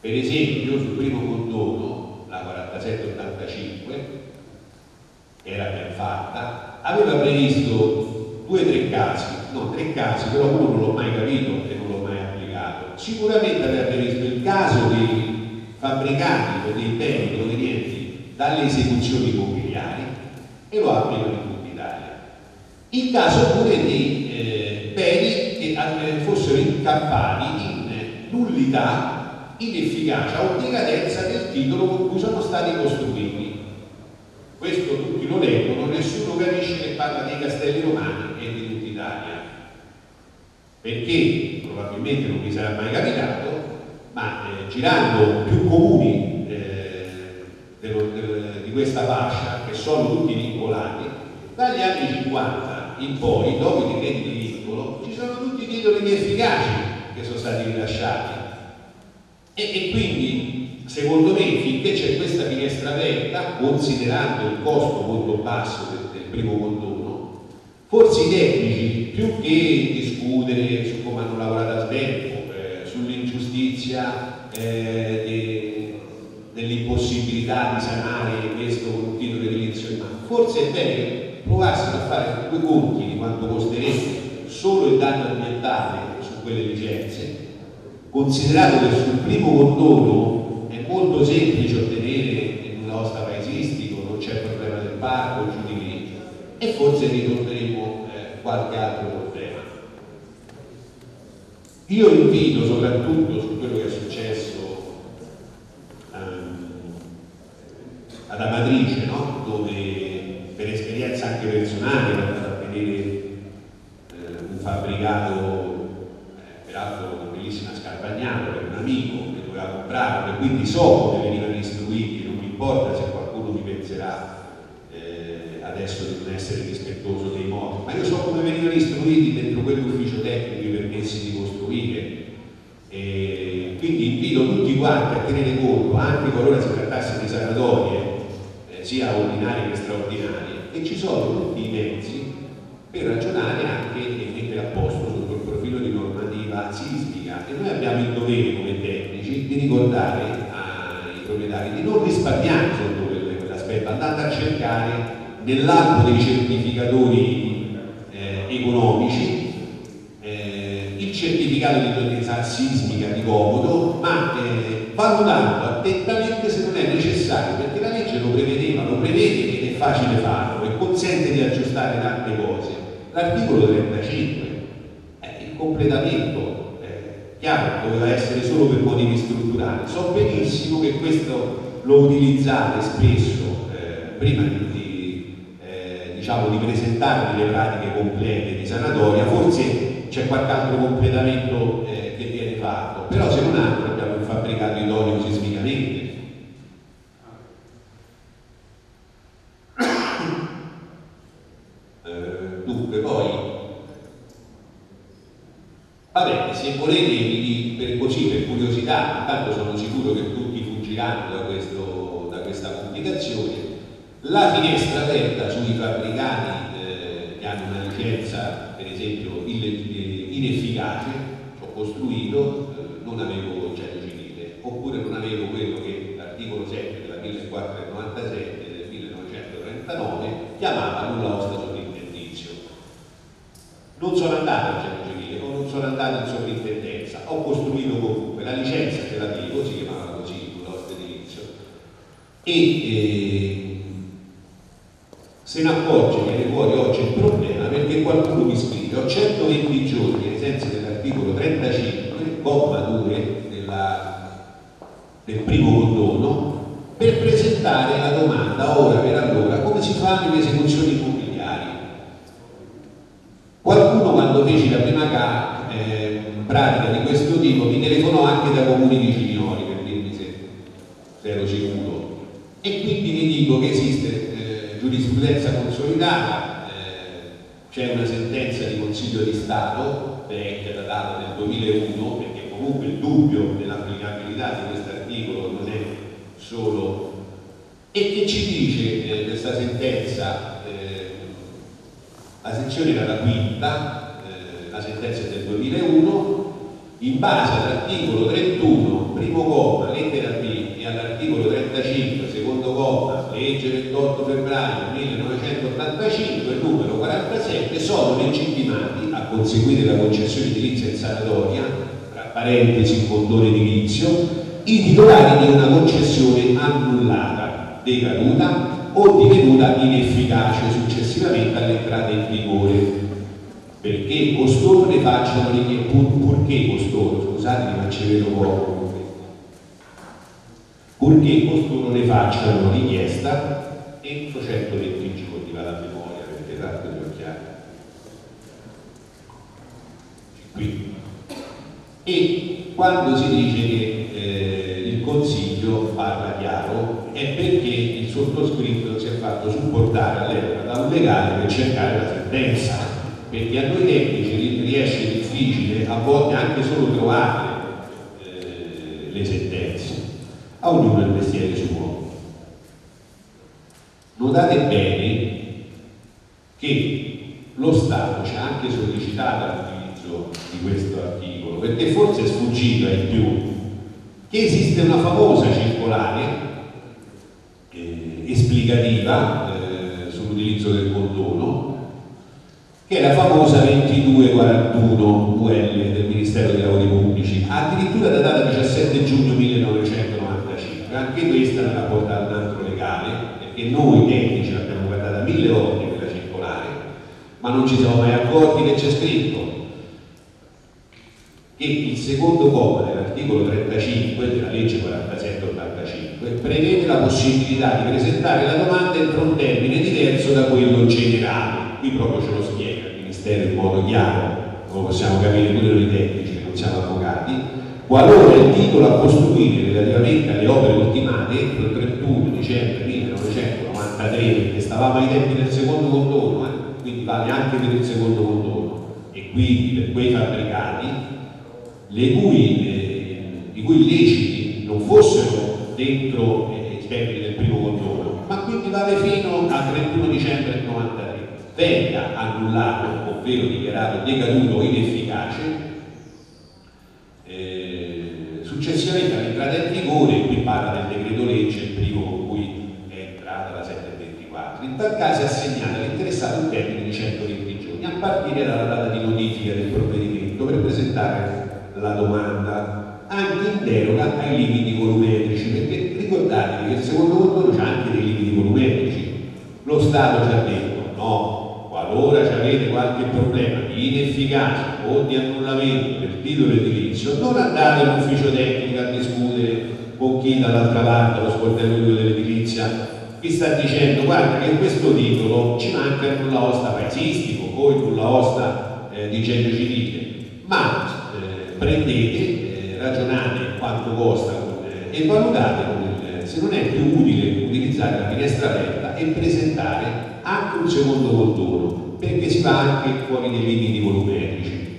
Per esempio, sul primo condono, la quarantasette ottantacinque, che era ben fatta, aveva previsto due o tre casi, no, tre casi, però uno non l'ho mai capito e non l'ho mai applicato. Sicuramente aveva previsto il caso dei fabbricati o dei beni provenienti dalle esecuzioni immobiliari e lo applicano in tutta Italia. Il caso pure di eh, beni che eh, fossero incappati in nullità, inefficacia o decadenza del titolo con cui sono stati costruiti. Questo tutti lo leggono, nessuno capisce che parla dei castelli romani e di tutta Italia, perché probabilmente non vi sarà mai capitato, ma eh, girando più comuni eh, dello, del, di questa fascia, che sono tutti vincolati, dagli anni cinquanta in poi, dopo i decreti di vincolo, ci sono tutti i titoli inefficaci che sono stati rilasciati. E, e quindi, secondo me, finché c'è questa finestra aperta, considerando il costo molto basso del, del primo condono, forse i tecnici, più che discutere su come hanno lavorato a stempo, eh, sull'ingiustizia eh, de, dell'impossibilità di sanare questo con un titolo edilizio in mano, forse è bene che provassero a fare due conti di quanto costerebbe solo il danno ambientale su quelle licenze, considerato che sul primo condono è molto semplice ottenere il nulla osta paesistico, non c'è il problema del parco, giù di lì, e forse risolveremo eh, qualche altro problema. Io invito soprattutto su quello che è successo um, ad Amatrice, no? Dove per esperienza anche personale è andato a vedere eh, un fabbricato, peraltro una bellissima Scarpagnano, per un amico che doveva comprarlo, e quindi so come venivano istruiti, non mi importa se qualcuno mi penserà eh, adesso di non essere rispettoso dei modi, ma io so come venivano istruiti dentro quell'ufficio tecnico i permessi di costruire, e quindi invito tutti quanti a tenere conto, anche qualora si trattasse di sanatorie eh, sia ordinarie che straordinarie, che ci sono tutti i mezzi per ragionare anche e mettere a posto sotto il profilo di normativa sismica, e noi abbiamo il dovere come tecnici di ricordare ai proprietari di non risparmiare sotto quell'aspetto, andando a cercare nell'albo dei certificatori eh, economici eh, il certificato di idoneità sismica di comodo, ma eh, valutando attentamente se non è necessario, perché la legge lo prevedeva, lo prevede ed è facile farlo e consente di aggiustare tante cose. L'articolo trentacinque, eh, il completamento, eh, chiaro, doveva essere solo per motivi strutturali. So benissimo che questo lo utilizzate spesso eh, prima di, eh, diciamo, di presentarvi le pratiche complete di sanatoria, forse c'è qualche altro completamento eh, che viene fatto, però se non altro abbiamo il fabbricato idoneo sismicamente. Dunque, poi, vabbè, se volete, per, così, per curiosità, tanto sono sicuro che tutti fuggiranno da, questo, da questa pubblicazione, la finestra aperta sui fabbricati eh, che hanno una licenza, per esempio, inefficace, ho costruito, eh, non avevo congedo civile, oppure non avevo quello che l'articolo sette della millequattrocentonovantasette del millenovecentotrentanove chiamava nulla osta sovrintendizio. Non sono andato al genio civile, o non sono andato in sovrintendenza, ho costruito comunque, la licenza ce l'avevo, si chiamava così, nulla osta edilizio, e eh, se ne accorge, viene fuori oggi il problema perché qualcuno mi scrive: ho centoventi giorni ai sensi dell'articolo trentacinque, comma due della, del primo condono, per presentare la domanda ora per allora come si fanno le esecuzioni immobiliari. Qualcuno, quando feci la prima eh, pratica di questo tipo, mi telefonò anche da comuni vicini per dirmi se, se ero sicuro, e quindi vi dico che esiste eh, giurisprudenza consolidata, eh, c'è una sentenza di Consiglio di Stato vecchia, datata nel duemilauno, perché comunque il dubbio dell'applicabilità di questo articolo non è solo, e che ci dice eh, questa sentenza. eh, La sezione era la quinta, eh, la sentenza del duemilauno, in base all'articolo trentuno, primo comma, legge ventotto febbraio millenovecentottantacinque, numero quarantasette, sono legittimati a conseguire la concessione edilizia in sanatoria, tra parentesi condono edilizio, i titolari di una concessione annullata, decaduta o divenuta inefficace successivamente all'entrata in vigore, perché costoro ne facciano richiesta, pur, purché costoro, scusatemi ma ci vedo poco, purché costoro ne facciano richiesta entro centoventi giorni, va la memoria perché tanto gli occhiali qui. E quando si dice che eh, il Consiglio parla chiaro è perché il sottoscritto si è fatto supportare all'epoca da un legale per cercare la sentenza, perché a noi tecnici riesce difficile a volte anche solo trovare eh, le sentenze, a ognuno il mestiere suo. Notate bene che lo Stato ci ha anche sollecitato l'utilizzo di questo articolo, perché forse è sfuggito ai più che esiste una famosa circolare eh, esplicativa eh, sull'utilizzo del condono, che è la famosa ventidue quarantuno U L del Ministero dei Lavori Pubblici, addirittura datata diciassette giugno millenovecentonovantacinque. Anche questa me l'ha portata un altro legale, perché noi tecnici l'abbiamo guardata mille volte quella circolare, ma non ci siamo mai accorti che c'è scritto che il secondo comma dell'articolo trentacinque della legge quarantasette ottantacinque prevede la possibilità di presentare la domanda entro un termine diverso da quello generale. Qui proprio ce lo spiega il Ministero in modo chiaro, lo possiamo capire pure noi tecnici che non siamo avvocati, qualora il titolo a costruire relativamente alle opere ultimate entro il trentuno dicembre millenovecentonovantatré, perché stavamo ai tempi del secondo condono, eh? Quindi vale anche per il secondo condono, e quindi per quei fabbricati le cui, eh, i cui illeciti non fossero dentro eh, i termini del primo condono, ma quindi vale fino al trentuno dicembre millenovecentonovantatré, venga annullato, ovvero dichiarato decaduto o inefficace, eh, successivamente all'entrata in vigore, qui parla del decreto legge, il primo con cui è entrata la settecentoventiquattro, in tal caso è assegnato all'interessato un termine di centoventi giorni, a partire dalla data di notifica del provvedimento per presentare la domanda, anche in deroga ai limiti volumetrici, perché ricordatevi che il secondo condono c'ha anche dei limiti volumetrici. Lo Stato ci ha detto no, qualora ci avete qualche problema di inefficacia o di annullamento del titolo edilizio, non andate all'ufficio tecnico a discutere con chi dall'altra parte, lo sportello dell'edilizia, vi sta dicendo guarda che questo titolo ci manca il nulla osta paesistico o il nulla osta eh, di genio civile, ma prendete, eh, ragionate quanto costa eh, e valutate eh, se non è più utile utilizzare la finestra aperta e presentare anche un secondo condono, perché si va anche fuori dei limiti volumetrici.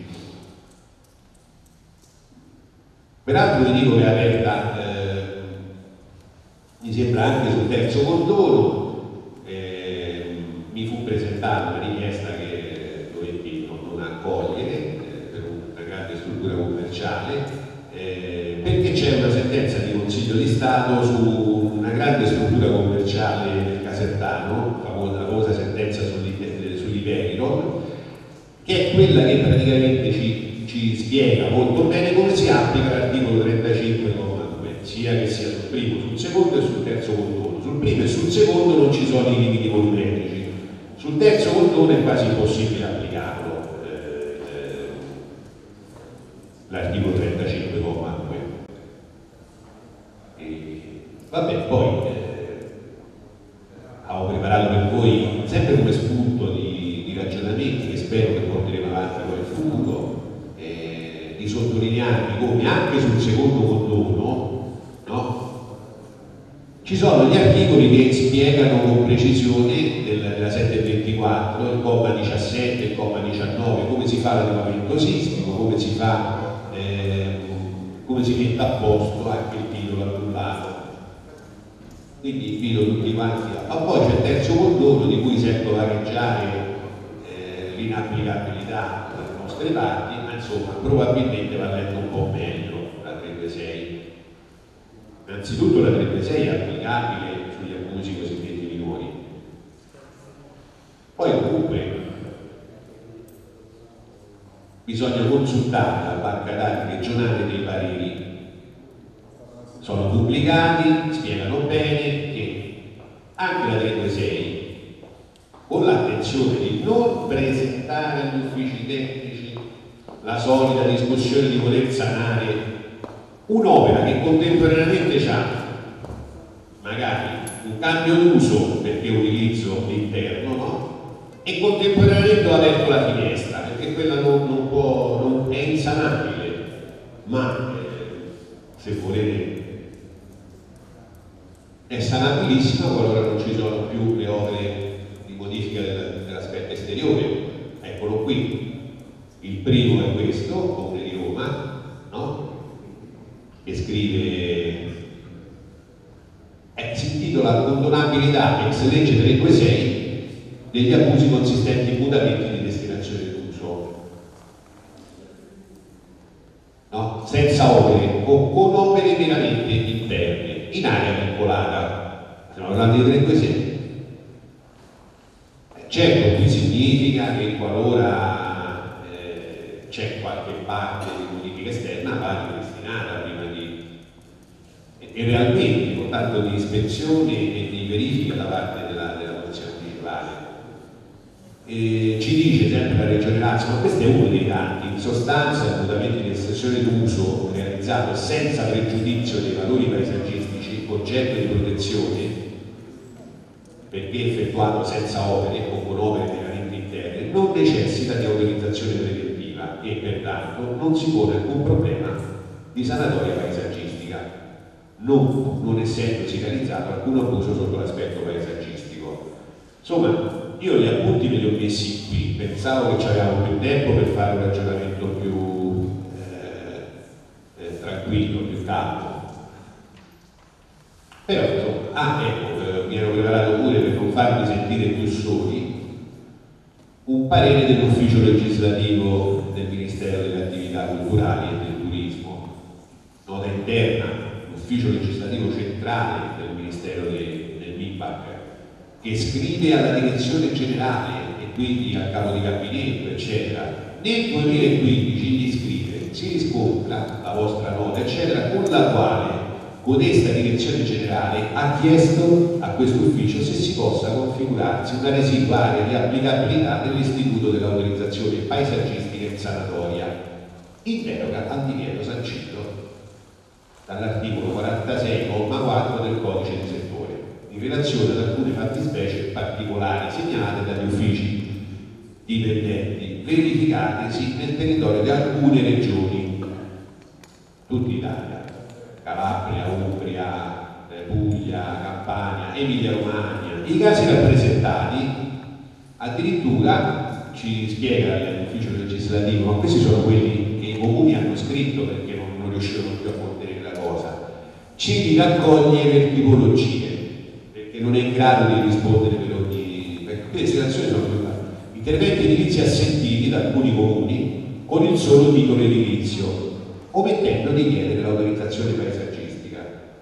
Peraltro vi dico che è aperta, eh, mi sembra anche sul terzo condono, eh, mi fu presentata una richiesta che dovetti non, non accogliere, struttura commerciale, eh, perché c'è una sentenza di Consiglio di Stato su una grande struttura commerciale del Casertano, la famosa sentenza sull'Iperilon, che è quella che praticamente ci, ci spiega molto bene come si applica l'articolo trentacinque comma due, sia che sia sul primo, sul secondo e sul terzo condono. Sul primo e sul secondo non ci sono i limiti volumetrici, sul terzo condono è quasi impossibile applicarlo. L'articolo trentacinque comma due. Vabbè, poi eh, avevo preparato per voi sempre come spunto di, di ragionamenti che spero che porteremo avanti poi in futuro, eh, di sottolinearvi come anche sul secondo condono, no? Ci sono gli articoli che spiegano con precisione del, della settecentoventiquattro, il comma diciassette, il comma diciannove, come si fa l'adeguamento sismico, come si fa come si mette a posto anche il titolo annullato. Quindi invito tutti quanti a... Ma poi c'è il terzo condono di cui sento vagheggiare eh, l'inapplicabilità dalle nostre parti, ma insomma probabilmente va letto un po' meglio la trentasei. Innanzitutto la trentasei è applicabile sugli abusi cosiddetti minori. Poi comunque bisogna consultare la banca dati regionale dei pareri, sono pubblicati, spiegano bene che anche la trecentoventisei, con l'attenzione di non presentare agli uffici tecnici la solita discussione di voler sanare un'opera che contemporaneamente ha magari un cambio d'uso perché utilizzo l'interno, no? E contemporaneamente ho aperto la finestra perché quella non, non può, non è insanabile, ma eh, se volete è sanabilissima qualora non ci sono più le opere di modifica del, dell'aspetto esteriore. Eccolo qui, il primo è questo, Comune di Roma, no? Che scrive, eh, si intitola Condonabilità ex legge trecentoventisei degli abusi consistenti in mutamenti di destinazione d'uso, no? Senza opere o con opere meramente interne in area vincolata. Stiamo parlando di trecentoventisei. Certo, qui significa che qualora eh, c'è qualche parte di modifica esterna va ripristinata prima di e, e realmente con tanto di ispezione e di verifica da parte della, della Protezione Municipale. E ci dice sempre la Regione Lazio, ma questo è uno dei tanti, in sostanza il mutamento di estensione d'uso realizzato senza pregiudizio dei valori paesaggistici oggetto di protezione, perché effettuato senza opere o con opere meramente interne, non necessita di autorizzazione preventiva e pertanto non si pone alcun problema di sanatoria paesaggistica, non, non essendosi realizzato alcun abuso sotto l'aspetto paesaggistico. Insomma, io gli appunti me li ho messi qui, pensavo che avevamo più tempo per fare un ragionamento più eh, eh, tranquillo, più calmo. Però insomma, ah ecco, eh, mi ero preparato pure per non farmi sentire più soli, un parere dell'ufficio legislativo del Ministero delle Attività Culturali e del Turismo, nota interna, l'ufficio legislativo centrale del Ministero de, del M I P A C, che scrive alla direzione generale e quindi al capo di gabinetto, eccetera. Nel duemilaquindici gli scrive: si riscontra la vostra nota, eccetera, con la quale codesta direzione generale ha chiesto a questo ufficio se si possa configurarsi una residua area di applicabilità dell'istituto dell'autorizzazione paesaggistica in sanatoria, in deroga al divieto sancito dall'articolo quarantasei comma quattro del codice di settore, in relazione ad alcune fattispecie particolari segnalate dagli uffici dipendenti verificatisi nel territorio di alcune regioni, tutta Italia, Calabria, Umbria, Puglia, Campania, Emilia Romagna. I casi rappresentati addirittura ci spiega l'ufficio legislativo, ma questi sono quelli che i comuni hanno scritto perché non, non riuscivano più a contenere la cosa, ci li raccoglie per tipologie perché non è in grado di rispondere per ogni, perché queste situazioni sono più varie. Interventi edilizi assentiti da alcuni comuni con il solo titolo edilizio, omettendo di chiedere l'autorizzazione paesaggistica,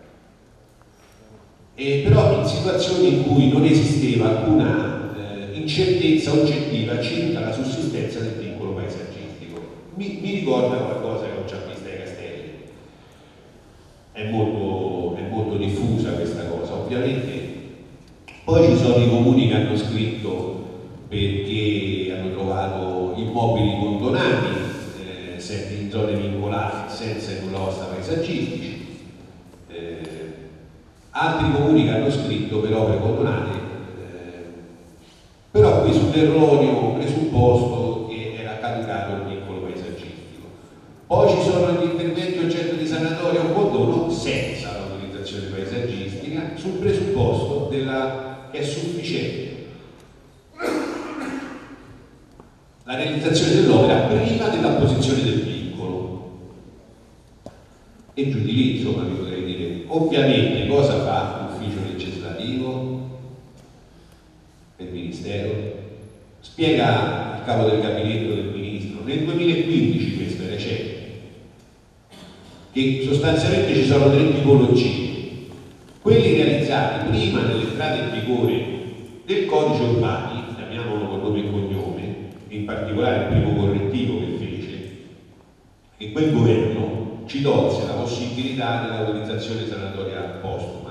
e però in situazioni in cui non esisteva alcuna eh, incertezza oggettiva circa la sussistenza del vincolo paesaggistico. Mi, mi ricorda qualcosa che ho già visto ai Castelli, è molto, è molto diffusa questa cosa. Ovviamente poi ci sono i comuni che hanno scritto perché hanno trovato immobili condonati in zone vincolate senza i nulla osta paesaggistici, eh, altri comuni che hanno scritto per opere condonate, eh, però qui sull'erroneo presupposto che era caducato il vincolo paesaggistico. Poi ci sono gli interventi oggetto di sanatoria o condono senza l'autorizzazione paesaggistica sul presupposto della, che è sufficiente la realizzazione dell'opera prima dell'apposizione del vincolo. E giù di lì, insomma, vi potrei dire, ovviamente cosa fa l'ufficio legislativo del Ministero? Spiega al capo del gabinetto del Ministro, nel duemilaquindici, questo è recente, che sostanzialmente ci sono tre tipologie. quelli realizzati prima dell'entrata in vigore del codice Urbani, chiamiamolo con nome e cognome, in particolare il primo correttivo che fece, che quel governo ci tolse la possibilità dell'autorizzazione sanatoria postuma.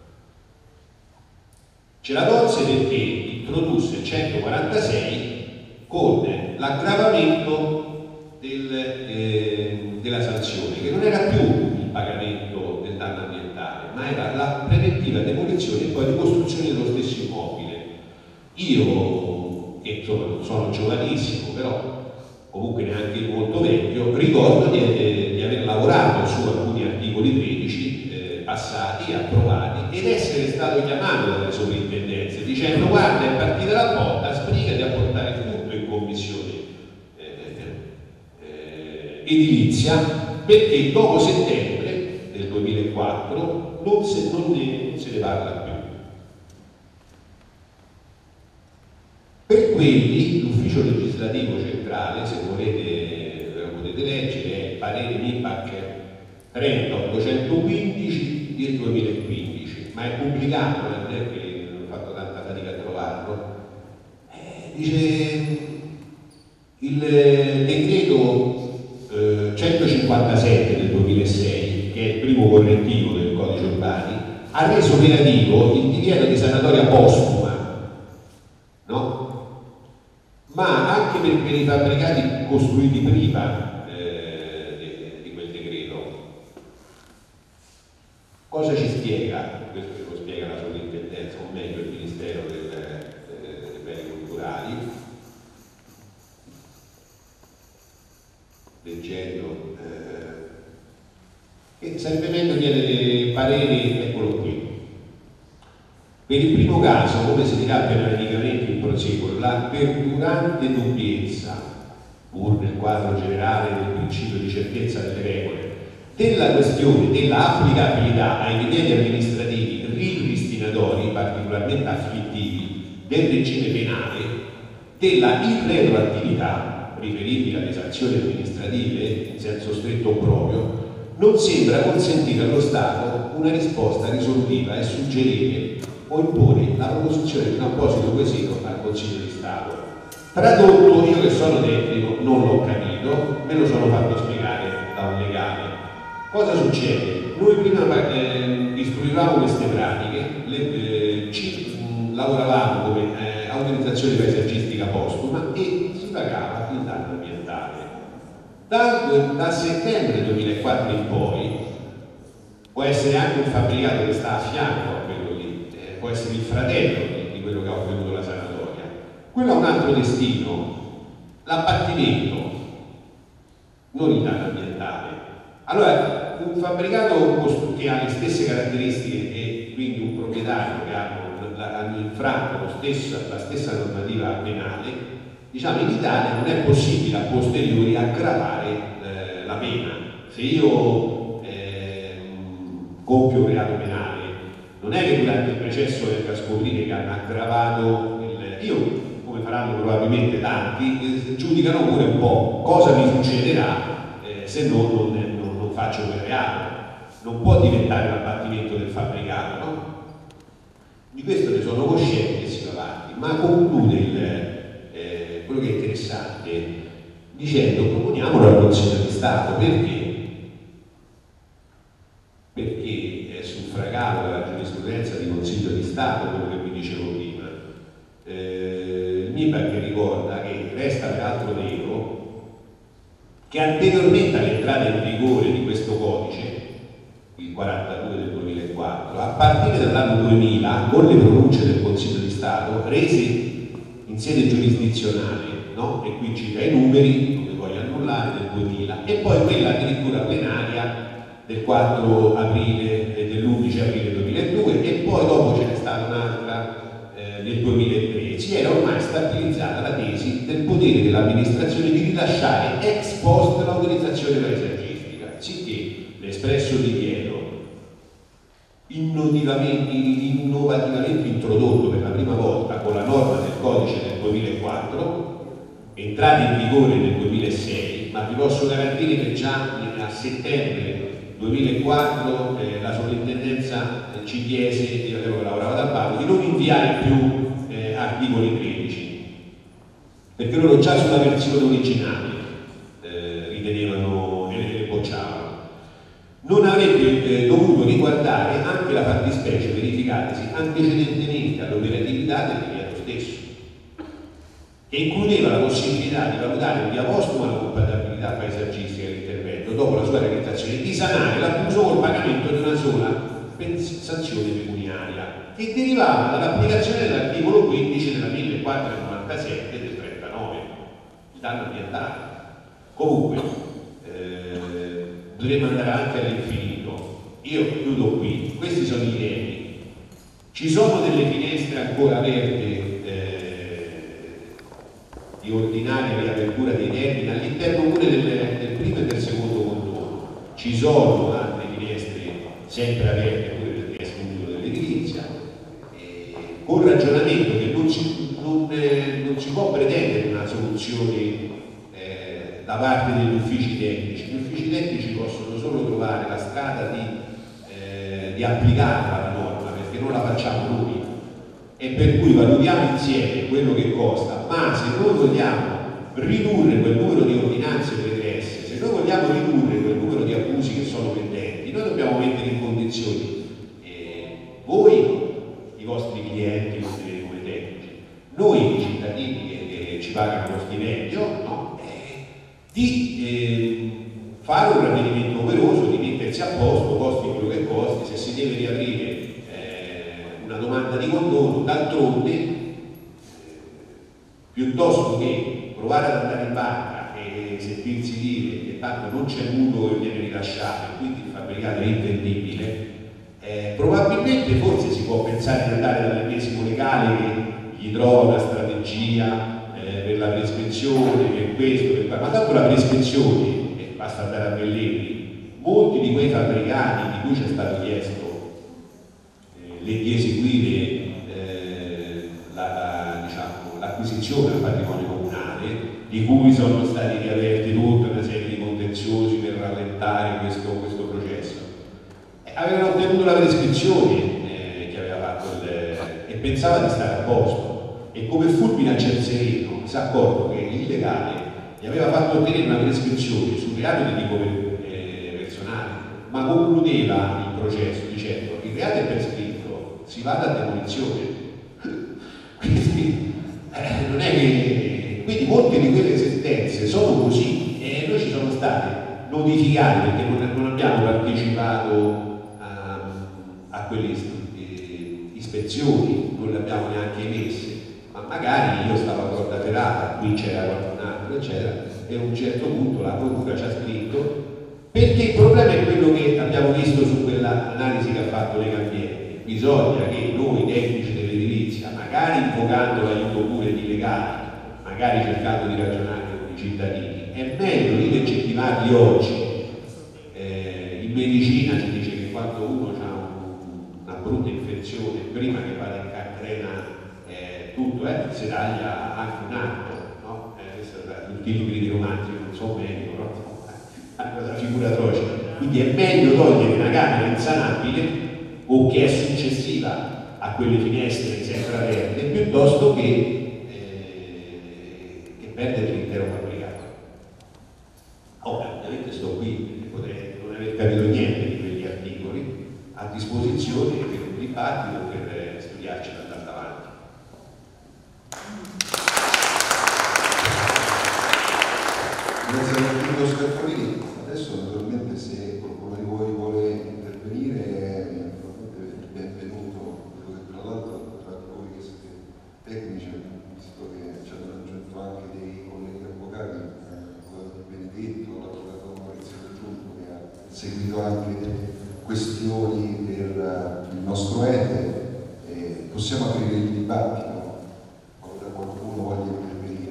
Ce la tolse perché introdusse il centoquarantasei con l'aggravamento del, eh, della sanzione, che non era più il pagamento del danno ambientale, ma era la preventiva demolizione e poi ricostruzione dello stesso immobile. Io, che insomma non sono giovanissimo, però comunque neanche molto vecchio, ricordo di, eh, di aver lavorato su alcuni articoli tredici eh, passati, approvati, ed essere stato chiamato dalle sovrintendenze dicendo: guarda, è partita la botta, sbrigati a portare tutto in commissione eh, eh, edilizia, perché dopo settembre del duemilaquattro non se, non ne, non se ne parla più. Per quelli l'ufficio legislativo centrale, se volete lo potete leggere, è il parere M I P A C trenta ottocentoquindici del duemilaquindici, ma è pubblicato, non è che ho fatto tanta fatica a trovarlo. Eh, dice il decreto eh, centocinquantasette del duemilasei, che è il primo correttivo del codice Urbani, ha reso operativo il divieto di sanatoria postuma, no? Ma anche per, per i fabbricati costruiti prima eh, di, di quel decreto. Cosa ci spiega? Questo lo spiega la sovrintendenza, o meglio il Ministero del, eh, dei beni culturali, leggendo eh, che sarebbe meglio chiedere il parere, eccolo qui. Per il primo caso, come si dirà periodicamente in proseguo, la perdurante doppiezza, pur nel quadro generale del principio di certezza delle regole, della questione dell'applicabilità ai livelli amministrativi ripristinatori particolarmente afflittivi del regime penale, della irretroattività riferibile alle sanzioni amministrative in senso stretto o proprio, non sembra consentire allo Stato una risposta risolutiva e suggerire o impone la proposizione di un apposito quesito al Consiglio di Stato. Tradotto, io che sono tecnico non l'ho capito, me lo sono fatto spiegare da un legale. Cosa succede? Noi prima eh, istruivamo queste pratiche, le, eh, ci mh, lavoravamo come eh, autorizzazione paesaggistica postuma e si pagava il danno ambientale. Da, da settembre duemilaquattro in poi può essere anche un fabbricato che sta a fianco a quello lì, eh, può essere il fratello di, di quello che ha ottenuto la sanatoria. Quello ha un altro destino, l'abbattimento, non il danno ambientale. Allora, un fabbricato che ha le stesse caratteristiche e quindi un proprietario che hanno, hanno infranto lo stesso, la stessa normativa penale, diciamo in Italia non è possibile a posteriori aggravare eh, la pena. Se io eh, compio un reato penale, non è che durante il processo venga a scoprire che hanno aggravato il... Io, come faranno probabilmente tanti, eh, giudicano pure un po' cosa mi succederà eh, se non, non, non, non faccio quel reato. Non può diventare l'abbattimento del fabbricato, no? Di questo ne sono coscienti e si va avanti, ma conclude il, eh, quello che è interessante dicendo: proponiamolo al Consiglio di Stato. Perché? Perché è suffragato dalla giurisprudenza di Consiglio di Stato, quello che vi dicevo prima. Eh, il M I P A C ricorda che resta peraltro vero che anteriormente all'entrata in vigore di questo codice, il quarantadue del duemilaquattro, a partire dall'anno duemila, con le pronunce del Consiglio di Stato rese in sede giurisdizionale, no? E qui cita i numeri, non li voglio annullare, del duemila, e poi quella addirittura plenaria del quattro aprile e dell'undici aprile duemiladue, e poi dopo ce n'è stata un'altra eh, nel duemilatré. Si era ormai stabilizzata la tesi del potere dell'amministrazione di rilasciare ex post l'autorizzazione paesaggistica, sicché l'espresso divieto innovativamente, innovativamente introdotto per la prima volta con la norma del codice del duemilaquattro, entrata in vigore nel duemilasei, ma vi posso garantire che già a settembre duemilaquattro eh, la sovrintendenza presidenza eh, ci chiese, io avevo lavorato da Paolo, di non inviare più eh, articoli tredici, perché loro già sulla versione originale eh, ritenevano e le bocciavano. Non avrebbe eh, dovuto riguardare anche la fattispecie verificatasi antecedentemente all'operatività dell'impianto stesso, che includeva la possibilità di valutare in via postuma la compatibilità paesaggistica dell'intervento dopo la sua realizzazione, di sanare l'abuso col pagamento di una sola sanzione pecuniaria che derivava dall'applicazione dell'articolo quindici della millequattrocentonovantasette del trentanove, il danno ambientale. Comunque eh, dovremmo andare anche all'infinito. Io chiudo qui, questi sono i temi. Ci sono delle finestre ancora aperte eh, di ordinaria riapertura dei termini all'interno pure del, del primo e del secondo condono. Ci sono altre finestre sempre aperte pure del testo unico dell'edilizia, eh, con ragionamento che non si, non, eh, non si può pretendere una soluzione eh, da parte degli uffici tecnici. Gli uffici tecnici possono solo trovare la strada di, eh, di applicarla la norma, perché non la facciamo noi, e per cui valutiamo insieme quello che costa, ma se noi vogliamo ridurre quel numero di ordinanze pregresse, se noi vogliamo ridurre quel numero di abusi che sono pendenti, noi dobbiamo mettere in condizioni eh, voi, i vostri clienti come tecnici, noi i cittadini che eh, ci pagano lo stipendio, no? eh, di eh, fare un ravvedimento operoso, di mettersi a posto, costi quello che costi, se si deve riaprire eh, una domanda di condono, d'altronde eh, piuttosto che provare ad andare in banca e sentirsi dire che tanto non c'è mutuo e viene rilasciato e quindi il fabbricato è invendibile, eh, probabilmente forse si può pensare di andare dall'ennesimo legale che gli trova una strategia eh, per la prescrizione, per questo, per quello, ma tanto la prescrizione, eh, basta andare a Belleri, molti di quei fabbricati di cui c'è stato chiesto eh, di eseguire eh, la, la, diciamo, l'acquisizione del patrimonio comunale, di cui sono stati riaperti tutta una serie di contenziosi per rallentare questo, questo processo. Eh, avevano ottenuto la prescrizione eh, che aveva fatto il, eh, e pensava di stare a posto, e come fulmine a ciel sereno si è accorto che il legale gli aveva fatto ottenere una prescrizione sul reato di tipo eh, personale, ma concludeva il processo dicendo che il reato è prescritto, si vada a demolizione. Quindi eh, non è che quindi molte di quelle sentenze sono così e noi ci sono state notificate perché non, non abbiamo partecipato a, a quelle ispezioni, non le abbiamo neanche emesse, ma magari io stavo a corda ferata, qui c'era qualcun altro eccetera, e a un certo punto la procura ci ha scritto, perché il problema è quello che abbiamo visto su quell'analisi che ha fatto Legambiente. Bisogna che noi tecnici dell'edilizia, magari invocando l'aiuto pure di legali, magari cercando di ragionare con i cittadini, è meglio rilegittimarli oggi. Eh, in medicina si dice che quando uno ha un, una brutta infezione, prima che vada in cancrena eh, tutto, eh, si taglia anche un arto, no? Eh, questo è tutti i libri di romanzi, non so medico, però è una cosa figura atroce. Quindi è meglio togliere una camera insanabile o che è successiva a quelle finestre sempre aperte, piuttosto che perdere l'intero fabbricato. Ora, ovviamente sto qui perché potrei non aver capito niente di quegli articoli, a disposizione per un dibattito, per studiarci da andare avanti. Grazie all'articolo Scarpolini. Adesso naturalmente se qualcuno di voi vuole intervenire è benvenuto, tra l'altro tra voi che siete tecnici, visto che ci hanno raggiunto anche dei colleghi avvocati, l'avvocato Benedetto, l'avvocato Maurizio Del Giunto, che ha seguito anche delle questioni per il nostro ente. Eh, possiamo aprire il dibattito, qualora qualcuno voglia intervenire.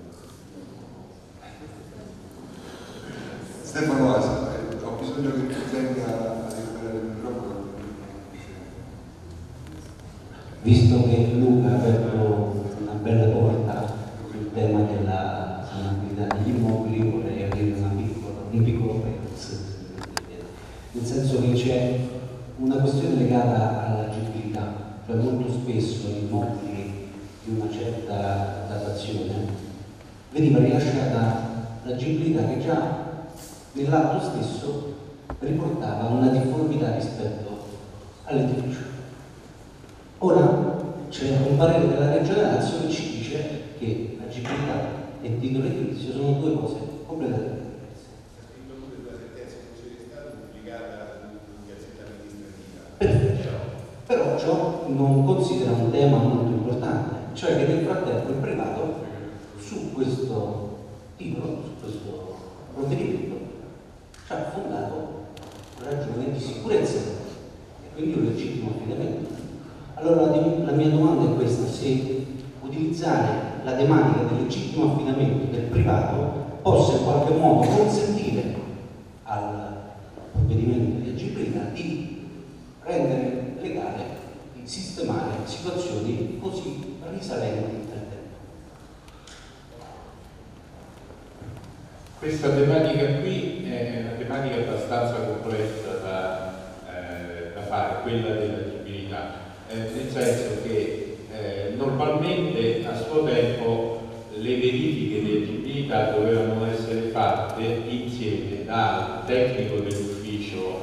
Stefano Asa, eh, ho bisogno che tu venga a recuperare il microfono. Visto che Luca ha aperto una bella porta sul tema della sanabilità degli immobili, vorrei aprire una piccola, un piccolo paese, nel senso che c'è una questione legata all'agibilità, cioè molto spesso gli immobili di una certa datazione veniva rilasciata l'agibilità che già nell'atto stesso riportava una difformità rispetto all'edificio. Ora c'è un parere della Regione Lazio che ci dice che agibilità e titolo edilizio sono due cose completamente diverse. Perfetto. Però ciò non considera un tema molto importante, cioè che nel frattempo il privato su questo titolo, su questo provvedimento, ci ha fondato ragioni di sicurezza e quindi un legittimo affidamento. Allora la mia domanda è questa: se utilizzare la tematica del legittimo affidamento del privato possa in qualche modo consentire al provvedimento di agibilità di rendere legale, di sistemare situazioni così risalenti nel tempo. Questa tematica qui è una tematica abbastanza complessa da, eh, da fare, quella dell'agibilità. Eh, nel senso che eh, normalmente a suo tempo le verifiche di agibilità dovevano essere fatte insieme dal tecnico dell'ufficio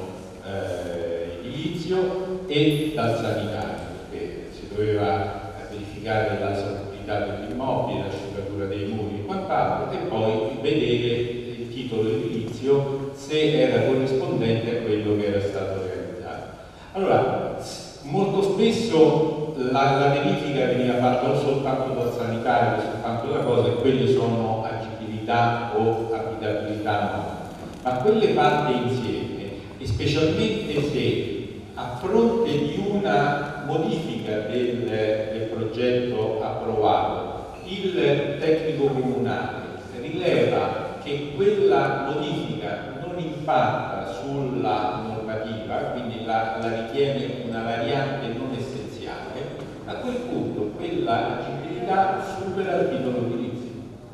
eh, edilizio e dal sanitario, perché si doveva verificare la salubrità dell'immobile, l'asciugatura dei muri e quant'altro, e poi vedere il titolo edilizio se era corrispondente a quello che era stato realizzato. Allora, molto spesso la, la verifica veniva fatta non soltanto dal sanitario, soltanto da cose, quelle sono agibilità o abitabilità no, ma quelle fatte insieme, e specialmente se a fronte di una modifica del, del progetto approvato il tecnico comunale rileva che quella modifica non impatta sulla normativa, quindi la, la ritiene una variante non essenziale, a quel punto quella agibilità supera il titolo edilizio.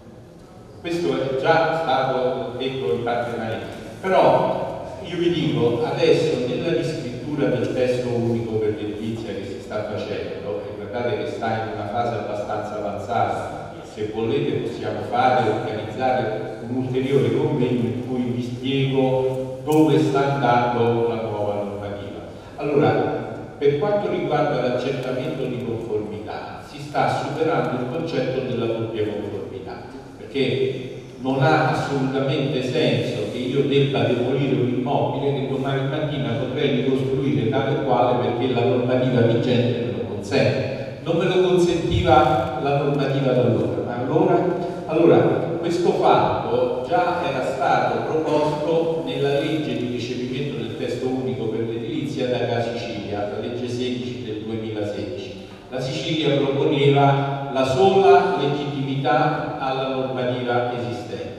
Questo è già stato detto in parte maniera, però io vi dico adesso nella riscrittura del testo unico per l'edilizia che si sta facendo, e guardate che sta in una fase abbastanza avanzata, se volete possiamo fare, organizzare un ulteriore convegno in cui vi spiego dove sta andando la nuova normativa. Allora, per quanto riguarda l'accertamento di conformità, si sta superando il concetto della doppia conformità, perché non ha assolutamente senso che io debba demolire un immobile che domani mattina potrei ricostruire tale quale perché la normativa vigente me lo consente. Non me lo consentiva la normativa da allora, ma allora, allora questo fatto già era stato proposto nella legge di recepimento del testo unico per l'edilizia dalla Sicilia, la legge sedici del duemilasedici. La Sicilia proponeva la sola legittimità alla normativa esistente.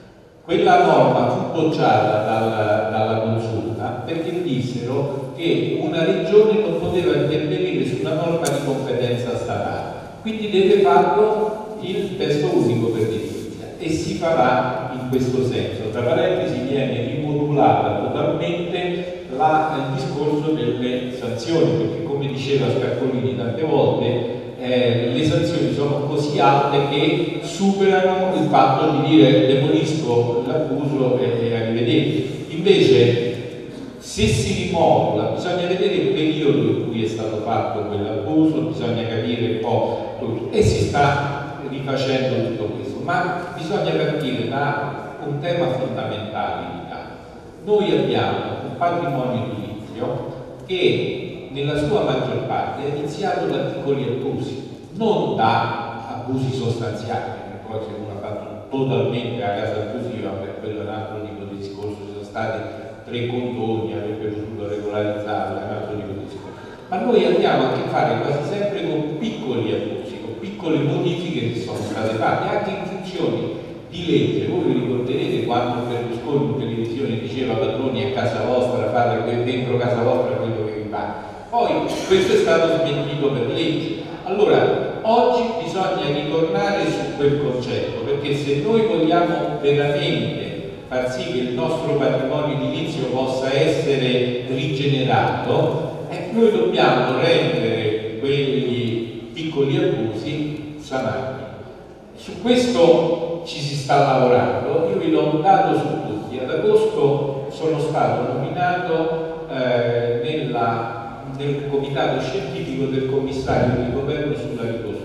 Quella norma fu bocciata dalla, dalla consulta perché dissero che una regione non poteva intervenire su una norma di competenza statale, quindi deve farlo il testo unico per l'edilizia e si farà in questo senso. Tra parentesi viene rimodulata totalmente la, il discorso delle sanzioni, perché come diceva Scarpolini tante volte Eh, le sanzioni sono così alte che superano il fatto di dire demolisco l'abuso e, e arrivederci. Invece se si rimodula bisogna vedere il periodo in cui è stato fatto quell'abuso, bisogna capire un po' tutto e si sta rifacendo tutto questo, ma bisogna partire da un tema fondamentale in Italia. Noi abbiamo un patrimonio edilizio che nella sua maggior parte è iniziato da piccoli abusi, non da abusi sostanziali, perché poi se uno ha fatto totalmente la casa abusiva, per quello è un altro tipo di discorso, ci sono stati tre condoni, avrebbe potuto regolarizzarla, è un altro tipo di discorso. Ma noi andiamo a che fare quasi sempre con piccoli abusi, con piccole modifiche che sono state fatte, anche in funzioni di legge. Voi vi ricorderete quando Berlusconi in televisione diceva padroni a casa vostra, fate dentro casa vostra quello che vi va. Poi questo è stato smentito per legge. Allora, oggi bisogna ritornare su quel concetto, perché se noi vogliamo veramente far sì che il nostro patrimonio edilizio possa essere rigenerato, eh, noi dobbiamo rendere quegli piccoli abusi sanabili. Su questo ci si sta lavorando. Io vi do un dato su tutti. Ad agosto sono stato nominato eh, nella, nel comitato scientifico del commissario di governo sulla ricostruzione.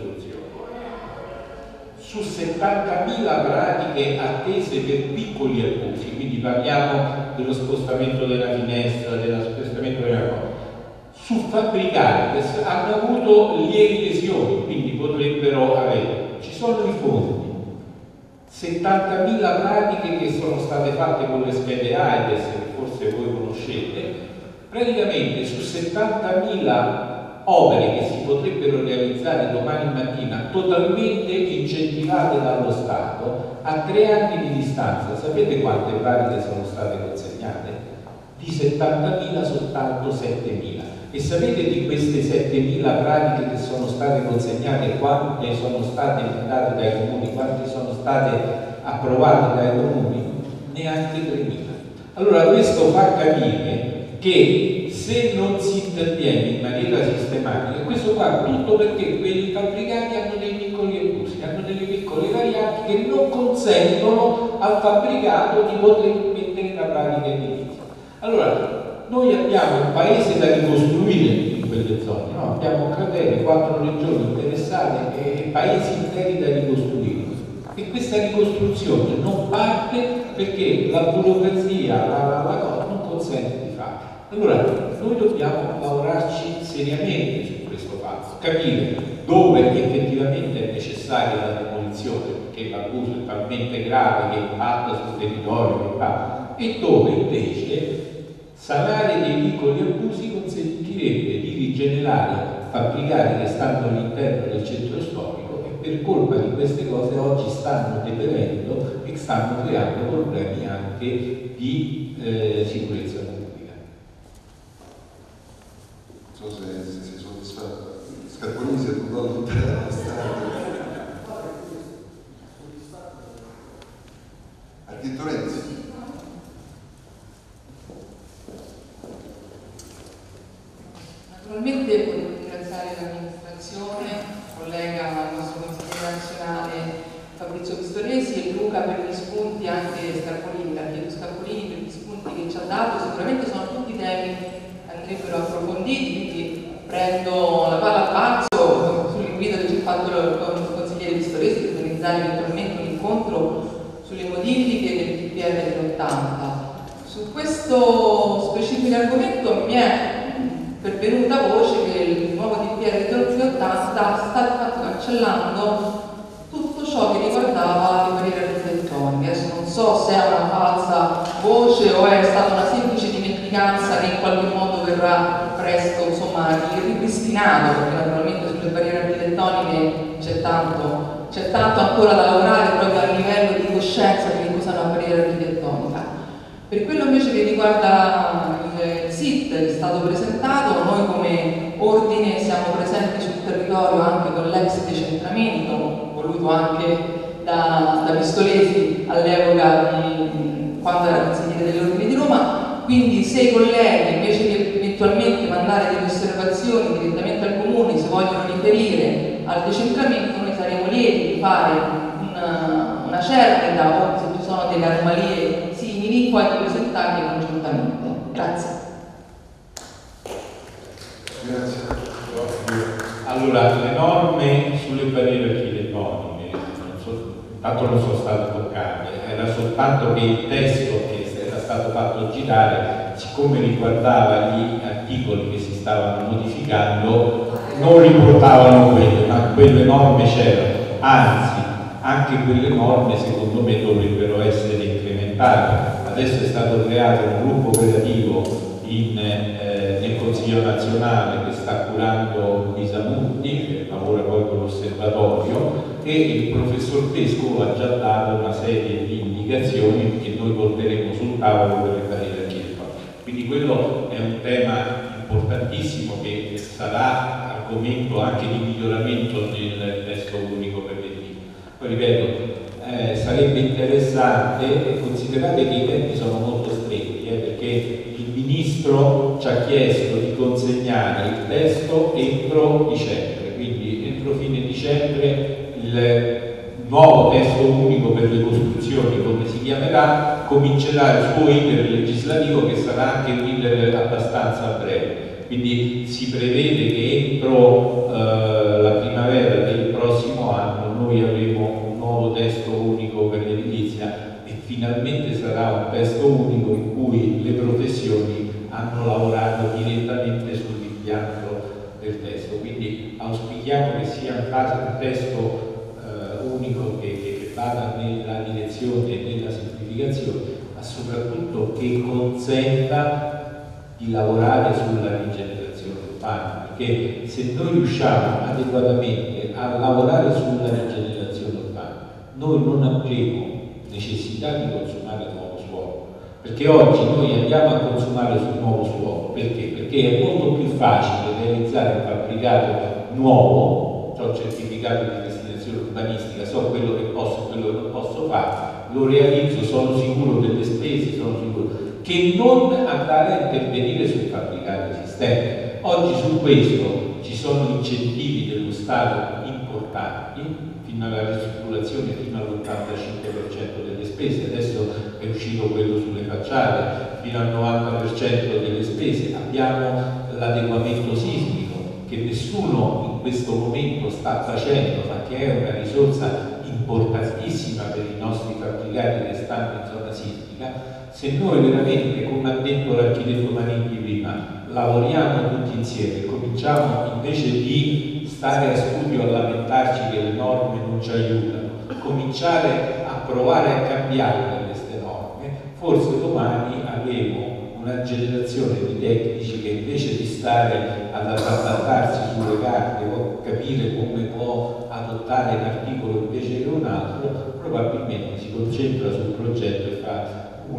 Su settantamila pratiche attese per piccoli abusi, quindi parliamo dello spostamento della finestra, dello spostamento della cosa, su fabbricati che hanno avuto lievi lesioni, quindi potrebbero avere, ci sono i fondi, settantamila pratiche che sono state fatte con le schede AIDS, che forse voi conoscete, praticamente su settantamila opere che si potrebbero realizzare domani mattina, totalmente incentivate dallo Stato, a tre anni di distanza. Sapete quante pratiche sono state consegnate? Di settantamila soltanto settemila. E sapete di queste settemila pratiche che sono state consegnate quante sono state date dai comuni, quante sono state approvate dai comuni? Neanche tremila. Allora questo fa capire che se non si interviene in maniera sistematica, e questo fa tutto perché quei fabbricati hanno dei piccoli abusi, hanno delle piccole varianti che non consentono al fabbricato di poter mettere la pratica edilizia. Allora, noi abbiamo un paese da ricostruire in quelle zone, no? Abbiamo cratere, quattro regioni interessate e paesi interi da ricostruire. E questa ricostruzione non parte perché la burocrazia, la, la, la cosa non consente di fare. Allora, noi dobbiamo lavorarci seriamente su questo fatto, capire dove effettivamente è necessaria la demolizione, perché l'abuso è talmente grave che impatta sul territorio, che impatta, e dove invece sanare dei piccoli abusi consentirebbe di rigenerare fabbricati che stanno all'interno del centro storico e per colpa di queste cose oggi stanno deperendo e stanno creando problemi anche di eh, sicurezza pubblica. Non so se, se sei soddisfatto. Scarponi si è trovato tutta la strada. Architetto Renzi. Naturalmente voglio ringraziare l'amministrazione, il collega, il nostro consigliere nazionale Fabrizio Pistoresi e Luca per gli spunti, anche Scarpolini, l'architetto Scarpolini per gli spunti che ci ha dato. Sicuramente sono tutti temi che andrebbero approfonditi, quindi prendo la palla al balzo sull'invito che ci ha fatto il consigliere Pistoresi per organizzare eventualmente un incontro sulle modifiche del P P R dell'ottanta. Su questo specifico argomento mi è pervenuta voce che il nuovo D P R dell'ottanta sta di fatto cancellando tutto ciò che riguardava le barriere architettoniche. Adesso non so se è una falsa voce o è stata una semplice dimenticanza che in qualche modo verrà presto, insomma, ripristinato, perché naturalmente sulle barriere architettoniche c'è tanto, c'è tanto ancora da lavorare proprio a livello di coscienza di che cos'è una barriera architettonica. Per quello invece che riguarda il S I T che è stato presentato, noi come ordine siamo presenti sul territorio anche con l'ex decentramento, voluto anche da, da Pistolesi all'epoca quando era consigliere dell'Ordine di Roma, quindi se i colleghi invece che eventualmente mandare delle osservazioni direttamente al Comune si vogliono riferire al decentramento, noi saremo lieti di fare una, una cernita o se ci sono delle anomalie simili poi di presentarle congiuntamente. Grazie. Grazie. Allora, le norme sulle barriere architettoniche non so, intanto non sono state toccate, era soltanto che il testo che era stato fatto girare, siccome riguardava gli articoli che si stavano modificando, non riportavano quelle, ma quelle norme c'erano, anzi anche quelle norme secondo me dovrebbero essere incrementate. Adesso è stato creato un gruppo operativo in, eh, nel Consiglio nazionale che sta curando Bisamutti, che lavora poi con l'osservatorio, e il professor Pesco ha già dato una serie di indicazioni che noi porteremo sul tavolo per le barriere architettoniche. Quindi quello è un tema importantissimo che sarà argomento anche di miglioramento nel testo unico per l'edilizia. Poi ripeto, eh, sarebbe interessante, e considerate che i tempi sono molto stretti, eh, perché il Ministro ci ha chiesto di consegnare il testo entro dicembre, quindi entro fine dicembre il nuovo testo unico per le costruzioni, come si chiamerà, comincerà il suo iter legislativo, che sarà anche un iter abbastanza breve. Quindi si prevede che entro eh, la primavera del prossimo anno noi avremo un nuovo testo unico per l'edilizia, e finalmente sarà un testo unico in cui le professioni hanno lavorato direttamente sull'impianto del testo. Quindi auspichiamo che sia un, caso, un testo eh, unico che, che, che vada nella direzione della semplificazione, ma soprattutto che consenta di lavorare sulla rigenerazione urbana, perché se noi riusciamo adeguatamente a lavorare sulla rigenerazione urbana, noi non avremo necessità di consumare nuovo suolo, perché oggi noi andiamo a consumare sul nuovo suolo, perché? Perché è molto più facile realizzare un fabbricato nuovo, ho certificato di destinazione urbanistica, so quello che posso e quello che non posso fare, lo realizzo, sono sicuro delle spese, sono sicuro, che non andare a intervenire sul fabbricato esistente. Oggi su questo ci sono incentivi dello Stato importanti, fino alla ristrutturazione fino all'ottantacinque per cento delle spese, adesso è uscito quello sulle facciate, fino al novanta per cento delle spese. Abbiamo l'adeguamento sismico, che nessuno in questo momento sta facendo, ma che è una risorsa importantissima per i nostri fabbricati che stanno in zona sismica. Se noi veramente, come ha detto l'architetto Manicchi prima, lavoriamo tutti insieme e cominciamo, invece di stare a studio a lamentarci che le norme non ci aiutano, cominciare a provare a cambiare queste norme, forse domani avremo una generazione di tecnici che invece di stare ad adattarsi sulle carte o capire come può adottare un articolo invece che un altro, probabilmente si concentra sul progetto e fa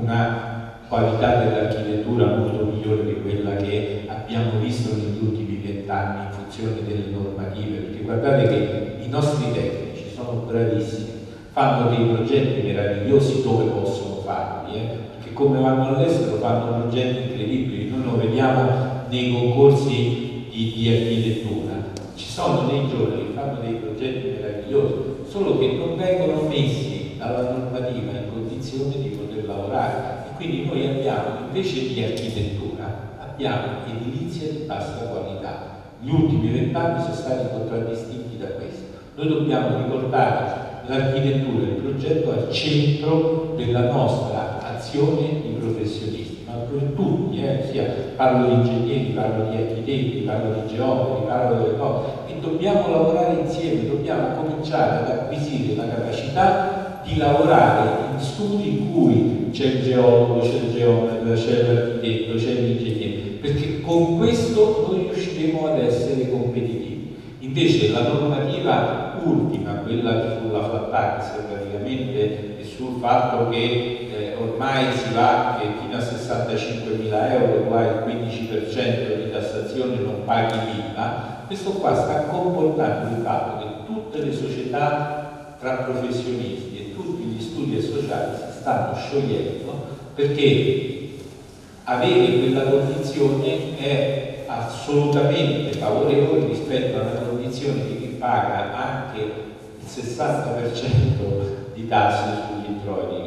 una qualità dell'architettura molto migliore di quella che abbiamo visto negli ultimi vent'anni in funzione delle normative, perché guardate che i nostri tecnici sono bravissimi, fanno dei progetti meravigliosi dove possono farli, eh? Perché come vanno all'estero fanno progetti incredibili, noi lo vediamo nei concorsi di, di architettura, ci sono dei giovani che fanno dei progetti meravigliosi, solo che non vengono messi dalla normativa in condizione di poter lavorare, e quindi noi abbiamo, invece di architettura, abbiamo edilizia di bassa qualità. Gli ultimi vent'anni sono stati contraddistinti da questo. Noi dobbiamo riportare l'architettura e il progetto al centro della nostra azione di professionisti, ma per tutti, eh, sia, parlo di ingegneri, parlo di architetti, parlo di geometri, parlo delle cose, e dobbiamo lavorare insieme, dobbiamo cominciare ad acquisire la capacità di lavorare in studi in cui c'è il geologo, c'è il geometra, c'è l'architetto, c'è l'ingegnere, perché con questo noi riusciremo ad essere competitivi. Invece la normativa ultima, quella sulla flat tax praticamente, e sul fatto che eh, ormai si va che fino a sessantacinquemila euro tu hai il quindici per cento di tassazione, non paghi l'I V A, questo qua sta comportando il fatto che tutte le società tra professionisti e tutti gli studi associati si stanno sciogliendo, perché avere quella condizione è assolutamente favorevole rispetto alla condizione di chi paga anche il sessanta per cento di tasse sugli introiti.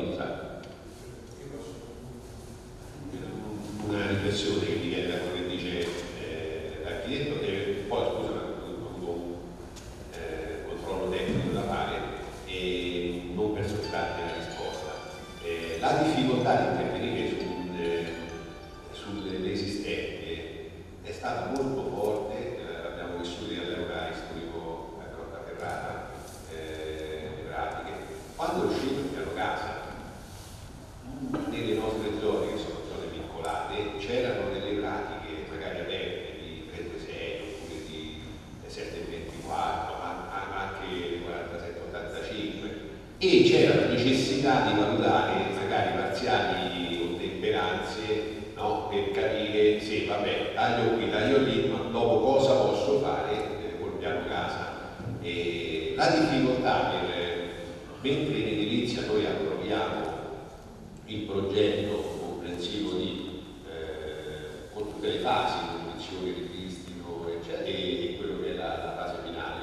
Una riflessione che mi viene da quello che dice eh, l'architetto, e poi scusa, ho avuto un eh, controllo tecnico da fare e non per sottrarre la risposta. Eh, la difficoltà di intervenire sul, eh, sull'esistente è stata molto forte, eh, abbiamo vissuto all'epoca storico a Grottaferrata, eh, pratiche. Quando è uscito il piano casa, nelle nostre zone, che sono zone vincolate, c'erano delle pratiche magari aperte di tre due sei oppure di sette ventiquattro, ma anche quarantasette ottantacinque, e c'era la necessità di valutare magari parziali o temperanze, no? Per capire se vabbè, taglio qui, taglio lì, ma dopo cosa posso fare eh, col piano casa. E la difficoltà per, mentre in edilizia noi approviamo il progetto comprensivo di, eh, con tutte le fasi, condizioni, ripristino, eccetera, e, e quello che è la, la fase finale,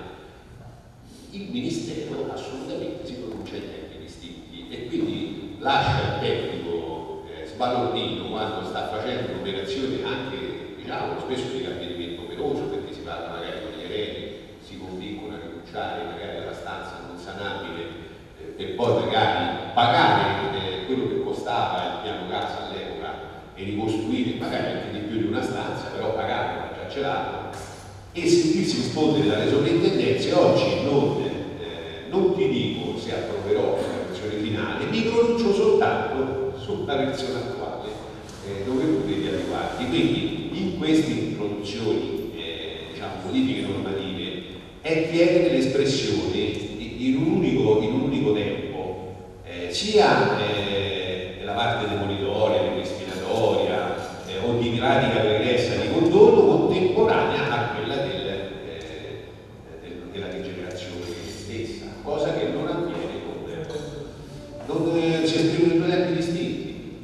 il Ministero assolutamente si pronuncia in tempi distinti e quindi lascia il tecnico eh, sbalordito quando sta facendo un'operazione anche, diciamo, spesso di capimento operoso, perché si parla magari con gli eredi, si convincono a rinunciare magari alla stanza non sanabile eh, per poi magari pagare eh, quello che costava il piano casa all'epoca e ricostruire magari anche di più di una stanza, però pagare ma già ce l'hanno, e sentirsi rispondere dalle sovrintendenze. Oggi non, eh, non ti dico se approverò la versione finale, mi pronuncio soltanto sulla versione attuale eh, dove potete adeguarti. Quindi in queste introduzioni, eh, diciamo, modifiche normative, è chiedere l'espressione in un unico, in un unico tempo, eh, sia eh, nella parte demolitoria, ripristinatoria eh, o di pratica pregressa di condono, contemporanea a quella del, eh, del, della rigenerazione stessa, cosa che non avviene con, non eh, si esprimono in due tempi distinti.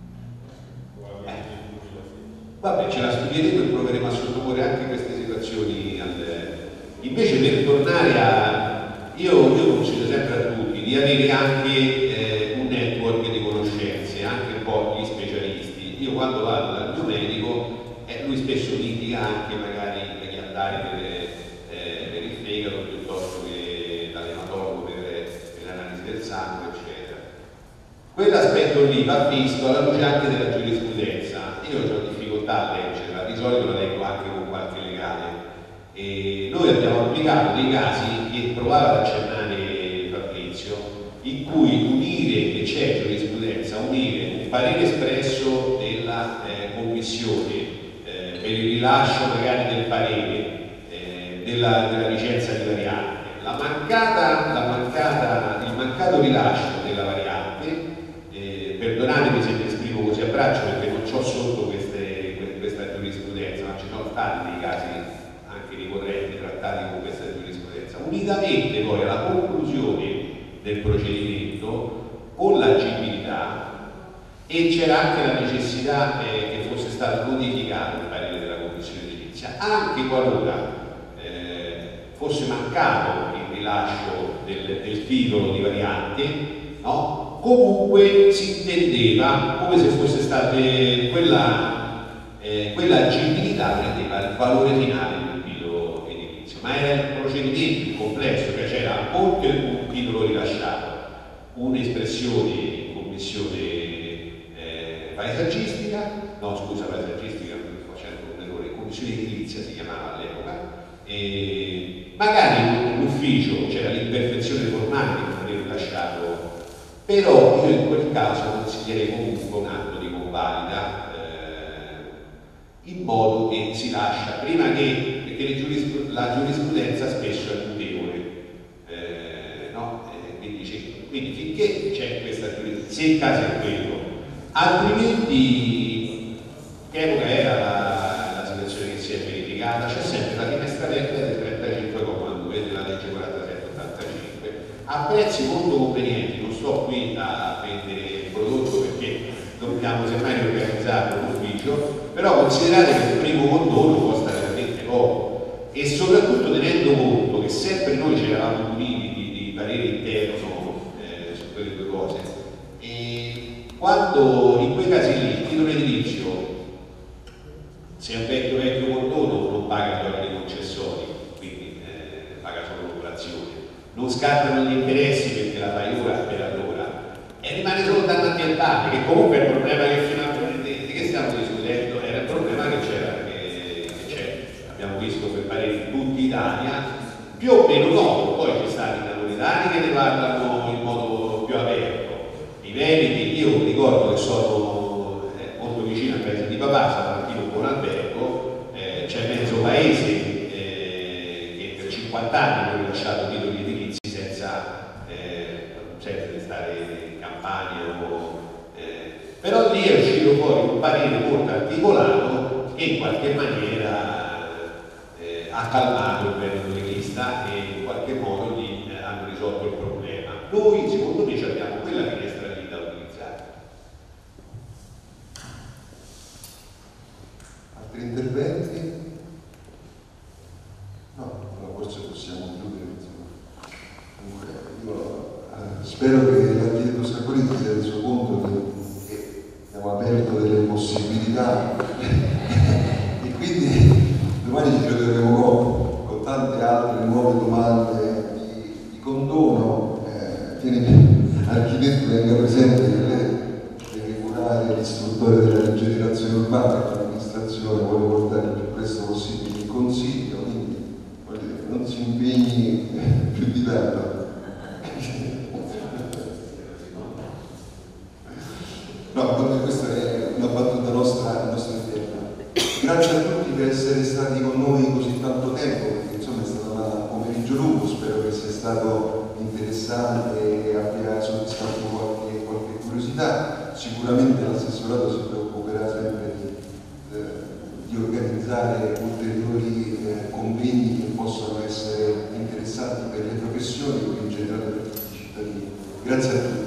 Eh. Vabbè, ce la studieremo e proveremo a sottoporre anche queste situazioni al, invece per tornare a io, io consiglio sempre a tutti di avere anche eh, un network di conoscenze, anche un po' gli specialisti. Io quando vado dal mio medico, eh, lui spesso litiga anche magari per gli andare per, eh, per il fegato piuttosto che dall'ematologo per, per l'analisi del sangue, eccetera. Quell'aspetto lì va visto alla luce anche della giurisprudenza. Io ho difficoltà a leggerla, di solito la leggo anche con qualche legale. E noi abbiamo applicato dei casi che provava ad accennare Fabrizio, in cui unire, e c'è giurisprudenza, unire un parere espresso della eh, commissione eh, per il rilascio magari del parere eh, della, della licenza di variante, la mancata, la mancata, il mancato rilascio della variante, eh, perdonatemi se mi esprimo così a braccio perché non ho sotto queste, questa giurisprudenza, ma ci sono stati dei casi ricorrenti trattati con questa giurisprudenza, unitamente poi alla conclusione del procedimento con l'agibilità, e c'era anche la necessità eh, che fosse stato notificato il parere della commissione edilizia, anche qualora eh, fosse mancato il rilascio del, del titolo di variante, no? Comunque si intendeva come se fosse stata eh, quella, eh, quella agibilità prendeva il valore finale, ma era il procedimento complesso, cioè c'era oltre un titolo rilasciato, un'espressione in commissione eh, paesaggistica, no scusa paesaggistica, sto facendo un errore, commissione edilizia si chiamava all'epoca, e magari in ufficio c'era l'imperfezione formale di non aver rilasciato, però io in quel caso consiglierei comunque un atto di convalida eh, in modo che si lascia prima che perché la giurisprudenza spesso è mutevole, eh, no? eh, quindi, quindi finché c'è questa giurisprudenza, se il caso è quello, altrimenti che epoca era la, la situazione che si è verificata, c'è sempre la finestra aperta del trentacinque comma due della legge quarantasette ottantacinque a prezzi molto convenienti. Non sto qui a vendere il prodotto perché dobbiamo semmai riorganizzare l'ufficio, però considerate che il primo condono costa veramente poco, e soprattutto tenendo conto che sempre noi ci eravamo muniti di, di parere interno eh, su quelle due cose, e quando in quei casi lì il titolo edilizio, se è un vecchio vecchio condono, non paga gli oneri concessori, quindi eh, paga solo l'operazione, non scattano gli interessi perché la fai ora per allora, e rimane solo il danno ambientale, che comunque è il problema che fino a di, di che stiamo discutendo era il problema che c'era, che, che c'è, abbiamo visto per parere in tutta Italia, più o meno noto, poi ci sono stati napoletani che ne parlano in modo più aperto, i veneti, io ricordo che sono eh, molto vicino al paese di papà, Salvantino Buon Albergo, eh, c'è mezzo paese eh, che per cinquanta anni hanno rilasciato titoli edilizi senza, eh, senza stare in campagna o, eh, però lì è uscito fuori un parere molto articolato che in qualche maniera eh, ha calmato il periodo di vista e in qualche modo lì eh, hanno risolto il problema. Noi secondo me abbiamo quella finestra lì da utilizzare, possiamo chiudere. Comunque, io eh, spero che l'architetto Scarponi sia reso conto che abbiamo aperto delle possibilità e quindi domani ci troveremo con, con tante altre nuove domande di, di condono. Eh, tiene l'architetto venga presente deve curare l'istruttore della rigenerazione urbana che l'amministrazione vuole portare il più presto possibile in consiglio, quindi non si impegni più di tanto. No, questa è una battuta nostra, nostra interna. Grazie a tutti per essere stati con noi così tanto tempo, perché insomma è stato un pomeriggio lungo, spero che sia stato interessante e abbia soddisfatto qualche, qualche curiosità. Sicuramente l'assessorato si preoccuperà sempre di, eh, di organizzare ulteriori eh, convegni che possano essere interessanti per le professioni e in generale per tutti i cittadini. Grazie a tutti.